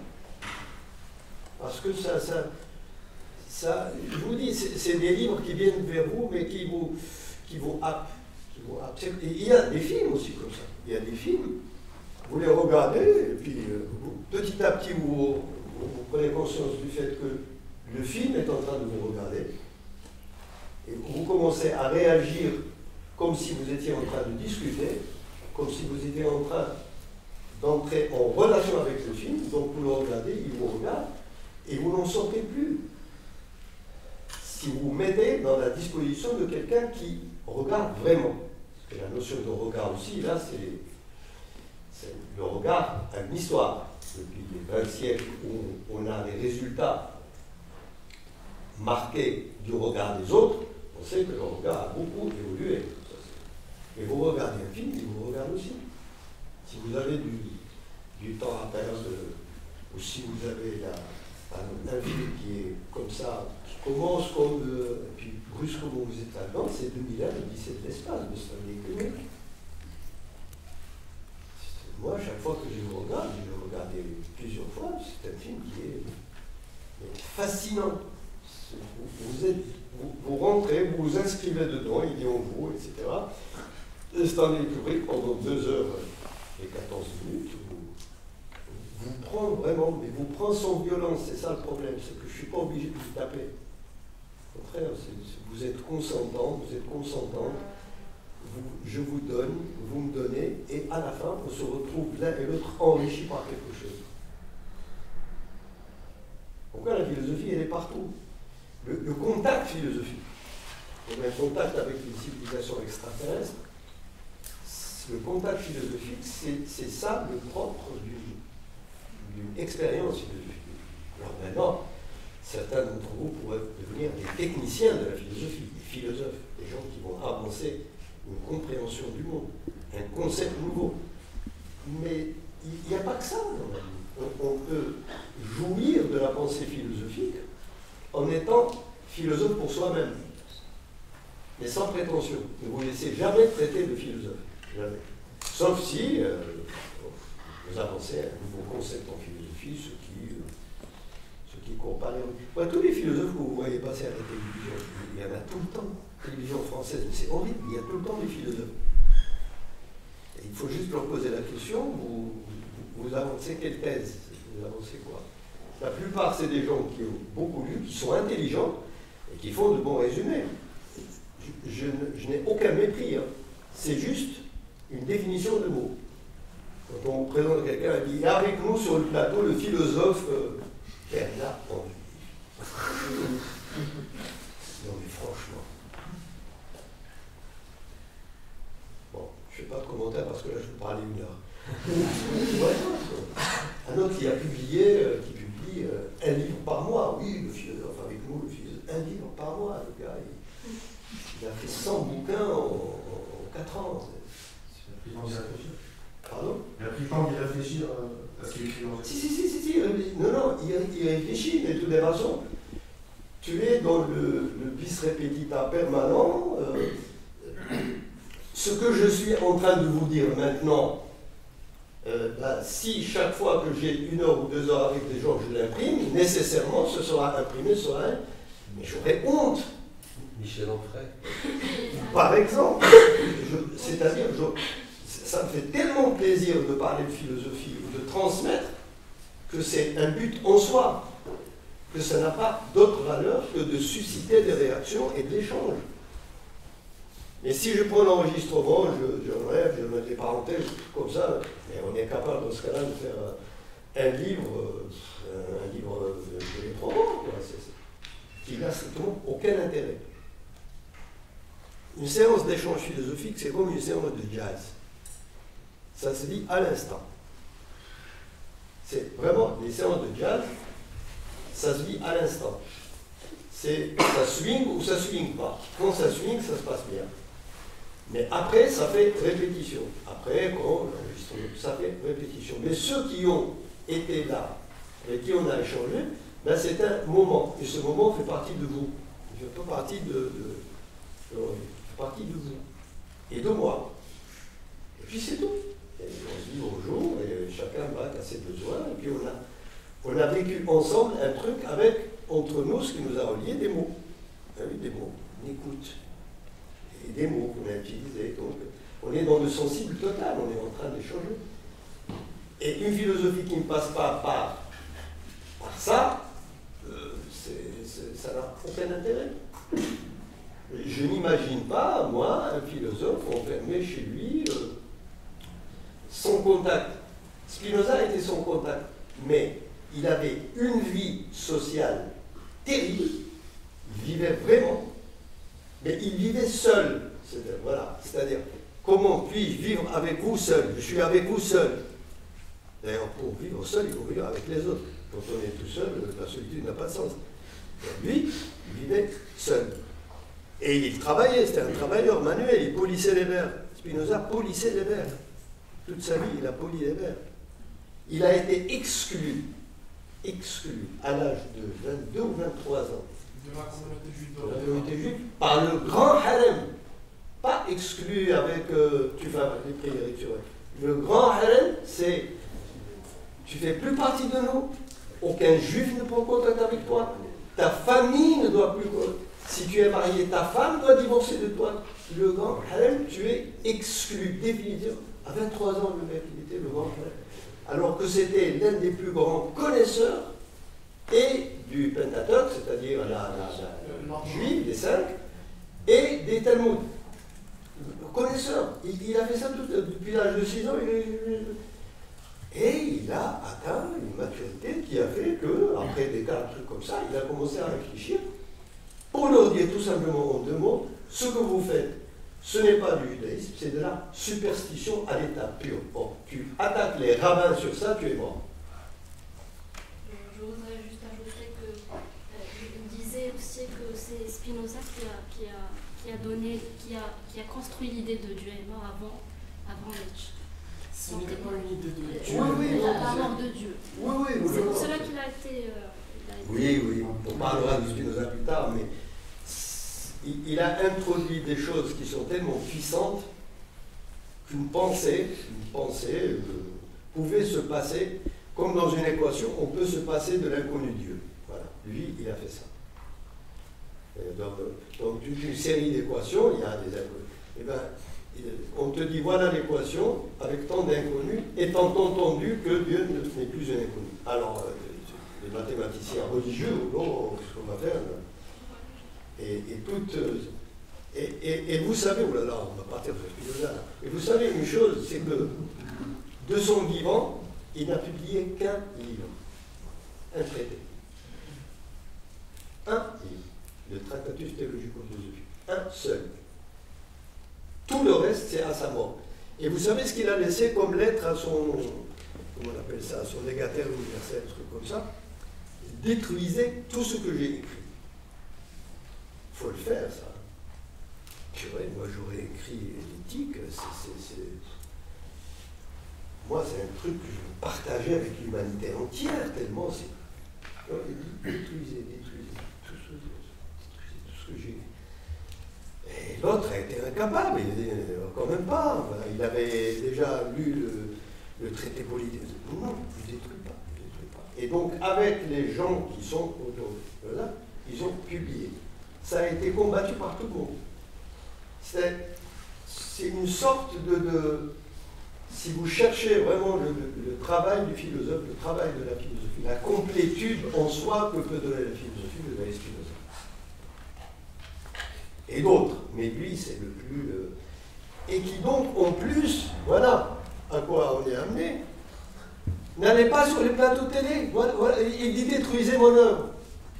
Parce que ça, ça, ça je vous dis, c'est des livres qui viennent vers vous, mais qui vous, qui vous happent. Qui vous happent. Et il y a des films aussi comme ça. Il y a des films, vous les regardez, et puis vous, petit à petit, vous, vous, vous prenez conscience du fait que le film est en train de vous regarder. Et vous commencez à réagir comme si vous étiez en train de discuter, comme si vous étiez en train d'entrer en relation avec le film. Donc vous le regardez, il vous regarde, et vous n'en sortez plus. Si vous vous mettez dans la disposition de quelqu'un qui regarde vraiment. Parce que la notion de regard aussi, là, c'est le regard à une histoire. Depuis les vingt siècles où on a les résultats marqués du regard des autres, on sait que le regard a beaucoup évolué. Et vous regardez un film, il vous regarde aussi. Si vous avez du, du temps à perdre, ou si vous avez la, un, un film qui est comme ça, qui commence comme, euh, et puis brusquement vous êtes là-dedans, c'est deux mille un, l'Odyssée de l'espace de Stanley Kubrick. Moi, chaque fois que je le regarde, je l'ai regardé plusieurs fois, c'est un film qui est fascinant. Vous, êtes, vous, vous rentrez, vous vous inscrivez dedans, il est en vous, et cetera. Et Stanley Kubrick, pendant deux heures, qui fait quatorze minutes, vous, vous prend vraiment, mais vous prend sans violence, c'est ça le problème, c'est que je ne suis pas obligé de vous taper. Au contraire, vous êtes consentant, vous êtes consentant, vous, je vous donne, vous me donnez, et à la fin, on se retrouve l'un et l'autre enrichis par quelque chose. Pourquoi la philosophie, elle est partout. Le, le contact philosophique, on a un contact avec une civilisation extraterrestre, le contact philosophique, c'est ça le propre d'une expérience philosophique. Alors maintenant, certains d'entre vous pourraient devenir des techniciens de la philosophie, des philosophes, des gens qui vont avancer une compréhension du monde, un concept nouveau. Mais il n'y a pas que ça dans la vie. On, on peut jouir de la pensée philosophique en étant philosophe pour soi-même, mais sans prétention. Ne vous laissez jamais traiter de philosophe. Jamais. Sauf si euh, vous avancez un nouveau concept en philosophie, ce qui, euh, ce qui compare. Ouais, tous les philosophes que vous voyez passer à la télévision, il y en a tout le temps. La télévision française, mais c'est horrible, il y a tout le temps des philosophes. Et il faut juste leur poser la question, vous, vous, vous avancez quelle thèse? Vous avancez quoi? La plupart, c'est des gens qui ont beaucoup lu, qui sont intelligents et qui font de bons résumés. Je, je, je n'ai aucun mépris, hein. C'est juste une définition de mots. Quand on vous présente quelqu'un, il dit avec nous sur le plateau le philosophe euh, Bernard Henry. Non mais franchement. Bon, je ne fais pas de commentaire parce que là je peux parler une heure. Ouais, un autre qui a publié, euh, qui publie euh, un livre par mois. Oui, le philosophe avec nous, le philosophe, un livre par mois, le gars. Il, il a fait cent bouquins en, en quatre ans. Il a pris le temps d'y réfléchir. Pardon? Il a pris le temps d'y réfléchir euh, à ce qu'il écrit dans le Si, si, si, si, si, il réfléchit. Non, non, il, il réfléchit, mais de toutes les façons, tu es dans le, le bis repetita permanent. Euh, ce que je suis en train de vous dire maintenant, euh, bah, si chaque fois que j'ai une heure ou deux heures avec des gens, je l'imprime, nécessairement, ce sera imprimé sur un. Mais j'aurais honte. Michel Onfray. Par exemple, c'est-à-dire, ça me fait tellement plaisir de parler de philosophie ou de transmettre que c'est un but en soi, que ça n'a pas d'autre valeur que de susciter des réactions et de l'échange. Mais si je prends l'enregistrement, je, je rêve, je mets des parenthèses comme ça, mais on est capable dans ce cas-là de faire un livre, un livre de les promos, quoi. Qui n'a strictement aucun intérêt. Une séance d'échange philosophique, c'est comme une séance de jazz. Ça se dit à l'instant. C'est vraiment des séances de jazz, ça se dit à l'instant. C'est ça swing ou ça swing pas. Quand ça swing, ça se passe bien. Mais après, ça fait répétition. Après, quand l'enregistrement, ça fait répétition. Mais ceux qui ont été là, avec qui on a échangé, ben c'est un moment. Et ce moment fait partie de vous. Il fait pas partie de, de, de, de partie de vous et de moi. Et puis c'est tout. Et on se dit bonjour et chacun va à ses besoins. Et puis on a, on a vécu ensemble un truc avec, entre nous, ce qui nous a relié, des mots. Ah oui, des mots. Une écoute. Et des mots qu'on a utilisés. Donc on est dans le sensible total, on est en train d'échanger. Et une philosophie qui ne passe pas par, par ça, euh, c'est, c'est, ça n'a aucun intérêt. Je n'imagine pas, moi, un philosophe enfermé chez lui, euh, sans contact. Spinoza était sans contact, mais il avait une vie sociale terrible, il vivait vraiment, mais il vivait seul. C'est-à-dire, voilà, c'est-à-dire, comment puis-je vivre avec vous seul? Je suis avec vous seul. D'ailleurs, pour vivre seul, il faut vivre avec les autres. Quand on est tout seul, la solitude n'a pas de sens. Lui, il vivait seul. Et il travaillait, c'était un travailleur manuel, il polissait les verres. Spinoza polissait les verres. Toute sa vie, il a poli les verres. Il a été exclu, exclu à l'âge de vingt-deux ou vingt-trois ans de la communauté juive, de la communauté juive par le grand harem. Pas exclu avec, euh, tu fais les prières, tu vois. Le grand harem, c'est, tu fais plus partie de nous, aucun juif ne prend contact avec toi, ta famille ne doit plus, si tu es marié, ta femme doit divorcer de toi. Le grand harem, tu es exclu définitivement. À vingt-trois ans, le mec, il était le grand frère. Alors que c'était l'un des plus grands connaisseurs et du Pentateuque, c'est-à-dire la, la, la juive, des cinq, et des Talmuds. Connaisseur. Il, il a fait ça tout, depuis l'âge de six ans. Il, il, et il a atteint une maturité qui a fait que, après des cas, un truc comme ça, il a commencé à réfléchir pour leur dire tout simplement en deux mots, ce que vous faites, ce n'est pas du judaïsme, c'est de la superstition à l'état pur. Bon, tu attaques les rabbins sur ça, tu es mort. Je voudrais juste ajouter que euh, il disait aussi que c'est Spinoza qui a, qui a, qui a donné, qui a, qui a construit l'idée de Dieu est mort avant, avant Nietzsche. Ce n'est pas une idée de Dieu. Oui, oui, la, la mort de Dieu. Oui, oui, oui. C'est pour cela qu'il a été. Euh, il a été oui, oui, on parlera de Spinoza plus tard, mais il, il a introduit des choses qui sont tellement puissantes qu'une pensée, une pensée euh, pouvait se passer, comme dans une équation, on peut se passer de l'inconnu Dieu. Voilà, lui, il a fait ça. Et donc, donc, toute une série d'équations, il y a des inconnus. Eh ben, on te dit, voilà l'équation, avec tant d'inconnus, étant entendu que Dieu n'est plus un inconnu. Alors, euh, les mathématiciens religieux, bon, ce qu'on va faire, et, et toutes... Et, et, et vous savez, oh là là, on va partir de Spinoza, et vous savez une chose, c'est que de son vivant, il n'a publié qu'un livre, un traité. Un livre, le Tractatus Theologico-Philosophique, un seul. Tout le reste, c'est à sa mort. Et vous savez ce qu'il a laissé comme lettre à son, comment on appelle ça, à son légataire universel, un truc comme ça? Détruisez tout ce que j'ai écrit. Il faut le faire, ça. Purée, moi j'aurais écrit l'éthique, c'est... Moi, c'est un truc que je veux partager avec l'humanité entière, tellement c'est... Détruisez, détruisez tout ce, détruisez tout ce que j'ai. Et l'autre a été incapable, il dit, quand même pas. Voilà, il avait déjà lu le, le traité politique. Non, je ne détruis pas, je détruis pas. Et donc, avec les gens qui sont autour de là, ils ont publié. Ça a été combattu par tout le monde. C'est une sorte de, de... Si vous cherchez vraiment le, le, le travail du philosophe, le travail de la philosophie, la complétude en soi que peut donner la philosophie, vous avez Spinoza. Et d'autres, mais lui c'est le plus... Euh, et qui donc, en plus, voilà à quoi on est amené, n'allez pas sur les plateaux télé, voilà, voilà, il dit détruisez mon œuvre.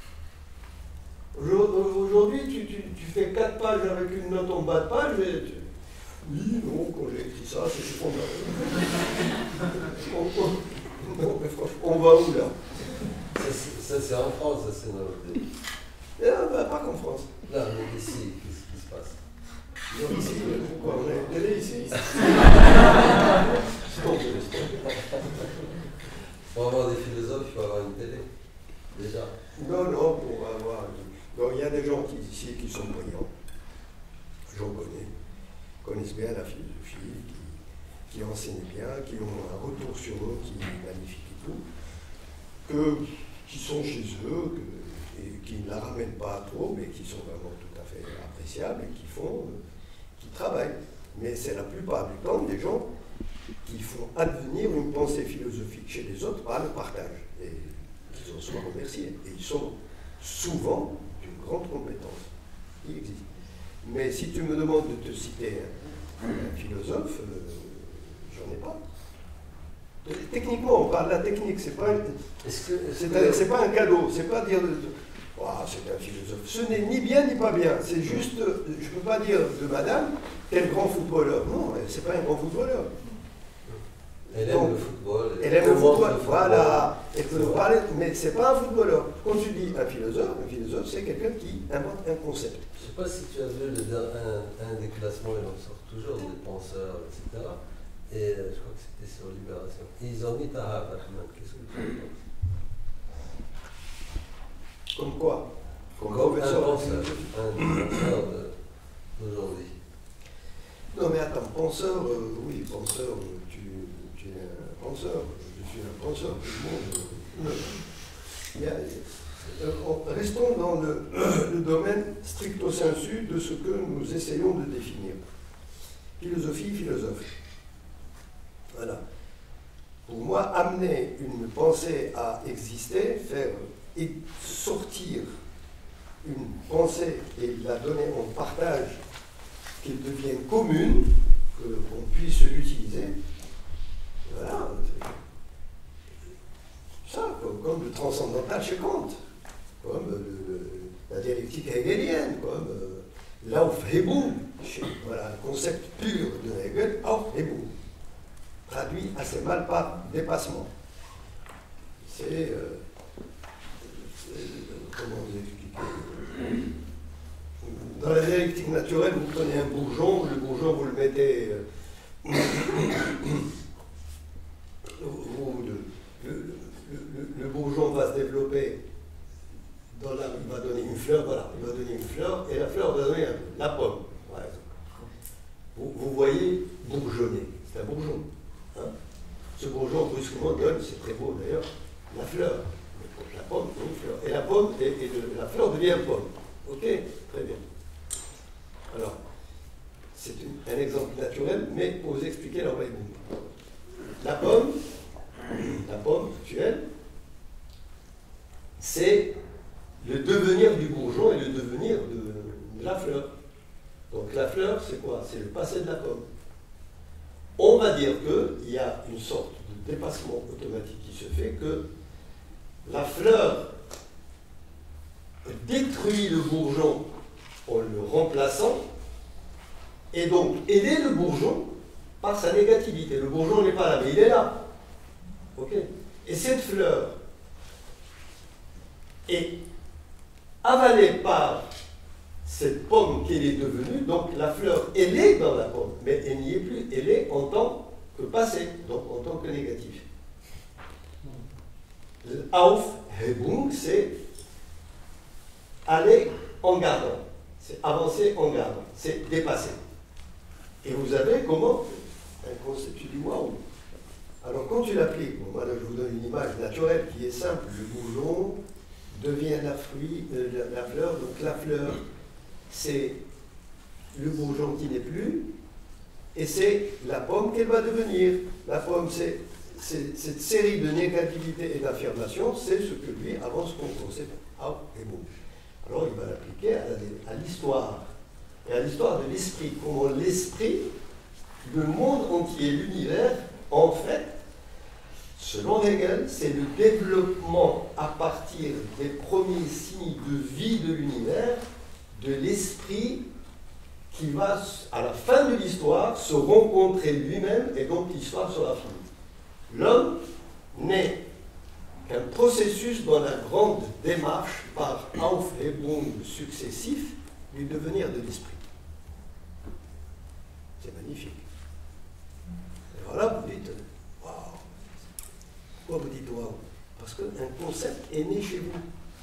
Aujourd'hui, tu, tu, tu fais quatre pages avec une note en bas de page, et tu, oui, non, quand j'ai écrit ça, c'est ce qu'on a. on, on, non, mais franchement, on va où là? Ça, c'est en France, ça, c'est dans le pays. Ah, bah, pas qu'en France. Là, mais ici, qu'est-ce qui se passe? Non, ici, pourquoi? On a une télé ici. Pour avoir des philosophes, il faut avoir une télé. Déjà. Non, non, pour avoir. Donc, il y a des gens qui, ici qui sont brillants. J'en connais. Connaissent bien la philosophie, qui, qui enseignent bien, qui ont un retour sur eux qui est magnifique et tout, que, qui sont chez eux, que, et qui ne la ramènent pas trop, mais qui sont vraiment tout à fait appréciables et qui font, euh, qui travaillent. Mais c'est la plupart du temps des gens qui font advenir une pensée philosophique chez les autres par le partage. Et ils en sont remerciés. Et ils sont souvent d'une grande compétence. Il existe. Mais si tu me demandes de te citer un, un philosophe, euh, j'en ai pas. Techniquement, on parle de la technique, c'est pas, c'est pas un cadeau, c'est pas dire oh, c'est un philosophe. Ce n'est ni bien ni pas bien, c'est juste, je ne peux pas dire de madame, quel grand footballeur. Non, c'est pas un grand footballeur. Elle aime Donc, le football. Elle aime le football, voilà. Elle peut nous parler, mais c'est pas un footballeur. Quand tu dis un philosophe, un philosophe, c'est quelqu'un qui invente un concept. Je ne sais pas si tu as vu le, un, un des classements, il en sort toujours, des penseurs, et cetera. Et euh, je crois que c'était sur Libération. Et ils ont mis Taha Rahman. Qu'est-ce que tu en penses? Comme quoi? Comme, Comme un penseur, un penseur d'aujourd'hui. Non mais attends, penseur, euh, oui, penseur, tu, tu es un penseur, je suis un penseur, tout le monde. Euh, il y a, euh, restons dans le, le domaine stricto sensu de ce que nous essayons de définir. Philosophie, philosophe. moi, amener une pensée à exister, faire et sortir une pensée et la donner en partage, qu'elle devienne commune, qu'on puisse l'utiliser, voilà. Ça, comme, comme le transcendantal chez Kant, comme le, le, la dialectique hegelienne, comme euh, l'Aufhebung, voilà, le concept pur de Hegel, Aufhebung, traduit assez mal par dépassement. C'est, euh, comment vous expliquer? Dans la dialectique naturelle, vous prenez un bourgeon, le bourgeon, vous le mettez... Euh, vous, le, le, le, le bourgeon va se développer, dans la, il va donner une fleur, voilà, il va donner une fleur, et la fleur va donner la pomme, par exemple. Vous, vous voyez bourgeonner, c'est un bourgeon. Hein? Ce bourgeon, brusquement, donne, c'est très beau d'ailleurs, la fleur. La pomme, une fleur. Et la pomme, et, et de, la fleur devient pomme. Ok? Très bien. Alors, c'est un exemple naturel, mais pour vous expliquer leur raison. La pomme, la pomme actuelle, c'est le devenir du bourgeon et le devenir de, de la fleur. Donc la fleur, c'est quoi? C'est le passé de la pomme. On va dire qu'il y a une sorte de dépassement automatique qui se fait, que la fleur détruit le bourgeon en le remplaçant, et donc aider le bourgeon par sa négativité. Le bourgeon n'est pas là, mais il est là. Ok. Et cette fleur est avalée par cette pomme qu'elle est devenue, donc la fleur, elle est dans la pomme, mais elle n'y est plus, elle est en tant que passé, donc en tant que négatif. Aufhebung, c'est aller en gardant, c'est avancer en gardant, c'est dépasser. Et vous avez comment? Un concept, tu dis waouh. Alors quand tu l'appliques, bon, voilà, je vous donne une image naturelle qui est simple, le bourgeon devient la, fruit, euh, la, la fleur, donc la fleur, c'est le bourgeon qui n'est plus, et c'est la pomme qu'elle va devenir. La pomme, c'est cette série de négativité et d'affirmation, c'est ce que lui avance comme concept. Ah, et bon. Alors il va l'appliquer à l'histoire, et à l'histoire de l'esprit. Comment l'esprit, le monde entier, l'univers, en fait, selon Hegel, c'est le développement à partir des premiers signes de vie de l'univers, de l'esprit qui va, à la fin de l'histoire, se rencontrer lui-même, et donc l'histoire sera finie. L'homme n'est qu'un processus dans la grande démarche par Aufhebung successif du devenir de l'esprit. C'est magnifique. Et voilà, vous dites, waouh. Pourquoi vous dites waouh? Parce qu'un concept est né chez vous.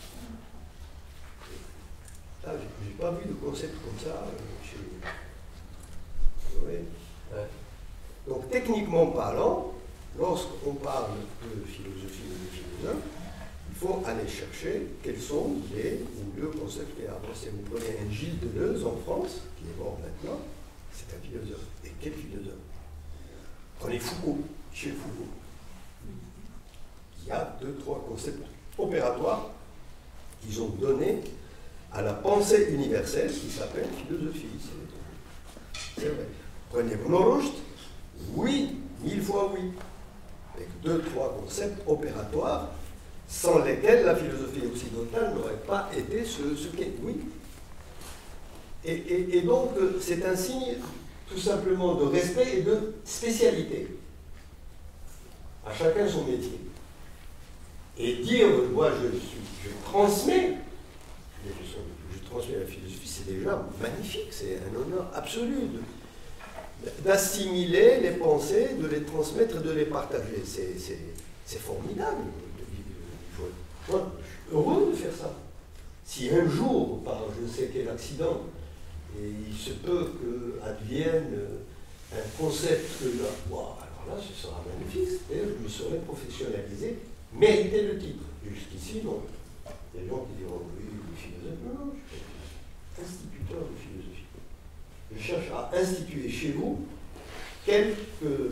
Là, je n'ai pas vu de concept comme ça euh, chez vous. Vous voyez? Ouais. Donc, techniquement parlant, lorsqu'on parle de philosophie et de philosophe, il faut aller chercher quels sont les ou le concepts qui ont avancé. Vous prenez un Gilles Deleuze en France, qui est mort maintenant, c'est un philosophe. Et quel philosophe? Prenez Foucault, chez Foucault. Il y a deux, trois concepts opératoires qu'ils ont donnés à la pensée universelle qui s'appelle philosophie. C'est vrai. Prenez Bruno-Rocht, oui, mille fois oui. Avec deux, trois concepts opératoires sans lesquels la philosophie occidentale n'aurait pas été ce, ce qu'est. Oui. Et, et, et donc, c'est un signe tout simplement de respect et de spécialité. À chacun son métier. Et dire, moi, je, suis, je transmets, je, je transmets la philosophie, c'est déjà magnifique, c'est un honneur absolu d'assimiler les pensées, de les transmettre, de les partager. C'est formidable. Je suis heureux de faire ça. Si un jour, par je ne sais quel accident, et il se peut qu'advienne un concept que là, wow, alors là, ce sera magnifique, c'est-à-dire je me serai professionnalisé, mériter le titre. Jusqu'ici, non. Il y a des gens qui diront, oui, le philosophe, non, non, je suis instituteur de philosophie. Je cherche à instituer chez vous quelques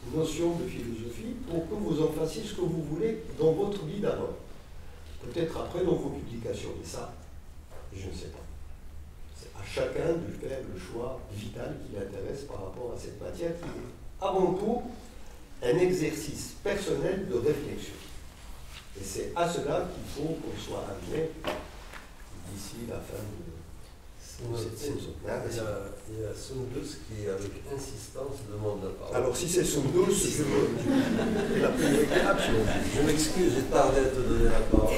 notion de philosophie pour que vous en fassiez ce que vous voulez dans votre vie d'abord. Peut-être après dans vos publications, mais ça, je ne sais pas. C'est à chacun de faire le choix vital qui l'intéresse par rapport à cette matière qui est avant tout un exercice personnel de réflexion. Et c'est à cela qu'il faut qu'on soit amené d'ici la fin de, de cette saison. Il y a, il y a Sundus qui, avec insistance, demande la parole. Alors, si c'est Sundus, je veux la priorité absolue. Je m'excuse, j'ai tardé à te donner la parole.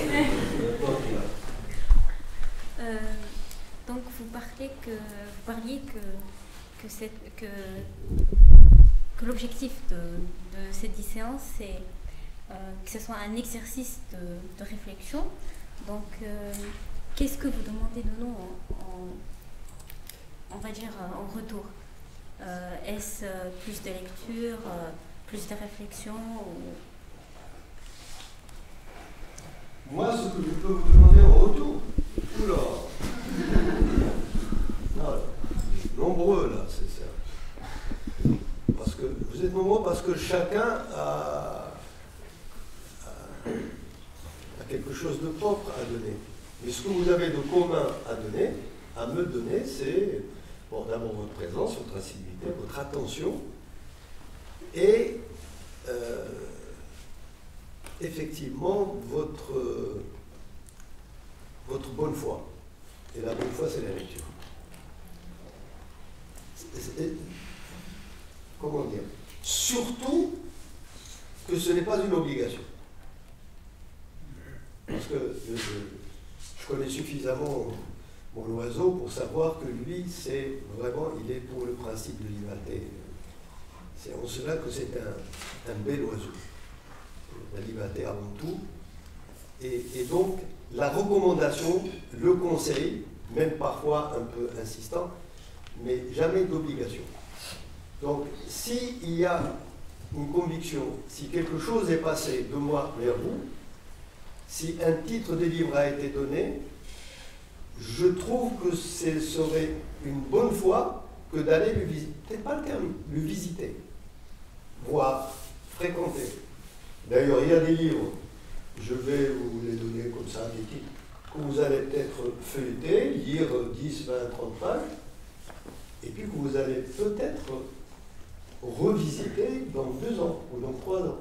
euh, donc, vous parlez que vous parliez que que, cette, que, que l'objectif de, de cette séance, c'est euh, que ce soit un exercice de, de réflexion. Donc, euh, qu'est-ce que vous demandez de nous en, en, on va dire en retour? euh, Est-ce plus de lecture, euh, plus de réflexion ou... Moi, ce que je peux vous demander en retour, oula, ah, nombreux là, c'est ça. Parce que vous êtes nombreux parce que chacun a, a, a quelque chose de propre à donner. Mais ce que vous avez de commun à donner, à me donner, c'est bon, d'abord votre présence, votre assiduité, votre attention et euh, effectivement votre, euh, votre bonne foi. Et la bonne foi, c'est la lecture. C'est, c'est, comment dire? Surtout que ce n'est pas une obligation. Parce que je, je connais suffisamment mon oiseau pour savoir que lui, c'est vraiment, il est pour le principe de liberté. C'est en cela que c'est un, un bel oiseau. La liberté avant tout. Et, et donc, la recommandation, le conseil, même parfois un peu insistant, mais jamais d'obligation. Donc, s'il y a une conviction, si quelque chose est passé de moi vers vous, si un titre de livre a été donné, je trouve que ce serait une bonne foi que d'aller le visiter, peut-être pas le terme, le visiter, voir, fréquenter. D'ailleurs, il y a des livres, je vais vous les donner comme ça, des titres, que vous allez peut-être feuilleter, lire dix, vingt, trente pages, et puis que vous allez peut-être revisiter dans deux ans ou dans trois ans.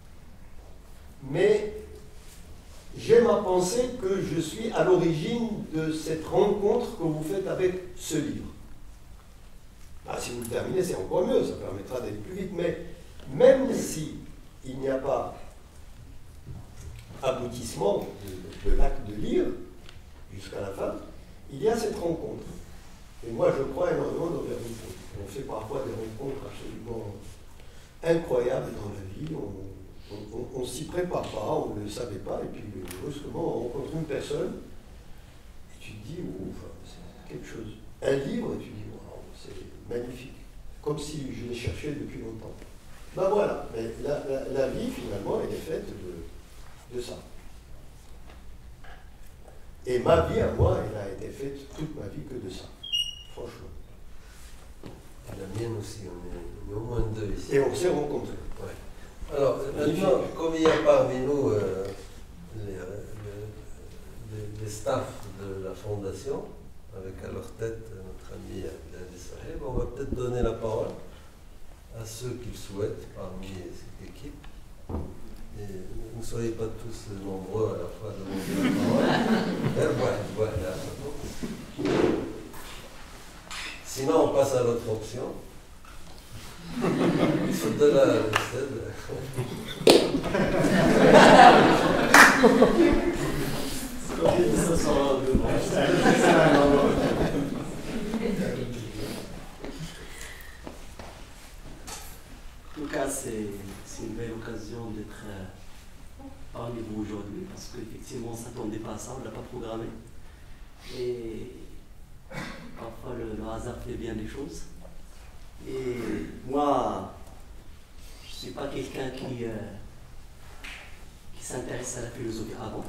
Mais j'aime à penser que je suis à l'origine de cette rencontre que vous faites avec ce livre. Ah, si vous le terminez, c'est encore mieux, ça permettra d'aller plus vite, mais même si il n'y a pas aboutissement de, de l'acte de lire jusqu'à la fin, il y a cette rencontre. Et moi, je crois énormément dans les rencontres. On fait parfois des rencontres absolument incroyables dans la vie. On ne s'y prépare pas, on ne le savait pas, et puis brusquement, on rencontre une personne, et tu te dis, ouf, c'est quelque chose. Un livre, et tu te dis, waouh, c'est magnifique. Comme si je l'ai cherché depuis longtemps. Ben voilà, mais la, la, la vie, finalement, elle est faite de, de ça. Et ma vie, à moi, elle a été faite toute ma vie que de ça. Franchement. Et la mienne aussi, on est, on est au moins deux ici. Et on s'est rencontrés. Ouais. Alors, maintenant, comme il y a parmi nous euh, les, les, les staffs de la Fondation, avec à leur tête notre ami Abdelhadi Saheb, on va peut-être donner la parole à ceux qui le souhaitent parmi cette équipe. Et ne soyez pas tous nombreux à la fois à demander la parole. Voilà. Sinon, on passe à l'autre option. De la En tout cas, c'est une belle occasion d'être euh, parmi vous aujourd'hui, parce qu'effectivement, on ne s'attendait pas à ça, on ne l'a pas programmé. Et parfois, le, le hasard fait bien des choses. Et moi, je ne suis pas quelqu'un qui, euh, qui s'intéresse à la philosophie avant,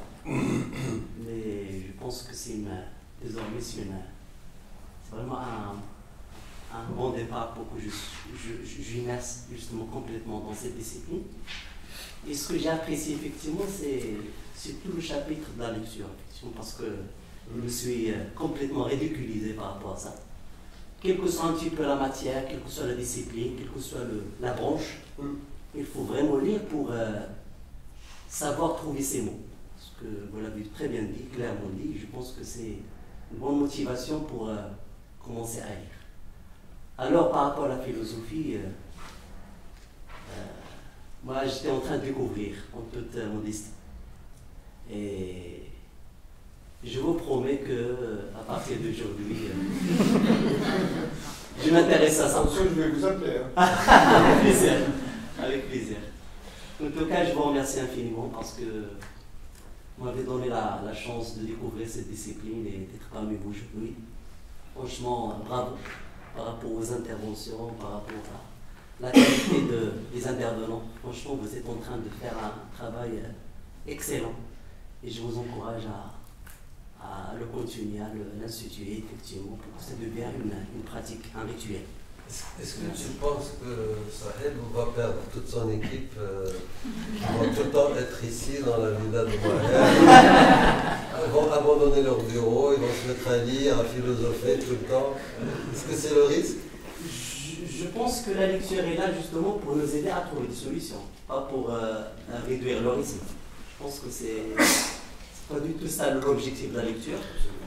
mais je pense que c'est une, désormais, c'est, une, c'est vraiment un, un bon départ pour que je, je, je, j'immerse justement complètement dans cette discipline. Et ce que j'ai apprécié effectivement, c'est, c'est tout le chapitre de la lecture, parce que je me suis complètement ridiculisé par rapport à ça. Quelle que soit un petit peu la matière, quelle que soit la discipline, quelle que soit le, la branche, il faut vraiment lire pour euh, savoir trouver ses mots. Parce que vous l'avez très bien dit, clairement dit, je pense que c'est une bonne motivation pour euh, commencer à lire. Alors, par rapport à la philosophie, euh, euh, moi j'étais en train de découvrir en toute euh, modestie. Et je vous promets que euh, à partir d'aujourd'hui, euh, je m'intéresse à ça. Attention, je vais vous appeler. Hein. Avec plaisir. Avec plaisir. En tout cas, je vous remercie infiniment parce que vous m'avez donné la, la chance de découvrir cette discipline et d'être parmi vous aujourd'hui. Franchement, bravo par rapport aux interventions, par rapport à la qualité de, des intervenants. Franchement, vous êtes en train de faire un travail excellent et je vous encourage à, à le continuer, à l'instituer effectivement pour que ça devienne une, une pratique, un rituel. Est-ce que tu penses que Sahel va perdre toute son équipe euh, qui vont tout le temps être ici dans la villa de Montréal? Ils vont abandonner leur bureau, ils vont se mettre à lire, à philosopher tout le temps. Est-ce que c'est le risque? je, je pense que la lecture est là justement pour nous aider à trouver des solutions, pas pour euh, réduire le risque. Je pense que c'est pas du tout ça l'objectif de la lecture.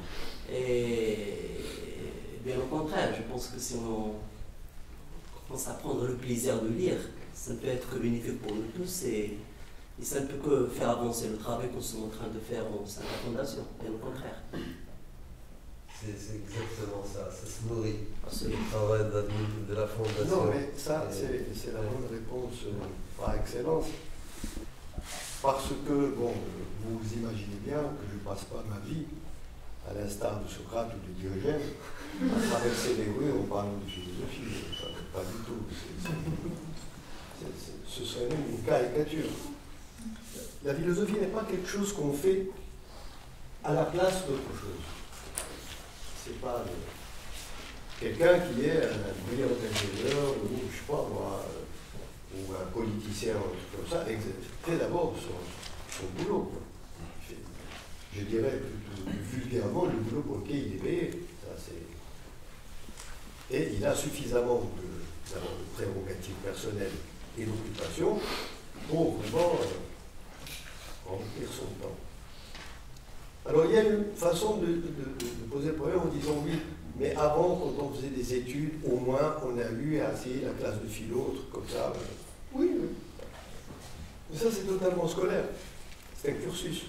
Et bien au contraire, je pense que si on commence à prendre le plaisir de lire, ça peut être bénéfique pour nous tous et, et ça ne peut que faire avancer le travail qu'on est en train de faire au sein de la Fondation, bien au contraire. C'est, c'est exactement ça, ça se nourrit. Absolument. Le travail de la, de la Fondation. Non, mais ça, c'est, c'est la bonne réponse euh, par excellence. Parce que, bon, vous imaginez bien que je ne passe pas ma vie, à l'instar de Socrate ou de Diogène, à traverser les rues en parlant de philosophie. Pas, pas du tout. C'est, c'est, c'est, c'est, ce serait même une caricature. La philosophie n'est pas quelque chose qu'on fait à la place d'autre chose. C'est pas le, quelqu'un qui est un brillant ingénieur ou, je sais pas moi, ou un politicien ou un truc comme ça, fait d'abord son, son boulot. Fait, je dirais plutôt vulgairement le boulot pour lequel il est payé. Ça, c'est... Et il a suffisamment de, de prérogatives personnelles et d'occupation pour vraiment euh, remplir son temps. Alors il y a une façon de, de, de, de poser le problème en disant oui, mais avant, quand on faisait des études, au moins on a eu à essayer la classe de philo, truc comme ça. Oui, oui. Mais ça c'est totalement scolaire. C'est un cursus.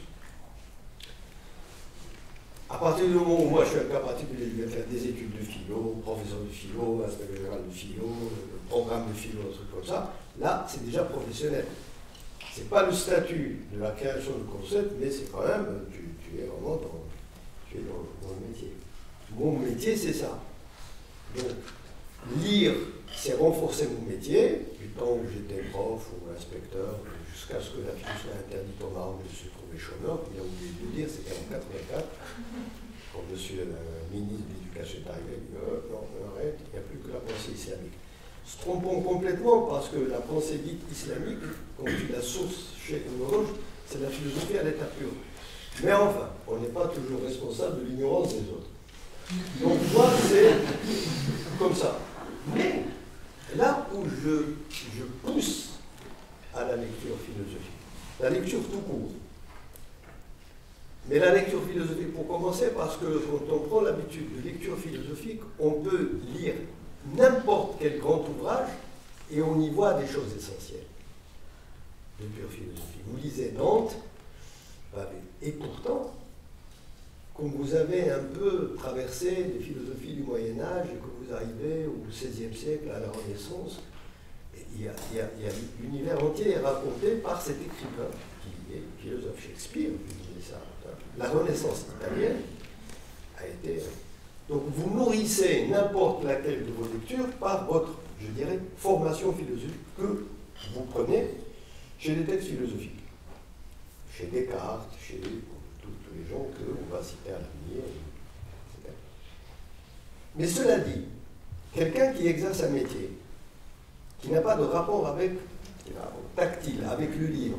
À partir du moment où moi je suis incapable de faire des études de philo, professeur de philo, inspecteur général de philo, programme de philo, un truc comme ça, là c'est déjà professionnel. C'est pas le statut de la création de concept, mais c'est quand même, tu, tu es vraiment dans, tu es dans, dans le métier. Mon métier c'est ça. Donc, lire, c'est renforcer mon métier, du temps où j'étais prof ou inspecteur, jusqu'à ce que la philo soit interdite au Maroc, je me suis trouvé chômeur, il a oublié de le dire, c'était en quatre-vingt-quatre, quand monsieur le ministre de l'Éducation est arrivé, il dit euh, non, arrête, il n'y a plus que la pensée islamique. Se trompons complètement parce que la pensée dite islamique, quand tu la source chez Nouroge, c'est la philosophie à l'état pur. Mais enfin, on n'est pas toujours responsable de l'ignorance des autres. Donc moi, c'est comme ça. Mais là où je, je pousse à la lecture philosophique, la lecture tout court, mais la lecture philosophique pour commencer, parce que quand on prend l'habitude de lecture philosophique, on peut lire n'importe quel grand ouvrage et on y voit des choses essentielles de pure philosophie. Vous lisez Dante, et pourtant, quand vous avez un peu traversé les philosophies du Moyen-Âge et que vous arrivez au seizième siècle à la Renaissance, il y a, il y a, il y a l'univers entier raconté par cet écrivain qui est philosophe Shakespeare, qui disait ça. La Renaissance italienne a été... Donc vous nourrissez n'importe laquelle de vos lectures par votre, je dirais, formation philosophique que vous prenez chez les textes philosophiques. Chez Descartes, chez tous les gens qu'on va citer à l'avenir, et cetera. Mais cela dit, quelqu'un qui exerce un métier, qui n'a pas de rapport avec, tactile, avec le livre,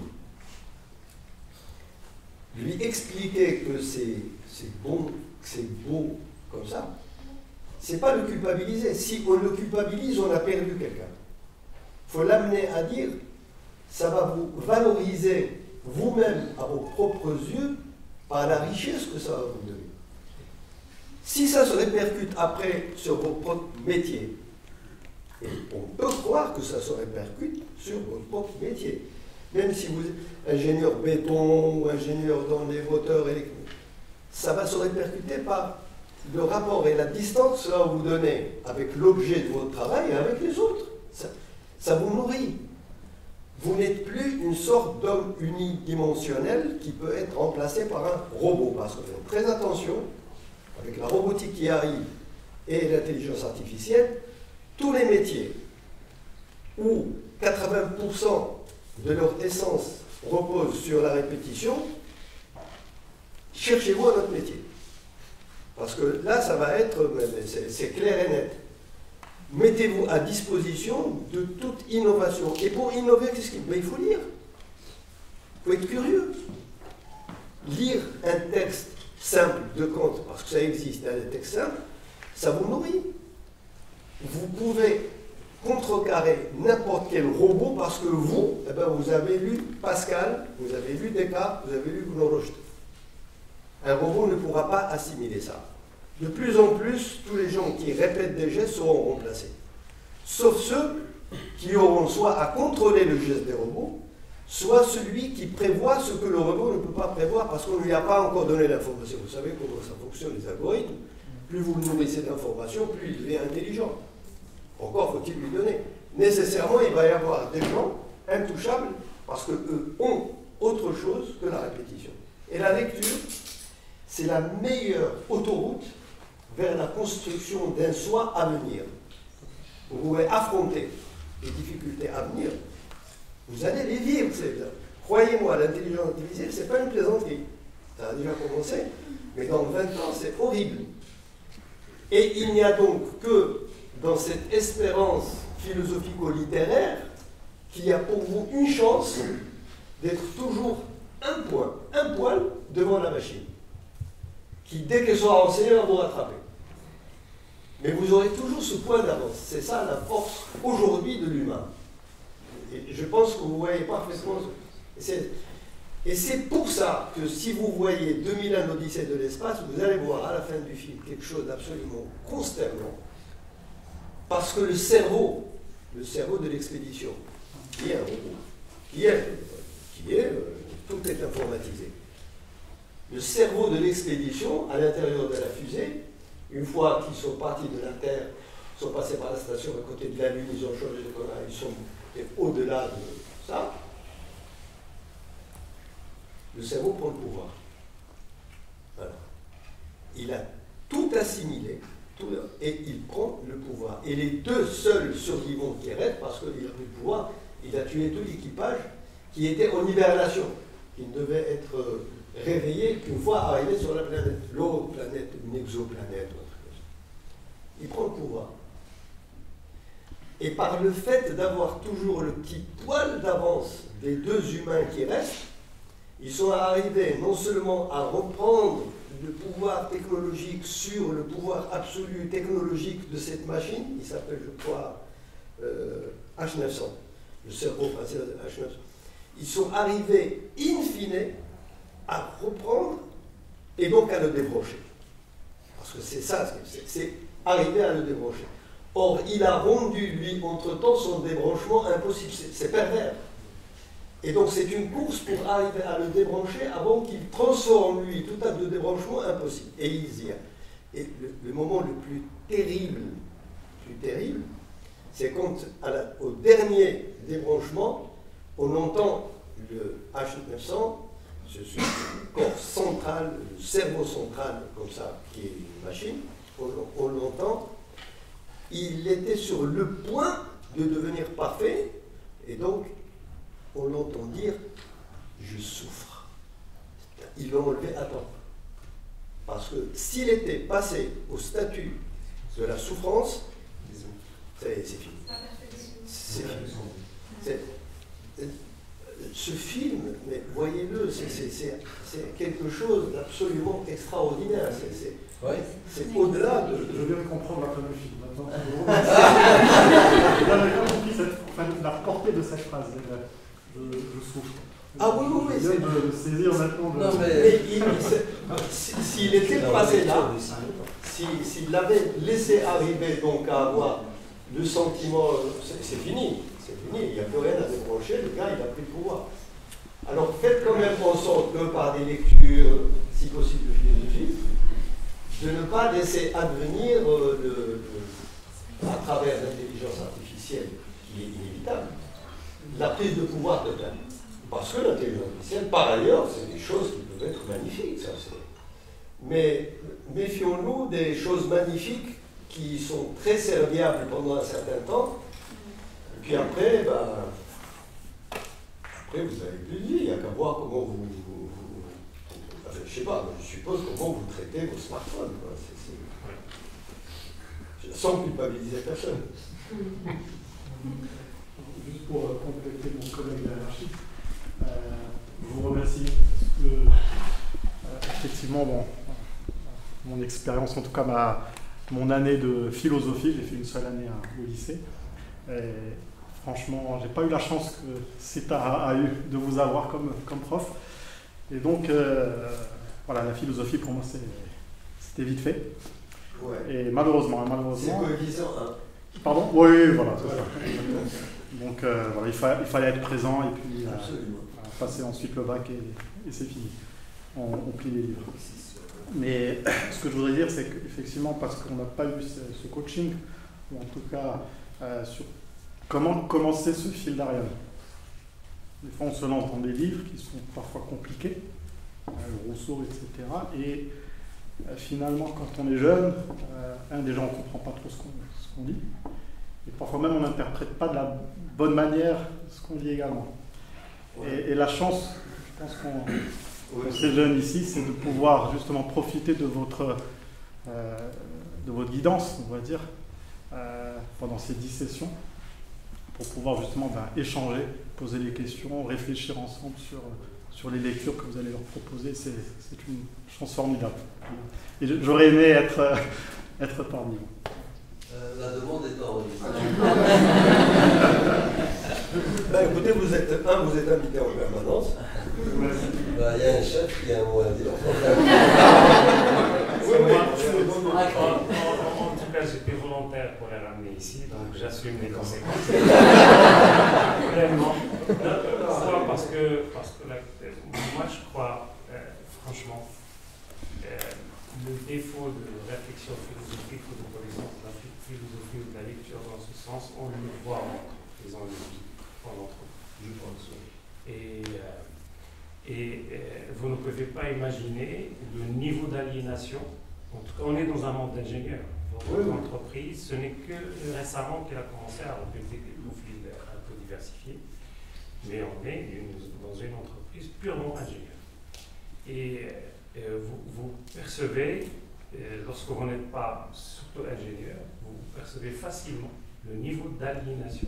lui expliquer que c'est bon, que c'est beau comme ça, c'est pas le culpabiliser. Si on le culpabilise, on a perdu quelqu'un. Il faut l'amener à dire, ça va vous valoriser vous-même à vos propres yeux par la richesse que ça va vous donner. Si ça se répercute après sur vos propres métiers, et on peut croire que ça se répercute sur votre propre métier, même si vous êtes ingénieur béton ou ingénieur dans les moteurs électriques, ça va se répercuter par le rapport et la distance que ça va vous donner avec l'objet de votre travail et avec les autres. Ça, ça vous nourrit. Vous n'êtes plus une sorte d'homme unidimensionnel qui peut être remplacé par un robot. Parce que faites très attention, avec la robotique qui arrive et l'intelligence artificielle, tous les métiers où quatre-vingts pour cent de leur essence repose sur la répétition, cherchez-vous un autre métier. Parce que là, ça va être, c'est clair et net. Mettez-vous à disposition de toute innovation. Et pour innover, qu'est-ce qu'il ben, il faut lire. Il faut être curieux. Lire un texte simple de Kant, parce que ça existe, hein, des textes simples, ça vous nourrit. Vous pouvez contrecarrer n'importe quel robot parce que vous, eh ben, vous avez lu Pascal, vous avez lu Descartes, vous avez lu Gnorocht. Un robot ne pourra pas assimiler ça. De plus en plus, tous les gens qui répètent des gestes seront remplacés. Sauf ceux qui auront soit à contrôler le geste des robots, soit celui qui prévoit ce que le robot ne peut pas prévoir parce qu'on ne lui a pas encore donné l'information. Vous savez comment ça fonctionne, les algorithmes. Plus vous le nourrissez d'informations, plus il devient intelligent. Encore faut-il lui donner. Nécessairement, il va y avoir des gens intouchables parce qu'eux ont autre chose que la répétition. Et la lecture, c'est la meilleure autoroute vers la construction d'un soi à venir. Vous pouvez affronter les difficultés à venir, vous allez les vivre. Croyez-moi, l'intelligence artificielle, ce n'est pas une plaisanterie. Ça a déjà commencé, mais dans vingt ans, c'est horrible. Et il n'y a donc que dans cette espérance philosophico-littéraire qu'il y a pour vous une chance d'être toujours un point, un poil devant la machine, qui, dès qu'elle sera enseignée, va vous rattraper. Mais vous aurez toujours ce point d'avance. C'est ça la force aujourd'hui de l'humain. Et je pense que vous voyez parfaitement. Et c'est pour ça que si vous voyez deux mille un l'Odyssée de l'espace, vous allez voir à la fin du film quelque chose d'absolument consternant. Parce que le cerveau, le cerveau de l'expédition, qui est un robot, qui est, qui est euh, tout est informatisé. Le cerveau de l'expédition, à l'intérieur de la fusée, une fois qu'ils sont partis de la Terre, ils sont passés par la station à côté de la Lune, ils ont changé de coordonnées, ils sont au-delà de ça, le cerveau prend le pouvoir. Voilà. Il a tout assimilé, tout, et il prend le pouvoir. Et les deux seuls survivants qui restent, parce qu'il a pris le pouvoir, il a tué tout l'équipage qui était en hibernation, qui ne devait être euh, réveillé qu'une fois arrivé sur la planète, l'autre planète, une exoplanète, ou autre chose. Il prend le pouvoir. Et par le fait d'avoir toujours le petit poil d'avance des deux humains qui restent, ils sont arrivés non seulement à reprendre le pouvoir technologique sur le pouvoir absolu technologique de cette machine, il s'appelle, je crois, euh, H neuf cents, le cerveau principal de H neuf cents. Ils sont arrivés, in fine, à reprendre et donc à le débrancher. Parce que c'est ça, c'est arriver à le débrancher. Or, il a rendu, lui, entre-temps, son débranchement impossible. C'est pervers. Et donc, c'est une course pour arriver à le débrancher avant qu'il transforme, lui, tout acte de débranchement impossible. Et il y a. Et le, le moment le plus terrible, plus terrible, c'est quand, à la, au dernier débranchement, on entend le H neuf cents, ce corps central, le cerveau central, comme ça, qui est une machine, on, on l'entend. Il était sur le point de devenir parfait, et donc on l'entend dire « je souffre ». Ils l'ont enlevé à temps. Parce que s'il était passé au statut de la souffrance, C'est fini. C'est fini. C'est, ce film, mais voyez-le, c'est quelque chose d'absolument extraordinaire. C'est ouais. au-delà de... Je viens de comprendre la fin du film. Maintenant, je n'avais pas compris cette, enfin, la portée de cette phrase. Je, je souffre. Ah oui, oui, oui. Je viens de saisir maintenant. De... Non, mais s'il si, si était passé là, s'il si, l'avait laissé arriver donc à avoir le sentiment, c'est fini. C'est fini, il n'y a plus rien à décrocher, le gars il a pris le pouvoir. Alors faites quand même en sorte que par des lectures, si possible de philosophie, de ne pas laisser advenir euh, le, le, à travers l'intelligence artificielle, qui est inévitable, la prise de pouvoir totale. Parce que l'intelligence artificielle, par ailleurs, c'est des choses qui peuvent être magnifiques. Ça, mais méfions-nous des choses magnifiques qui sont très serviables pendant un certain temps. Et puis après, ben, après vous avez plus de vie, il n'y a qu'à voir comment vous, vous, vous enfin, je sais pas, je suppose comment vous traitez vos smartphones. Quoi. C'est, c'est... Sans culpabiliser personne. Juste pour euh, compléter mon collègue anarchiste, euh, je vous remercie parce que euh, effectivement, bon, mon expérience, en tout cas ma, mon année de philosophie, j'ai fait une seule année hein, au lycée. Et franchement, j'ai pas eu la chance que CETA a, a eu de vous avoir comme, comme prof. Et donc, euh, voilà, la philosophie pour moi, c'était vite fait. Ouais. Et malheureusement, malheureusement. C'est cohérent, hein. Pardon ? Oui, voilà, c'est ça. Donc, euh, voilà, il, fa il fallait être présent et puis euh, passer ensuite le bac et, et c'est fini. On, on plie les livres. Mais ce que je voudrais dire, c'est qu'effectivement, parce qu'on n'a pas eu ce, ce coaching, ou en tout cas euh, sur comment commencer ce fil d'Ariane. Des fois, on se lance dans des livres qui sont parfois compliqués, euh, Rousseau, et cetera. Et euh, finalement, quand on est jeune, euh, un, déjà, on ne comprend pas trop ce qu'on ce qu'on dit. Et parfois même, on n'interprète pas de la bonne manière ce qu'on dit également. Et, et la chance, je pense qu'on... Pour ces jeunes ici, c'est de pouvoir justement profiter de votre, euh, de votre guidance, on va dire, euh, pendant ces dix sessions, pour pouvoir justement ben, échanger, poser les questions, réfléchir ensemble sur, sur les lectures que vous allez leur proposer. C'est une chance formidable. Et j'aurais aimé être, être parmi vous. Euh, la demande est enregistrée. Ben, écoutez, vous êtes, un, vous êtes invité en permanence. Ben, il y a un chef qui a un mot à dire. Oui, oui. En, en, en tout cas, j'étais volontaire pour les ramener ici, donc j'assume les conséquences. Pleinement. Pourquoi ? Parce que, parce que la, moi, je crois, euh, franchement, euh, le défaut de réflexion philosophique ou de connaissance de la philosophie ou de la lecture dans ce sens, on le voit en faisant le vie pendant trop, je pense. Et, euh, et euh, vous ne pouvez pas imaginer le niveau d'aliénation. En tout cas, on est dans un monde d'ingénieurs. Votre oui, oui. entreprise, ce n'est que récemment qu'elle a commencé à recruter des profils un peu diversifiés, mais on est une, dans une entreprise purement ingénieure. Et euh, vous, vous percevez, euh, lorsque vous n'êtes pas surtout ingénieur, vous percevez facilement le niveau d'aliénation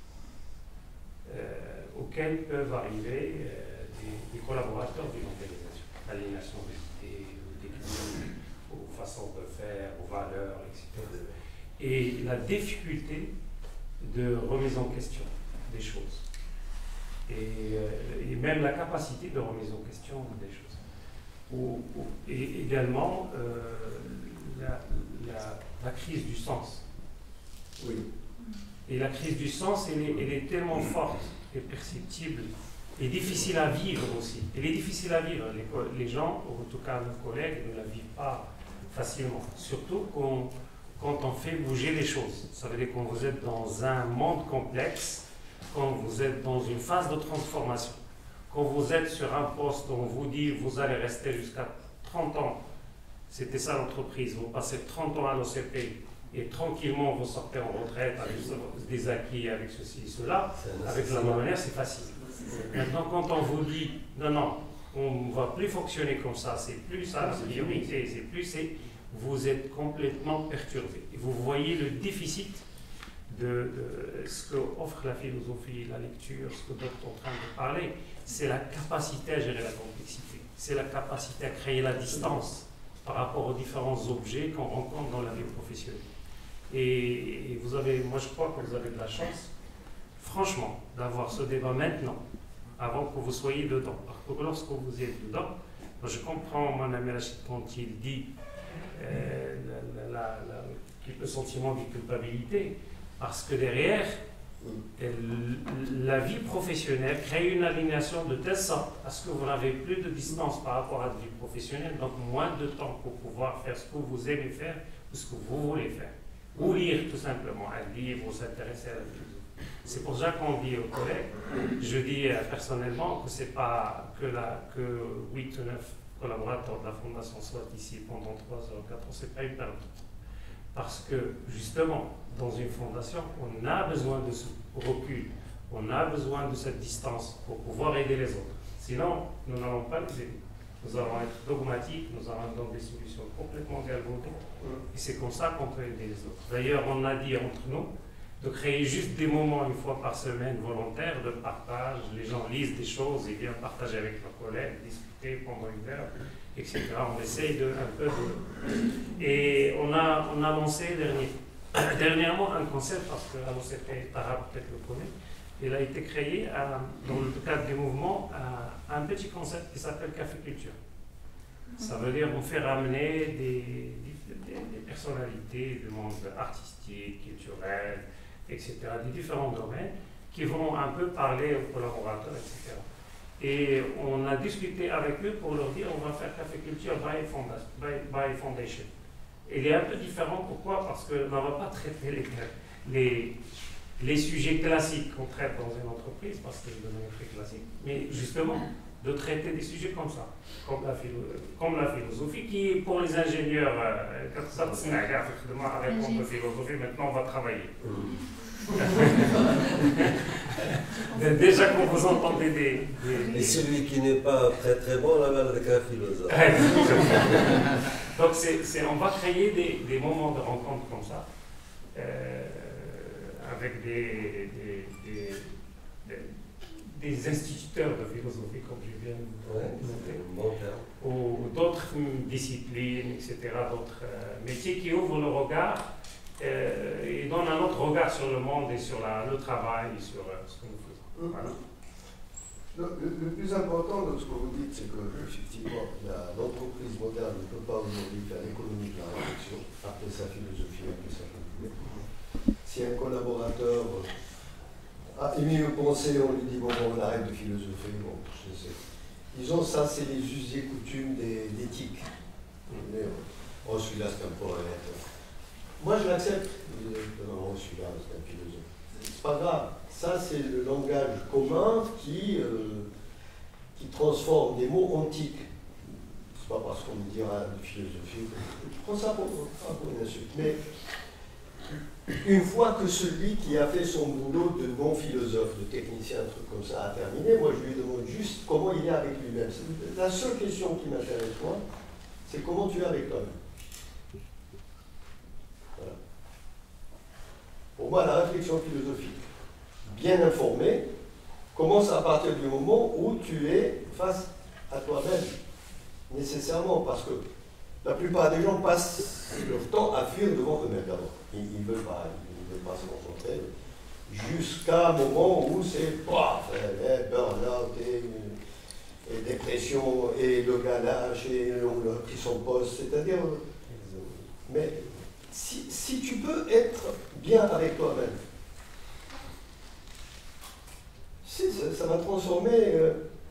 euh, auquel peuvent arriver euh, des, des collaborateurs d'une organisation. Aliénation des idées, des clients, aux façons de faire, aux valeurs, et cetera. Et la difficulté de remise en question des choses. Et, euh, et même la capacité de remise en question des choses. Ou, ou, et également euh, la, la, la crise du sens. Oui. Et la crise du sens, elle est, elle est tellement forte et perceptible et difficile à vivre aussi. Elle est difficile à vivre. Les, les gens, en tout cas nos collègues, ne la vivent pas facilement. Surtout quand, quand on fait bouger les choses. Ça veut dire quand vous êtes dans un monde complexe, quand vous êtes dans une phase de transformation, quand vous êtes sur un poste où on vous dit vous allez rester jusqu'à trente ans, c'était ça l'entreprise, vous passez trente ans à l'O C P et tranquillement vous sortez en retraite avec des acquis, avec ceci et cela, avec la même manière, c'est facile. Maintenant, quand on vous dit non, non, on ne va plus fonctionner comme ça, c'est plus ça la priorité, c'est plus, c'est vous êtes complètement perturbé. Et vous voyez le déficit de, de ce qu'offre la philosophie, la lecture, ce que d'autres sont en train de parler, c'est la capacité à gérer la complexité, c'est la capacité à créer la distance par rapport aux différents objets qu'on rencontre dans la vie professionnelle. Et, et vous avez, moi je crois que vous avez de la chance, franchement, d'avoir ce débat maintenant, avant que vous soyez dedans. Parce que lorsque vous êtes dedans, moi je comprends mon ami Rachid quand il dit euh, la, la, la, le sentiment de culpabilité, parce que derrière, la vie professionnelle crée une alignation de telle sorte à ce que vous n'avez plus de distance par rapport à la vie professionnelle, donc moins de temps pour pouvoir faire ce que vous aimez faire ou ce que vous voulez faire. Ou lire tout simplement un livre ou s'intéresser à la vie. C'est pour ça qu'on dit aux collègues, je dis personnellement que c'est pas que, la, que huit ou neuf collaborateurs de la Fondation soient ici pendant trois heures, quatre heures, c'est pas une perte de temps. Parce que, justement, dans une fondation, on a besoin de ce recul, on a besoin de cette distance pour pouvoir aider les autres. Sinon, nous n'allons pas les aider. Nous allons être dogmatiques, nous allons donner des solutions complètement galvaudées. Et c'est comme ça qu'on peut aider les autres. D'ailleurs, on a dit entre nous de créer juste des moments une fois par semaine volontaires de partage. Les gens lisent des choses et viennent partager avec leurs collègues, discuter pendant une heure, et cetera. On essaye de, un peu de... Et on a, on a lancé dernier, dernièrement un concept, parce que alors c'était Tara peut-être le premier, il a été créé à, dans le cadre du mouvement à, un petit concept qui s'appelle Café Culture. Ça veut dire qu'on fait ramener des, des, des personnalités du monde artistique, culturel, et cetera, des différents domaines, qui vont un peu parler aux collaborateurs, et cetera. Et on a discuté avec eux pour leur dire on va faire Café Culture by Foundation. By, by Foundation. Et il est un peu différent, pourquoi? Parce qu'on ne va pas traiter les, les, les sujets classiques qu'on traite dans une entreprise, parce que c'est devenu très classique, mais justement de traiter des sujets comme ça, comme la, philo, comme la philosophie, qui pour les ingénieurs, euh, avec la philosophie, maintenant on va travailler. Déjà quand vous entendez des... des... Et celui qui n'est pas très très bon, la mère avec un philosophe. Donc c'est, c'est, on va créer des, des moments de rencontre comme ça, euh, avec des, des, des, des, des instituteurs de philosophie, comme je viens de vous ouais, bon ou d'autres disciplines, et cetera, d'autres euh, métiers qui ouvrent le regard euh, et donnent un autre regard sur le monde et sur la, le travail et sur euh, ce que nous faisons. Voilà. Le, le, le plus important de ce que vous dites, c'est que effectivement, l'entreprise moderne ne peut pas aujourd'hui faire l'économie de la réflexion, appeler sa philosophie, appeler sa philosophie. Si un collaborateur a émis une pensée, on lui dit bon, bon on arrête de philosopher, bon, je sais. Disons, ça, c'est les us et coutumes d'éthique. Oh, celui-là, c'est un poète. Moi, je l'accepte. Non, celui-là, c'est un philosophe. C'est pas grave. Ça, c'est le langage commun qui, euh, qui transforme des mots antiques. C'est pas parce qu'on me dira de philosophie. Je prends ça pour, pour une insulte. Mais une fois que celui qui a fait son boulot de bon philosophe, de technicien, un truc comme ça, a terminé, moi je lui demande juste comment il est avec lui-même. C'est la seule question qui m'intéresse, moi, c'est comment tu es avec toi-même. Voilà. Pour moi, la réflexion philosophique, bien informée, commence à partir du moment où tu es face à toi-même, nécessairement, parce que la plupart des gens passent leur temps à fuir devant eux-mêmes d'abord. Ils ne veulent pas, ils veulent pas se concentrer, jusqu'à un moment où c'est paf, eh, burn-out et, et dépression, et le gars lâche, et on lui a pris son poste, c'est-à-dire... Mais si, si tu peux être bien avec toi-même, si, ça, ça va transformer... Euh,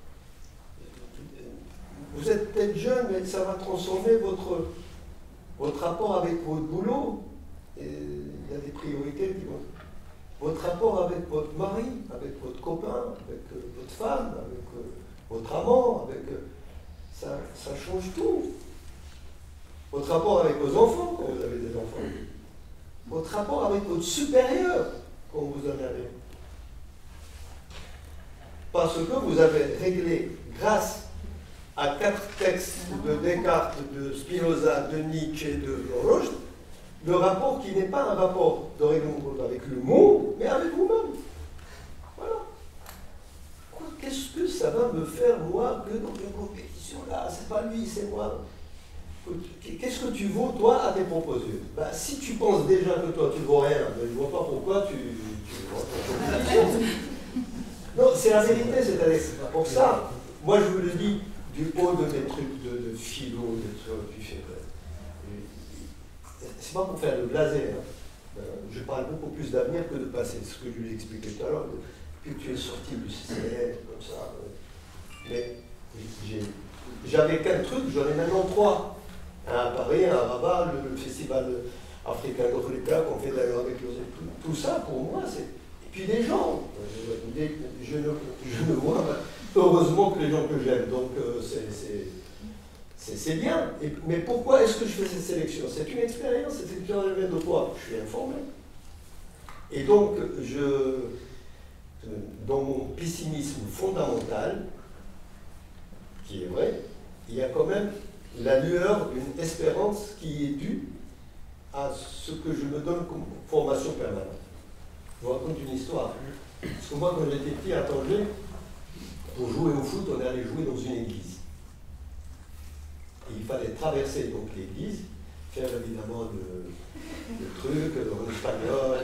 vous êtes peut-être jeune, mais ça va transformer votre, votre rapport avec votre boulot. Et il y a des priorités qui vont... Votre rapport avec votre mari, avec votre copain, avec euh, votre femme, avec euh, votre amant, avec... Euh, ça, ça change tout. Votre rapport avec vos enfants, quand vous avez des enfants. Votre rapport avec votre supérieur, quand vous en avez. Parce que vous avez réglé, grâce à quatre textes de Descartes, de Spinoza, de Nietzsche, de Roche, le rapport qui n'est pas un rapport de règlement de compte avec le monde, mais avec vous-même. Voilà. Qu'est-ce que ça va me faire, moi, que dans une compétition là, c'est pas lui, c'est moi. Qu'est-ce que tu vaux, toi, à tes propres yeux? Ben, si tu penses déjà que toi, tu ne vaux rien, ben, je ne vois pas pourquoi tu, tu vois ton compétition. Non, c'est la vérité, c'est-à-dire, pour ça, moi je vous le dis, du haut de mes trucs de, de philo, de trucs, tu fais. C'est pas pour faire le blasé, hein. Je parle beaucoup plus d'avenir que de passé, ce que je vous expliquais tout à l'heure, depuis que tu es sorti du C C N, comme ça. Mais j'avais qu'un truc, j'en ai maintenant trois. Un à Paris, un à Rabat, le, le festival africain d'Africa qu'on fait d'ailleurs avec les tout, tout ça, pour moi, c'est. Et puis des gens. Je, je, ne, je ne vois heureusement que les gens que j'aime, donc euh, c'est bien. Et, mais pourquoi est-ce que je fais cette sélection? C'est une expérience, cette sélection vient de quoi? Je suis informé. Et donc, je, dans mon pessimisme fondamental, qui est vrai, il y a quand même la lueur d'une espérance qui est due à ce que je me donne comme formation permanente. Je vous raconte une histoire. Parce que moi, quand j'étais petit à Tanger, pour jouer au foot, on allait jouer dans une église. Et il fallait traverser donc l'église, faire évidemment de, de trucs en espagnol,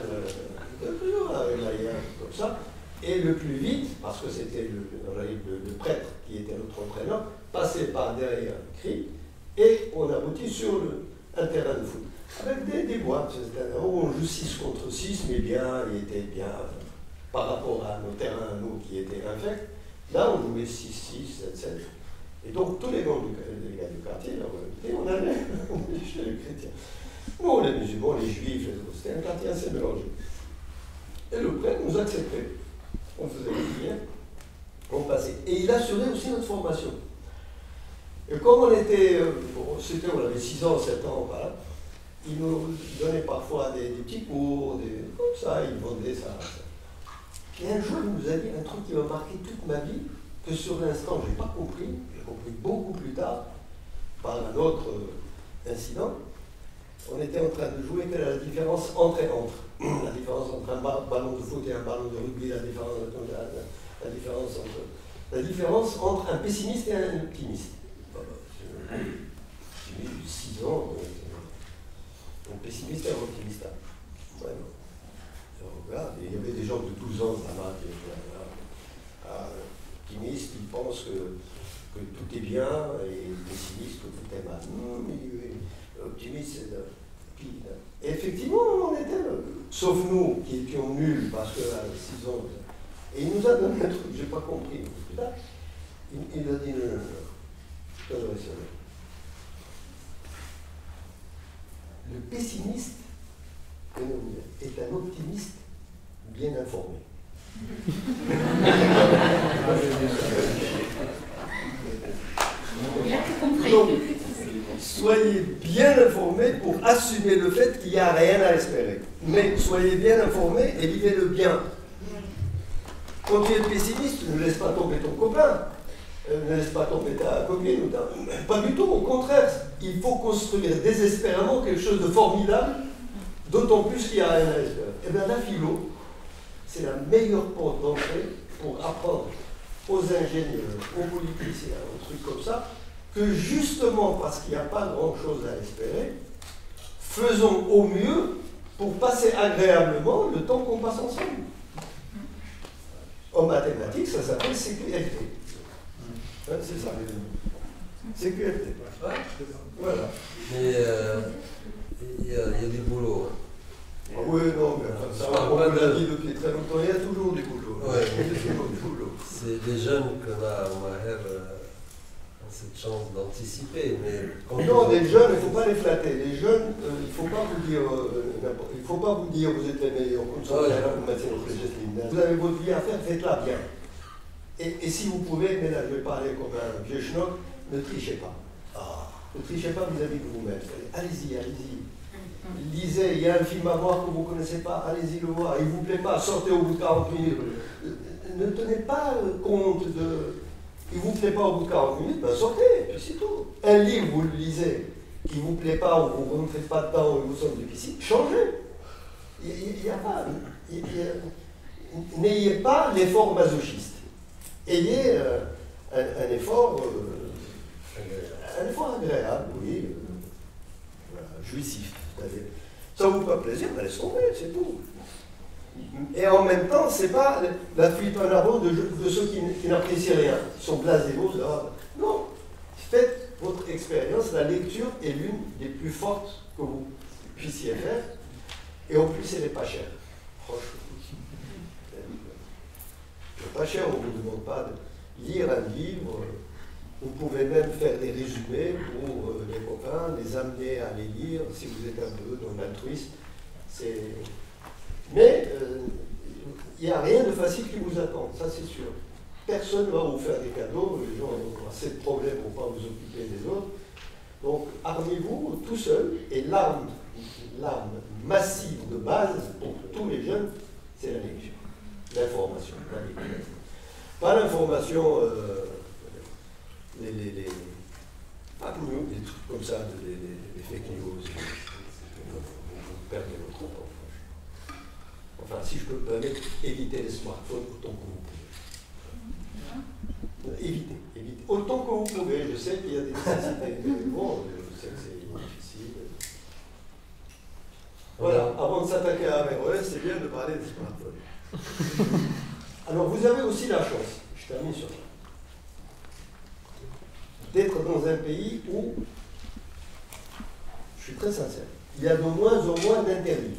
comme ça. Et le plus vite, parce que c'était le, le, le prêtre qui était notre entraîneur, passer par derrière le cri, et on aboutit sur le, un terrain de foot. Avec des, des boîtes, c'est-à-dire où on joue six contre six, mais bien, il était bien, par rapport à nos terrains, nous, qui étaient infects. Là, on jouait six six, sept sept. Et donc, tous les gars du, les gars du quartier, là, on allait chez les chrétiens. Nous, les musulmans, les juifs, c'était un quartier assez mélangé. Et le prêtre nous acceptait. On faisait le prière, on passait. Et il assurait aussi notre formation. Et comme on était, bon, c'était, on avait six ans, sept ans, voilà, il nous donnait parfois des, des petits cours, des, comme ça, il vendait ça, ça. Et un jour, il nous a dit un truc qui m'a marqué toute ma vie, que sur l'instant, je n'ai pas compris, j'ai compris beaucoup plus tard, par un autre euh, incident. On était en train de jouer, quelle est la différence entre et entre? La différence entre un ballon de foot et un ballon de rugby, la différence, la, la, la différence, entre, la différence entre un pessimiste et un optimiste. J'ai eu six ans, un pessimiste et un optimiste. Ouais, regarde, il y avait des gens de douze ans là-bas qui étaient optimistes, ils pensent que, que tout est bien, et pessimistes que tout est mal. Non, mais optimiste, c'est de. Et effectivement, on était là. Sauf nous, qui étions nuls, parce qu'à six ans. Et il nous a donné un truc, je n'ai pas compris. Il, il a dit non, non, non. Je te ça. Le pessimiste est un optimiste bien informé. Donc, soyez bien informés pour assumer le fait qu'il n'y a rien à espérer. Mais soyez bien informés et vivez le bien. Quand tu es pessimiste, ne laisse pas tomber ton copain, ne laisse pas tomber ta copine. Pas du tout, au contraire. Il faut construire désespérément quelque chose de formidable, d'autant plus qu'il n'y a rien à espérer. Et bien la philo, c'est la meilleure porte d'entrée pour apprendre aux ingénieurs, aux politiciens, aux trucs comme ça, que justement parce qu'il n'y a pas grand-chose à espérer, faisons au mieux pour passer agréablement le temps qu'on passe ensemble. En mathématiques, ça s'appelle C Q F T. Hein, c'est ça. C Q F T. Ouais, voilà. Mais euh, il y, y a du boulot. Ah oui, non, mais enfin, ça va, on l'a dit depuis très longtemps, il y a toujours du boulot. Ouais, il y a toujours du boulot. C'est des jeunes qu'on a, on a euh, cette chance d'anticiper. Mais non, les jeunes, il ne faut pas les flatter. Les jeunes, euh, il ne faut pas vous dire, euh, il faut pas vous dire vous êtes les meilleurs, comme ça, ouais, vous mettez votre geste. Vous avez votre vie à faire, faites-la bien. Et, et si vous pouvez, mais là je vais parler comme un vieux schnock, ne trichez pas. Ah, ne trichez pas vis-à-vis de vous-même. Allez-y, allez-y. Lisez, il y a un film à voir que vous ne connaissez pas, allez-y le voir. Il ne vous plaît pas, sortez au bout de quarante minutes. Ne tenez pas compte de. Il ne vous plaît pas au bout de quarante minutes, ben sortez, et puis c'est tout. Un livre, vous le lisez, qui ne vous plaît pas, ou vous ne rentrez pas dedans, ou vous semble difficile, changez. Il n'y a pas. N'ayez pas l'effort masochiste. Ayez euh, un, un effort, euh, un effort agréable, oui, euh, voilà, jouissif. C'est-à-dire, ça vous fait pas plaisir, ben laisse tomber, c'est tout. Et en même temps, c'est pas la fuite en avant de, de ceux qui, qui n'apprécient rien, qui sont blasés. Non, faites votre expérience. La lecture est l'une des plus fortes que vous puissiez faire. Et en plus, elle n'est pas chère. Franchement. Elle n'est pas chère, on ne vous demande pas de lire un livre. Vous pouvez même faire des résumés pour euh, les copains, les amener à les lire si vous êtes un peu dans l'altruisme. Mais il euh, n'y a rien de facile qui vous attend, ça c'est sûr. Personne ne va vous faire des cadeaux, les gens ont assez de problèmes pour ne pas vous occuper des autres. Donc armez-vous tout seul, et l'arme, l'arme massive de base pour tous les jeunes, c'est la lecture, l'information, la lecture. Pas l'information, euh, les, les, les, pas nous, des trucs comme ça, des, des, des fake news, vous perdez votre temps. Enfin, si je peux me permettre, évitez les smartphones autant que vous pouvez. Évitez, évitez. Autant que vous pouvez. Je sais qu'il y a des nécessités, mais bon, je sais que c'est difficile. Voilà, avant de s'attaquer à Averroès, c'est bien de parler des smartphones. Alors, vous avez aussi la chance, je termine sur ça, d'être dans un pays où, je suis très sincère, il y a de moins en moins d'interdits.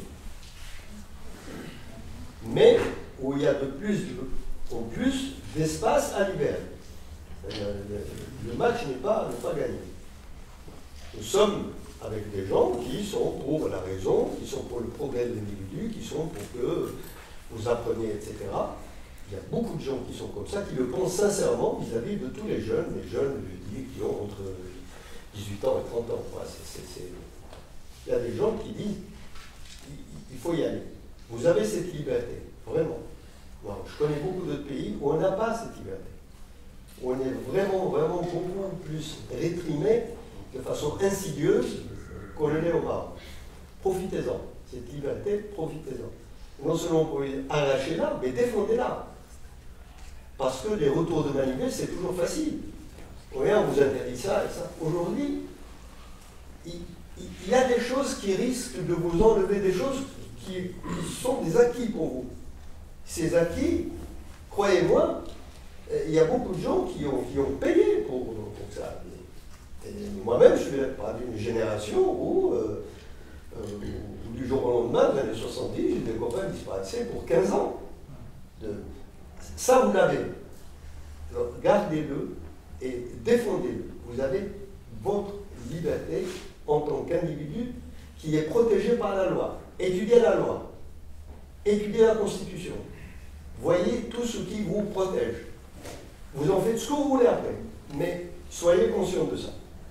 Mais où il y a de plus en plus d'espace à libérer. Le, le match n'est pas, n'est pas gagné. Nous sommes avec des gens qui sont pour la raison, qui sont pour le progrès de l'individu, qui sont pour que vous appreniez, et cetera. Il y a beaucoup de gens qui sont comme ça, qui le pensent sincèrement vis-à-vis de tous les jeunes, les jeunes, je dis, qui ont entre dix-huit ans et trente ans. Ouais, c'est, c'est, c'est... Il y a des gens qui disent, il faut y aller. Vous avez cette liberté, vraiment. Bon, je connais beaucoup d'autres pays où on n'a pas cette liberté. Où on est vraiment, vraiment beaucoup plus réprimé de façon insidieuse qu'on l'est au Maroc. Profitez-en. Cette liberté, profitez-en. Non seulement vous pouvez arracher-la, mais défendez-la. Parce que les retours de manivelle, c'est toujours facile. Regarde, on vous interdit ça et ça. Aujourd'hui, il, il y a des choses qui risquent de vous enlever des choses qui, qui sont des acquis pour vous. Ces acquis, croyez-moi, il y a beaucoup de gens qui ont, qui ont payé pour, pour ça. Et moi-même, je suis pas d'une génération où, euh, euh, où, du jour au lendemain, dans les années soixante-dix, j'ai des copains qui disparaissaient pour quinze ans. De... Ça, vous l'avez. Alors, gardez-le et défendez-le. Vous avez votre liberté en tant qu'individu qui est protégé par la loi. Étudiez la loi. Étudiez la Constitution. Voyez tout ce qui vous protège. Vous en faites ce que vous voulez après, mais soyez conscient de ça.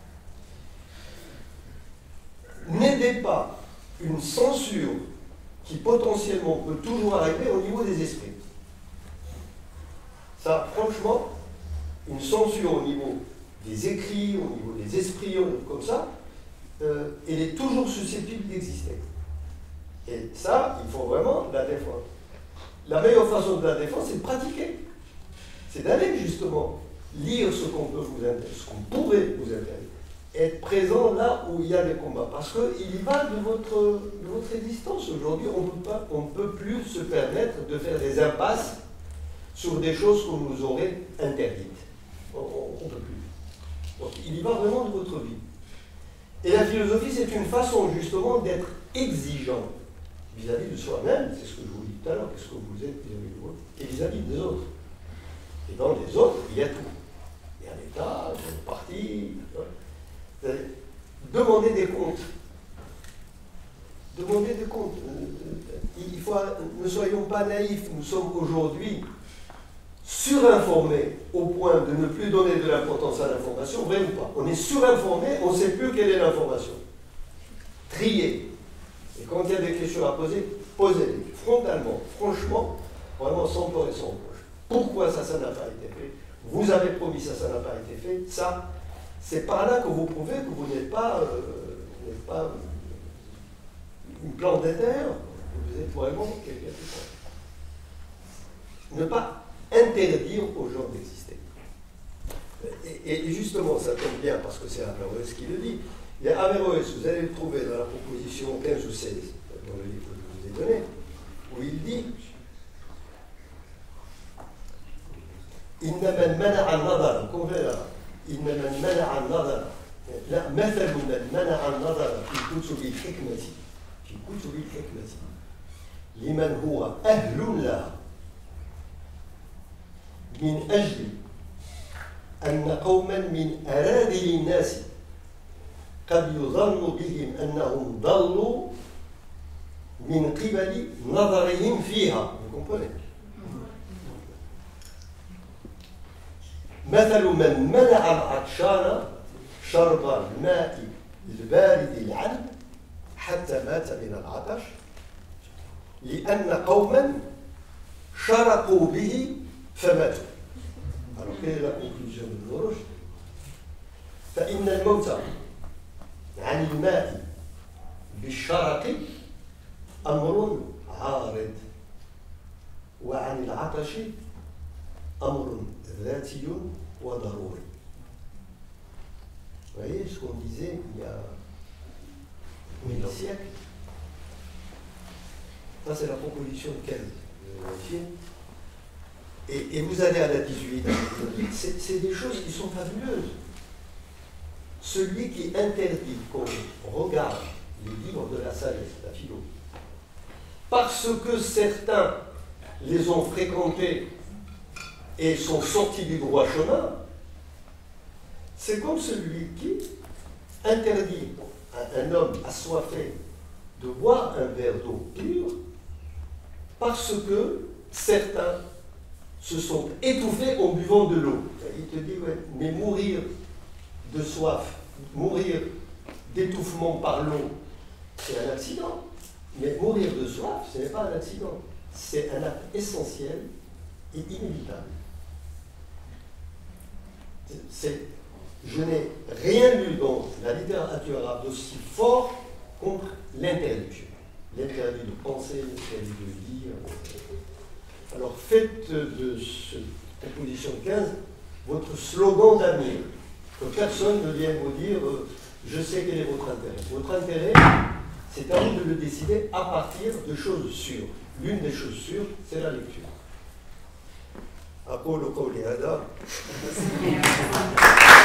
N'aidez pas une censure qui potentiellement peut toujours arriver au niveau des esprits. Ça, franchement, une censure au niveau des écrits, au niveau des esprits, comme ça, euh, elle est toujours susceptible d'exister. Et ça, il faut vraiment la défendre. La meilleure façon de la défendre, c'est de pratiquer. C'est d'aller justement lire ce qu'on peut vous intéresser, ce qu'on pourrait vous intéresser. Être présent là où il y a des combats. Parce qu'il y va de votre, de votre existence. Aujourd'hui, on peut pas, on ne peut plus se permettre de faire des impasses sur des choses qu'on nous aurait interdites. On ne peut plus. Donc, il y va vraiment de votre vie. Et la philosophie, c'est une façon justement d'être exigeant vis-à-vis de soi-même, c'est ce que je vous dis tout à l'heure, qu'est-ce que vous êtes vis-à-vis de vous, et vis-à-vis des autres. Et dans les autres, il y a tout. Il y a l'État, il y a le parti. Demandez des comptes. Demandez des comptes. Il faut, ne soyons pas naïfs, nous sommes aujourd'hui surinformés au point de ne plus donner de l'importance à l'information, vrai ou pas. On est surinformés, on ne sait plus quelle est l'information. Triez. Et quand il y a des questions à poser, posez-les frontalement, franchement, vraiment sans peur et sans reproche. Pourquoi ça, ça n'a pas été fait? Vous avez promis ça, ça n'a pas été fait. Ça, c'est par là que vous prouvez que vous n'êtes pas euh, n'est pas une plante d'éther, vous êtes vraiment quelqu'un de fort. Ne pas interdire aux gens d'exister. Et, et justement, ça tombe bien parce que c'est Averroès qui le dit. Il y a Averroès, vous allez le trouver dans la proposition quinze ou seize, dans le livre que je vous ai donné, où il dit إن من منع النظر إن من منع النظر لا مثل من منع النظر في كتب الحكمة في كتب الحكمة لمن هو أهل لها من أجل أن قوما من أراذل الناس قد يظن بهم أنهم ضلوا من قبل نظرهم فيها. مثل من منع العطشان شرب الماء البارد العذب حتى مات من العطش لأن قوما شرقوا به فماتوا. Alors quelle est la conclusion de Ibn Rushd? فإن الموت عن الماء بالشرق أمر عارض وعن العطش أمر ذاتي وضروري. Vous voyez ce qu'on disait il y a mille siècles. Ça c'est la proposition quinze de la film. Et, et vous allez à la dix-huit, c'est, c'est des choses qui sont fabuleuses. Celui qui interdit qu'on regarde les livres de la sagesse, la philo, parce que certains les ont fréquentés et sont sortis du droit chemin, c'est comme celui qui interdit à un homme assoiffé de boire un verre d'eau pure parce que certains se sont étouffés en buvant de l'eau. Il te dit, ouais, mais mourir de soif, mourir d'étouffement par l'eau, c'est un accident. Mais mourir de soif, ce n'est pas un accident. C'est un acte essentiel et inévitable. C'est, je n'ai rien lu dans la littérature arabe d'aussi fort contre l'interdiction. L'interdit de penser, l'interdit de lire. Alors faites de cette proposition quinze votre slogan d'avenir. Que personne ne vienne vous dire euh, je sais quel est votre intérêt. Votre intérêt, c'est à vous de le décider à partir de choses sûres. L'une des choses sûres, c'est la lecture. أقول قولي هذا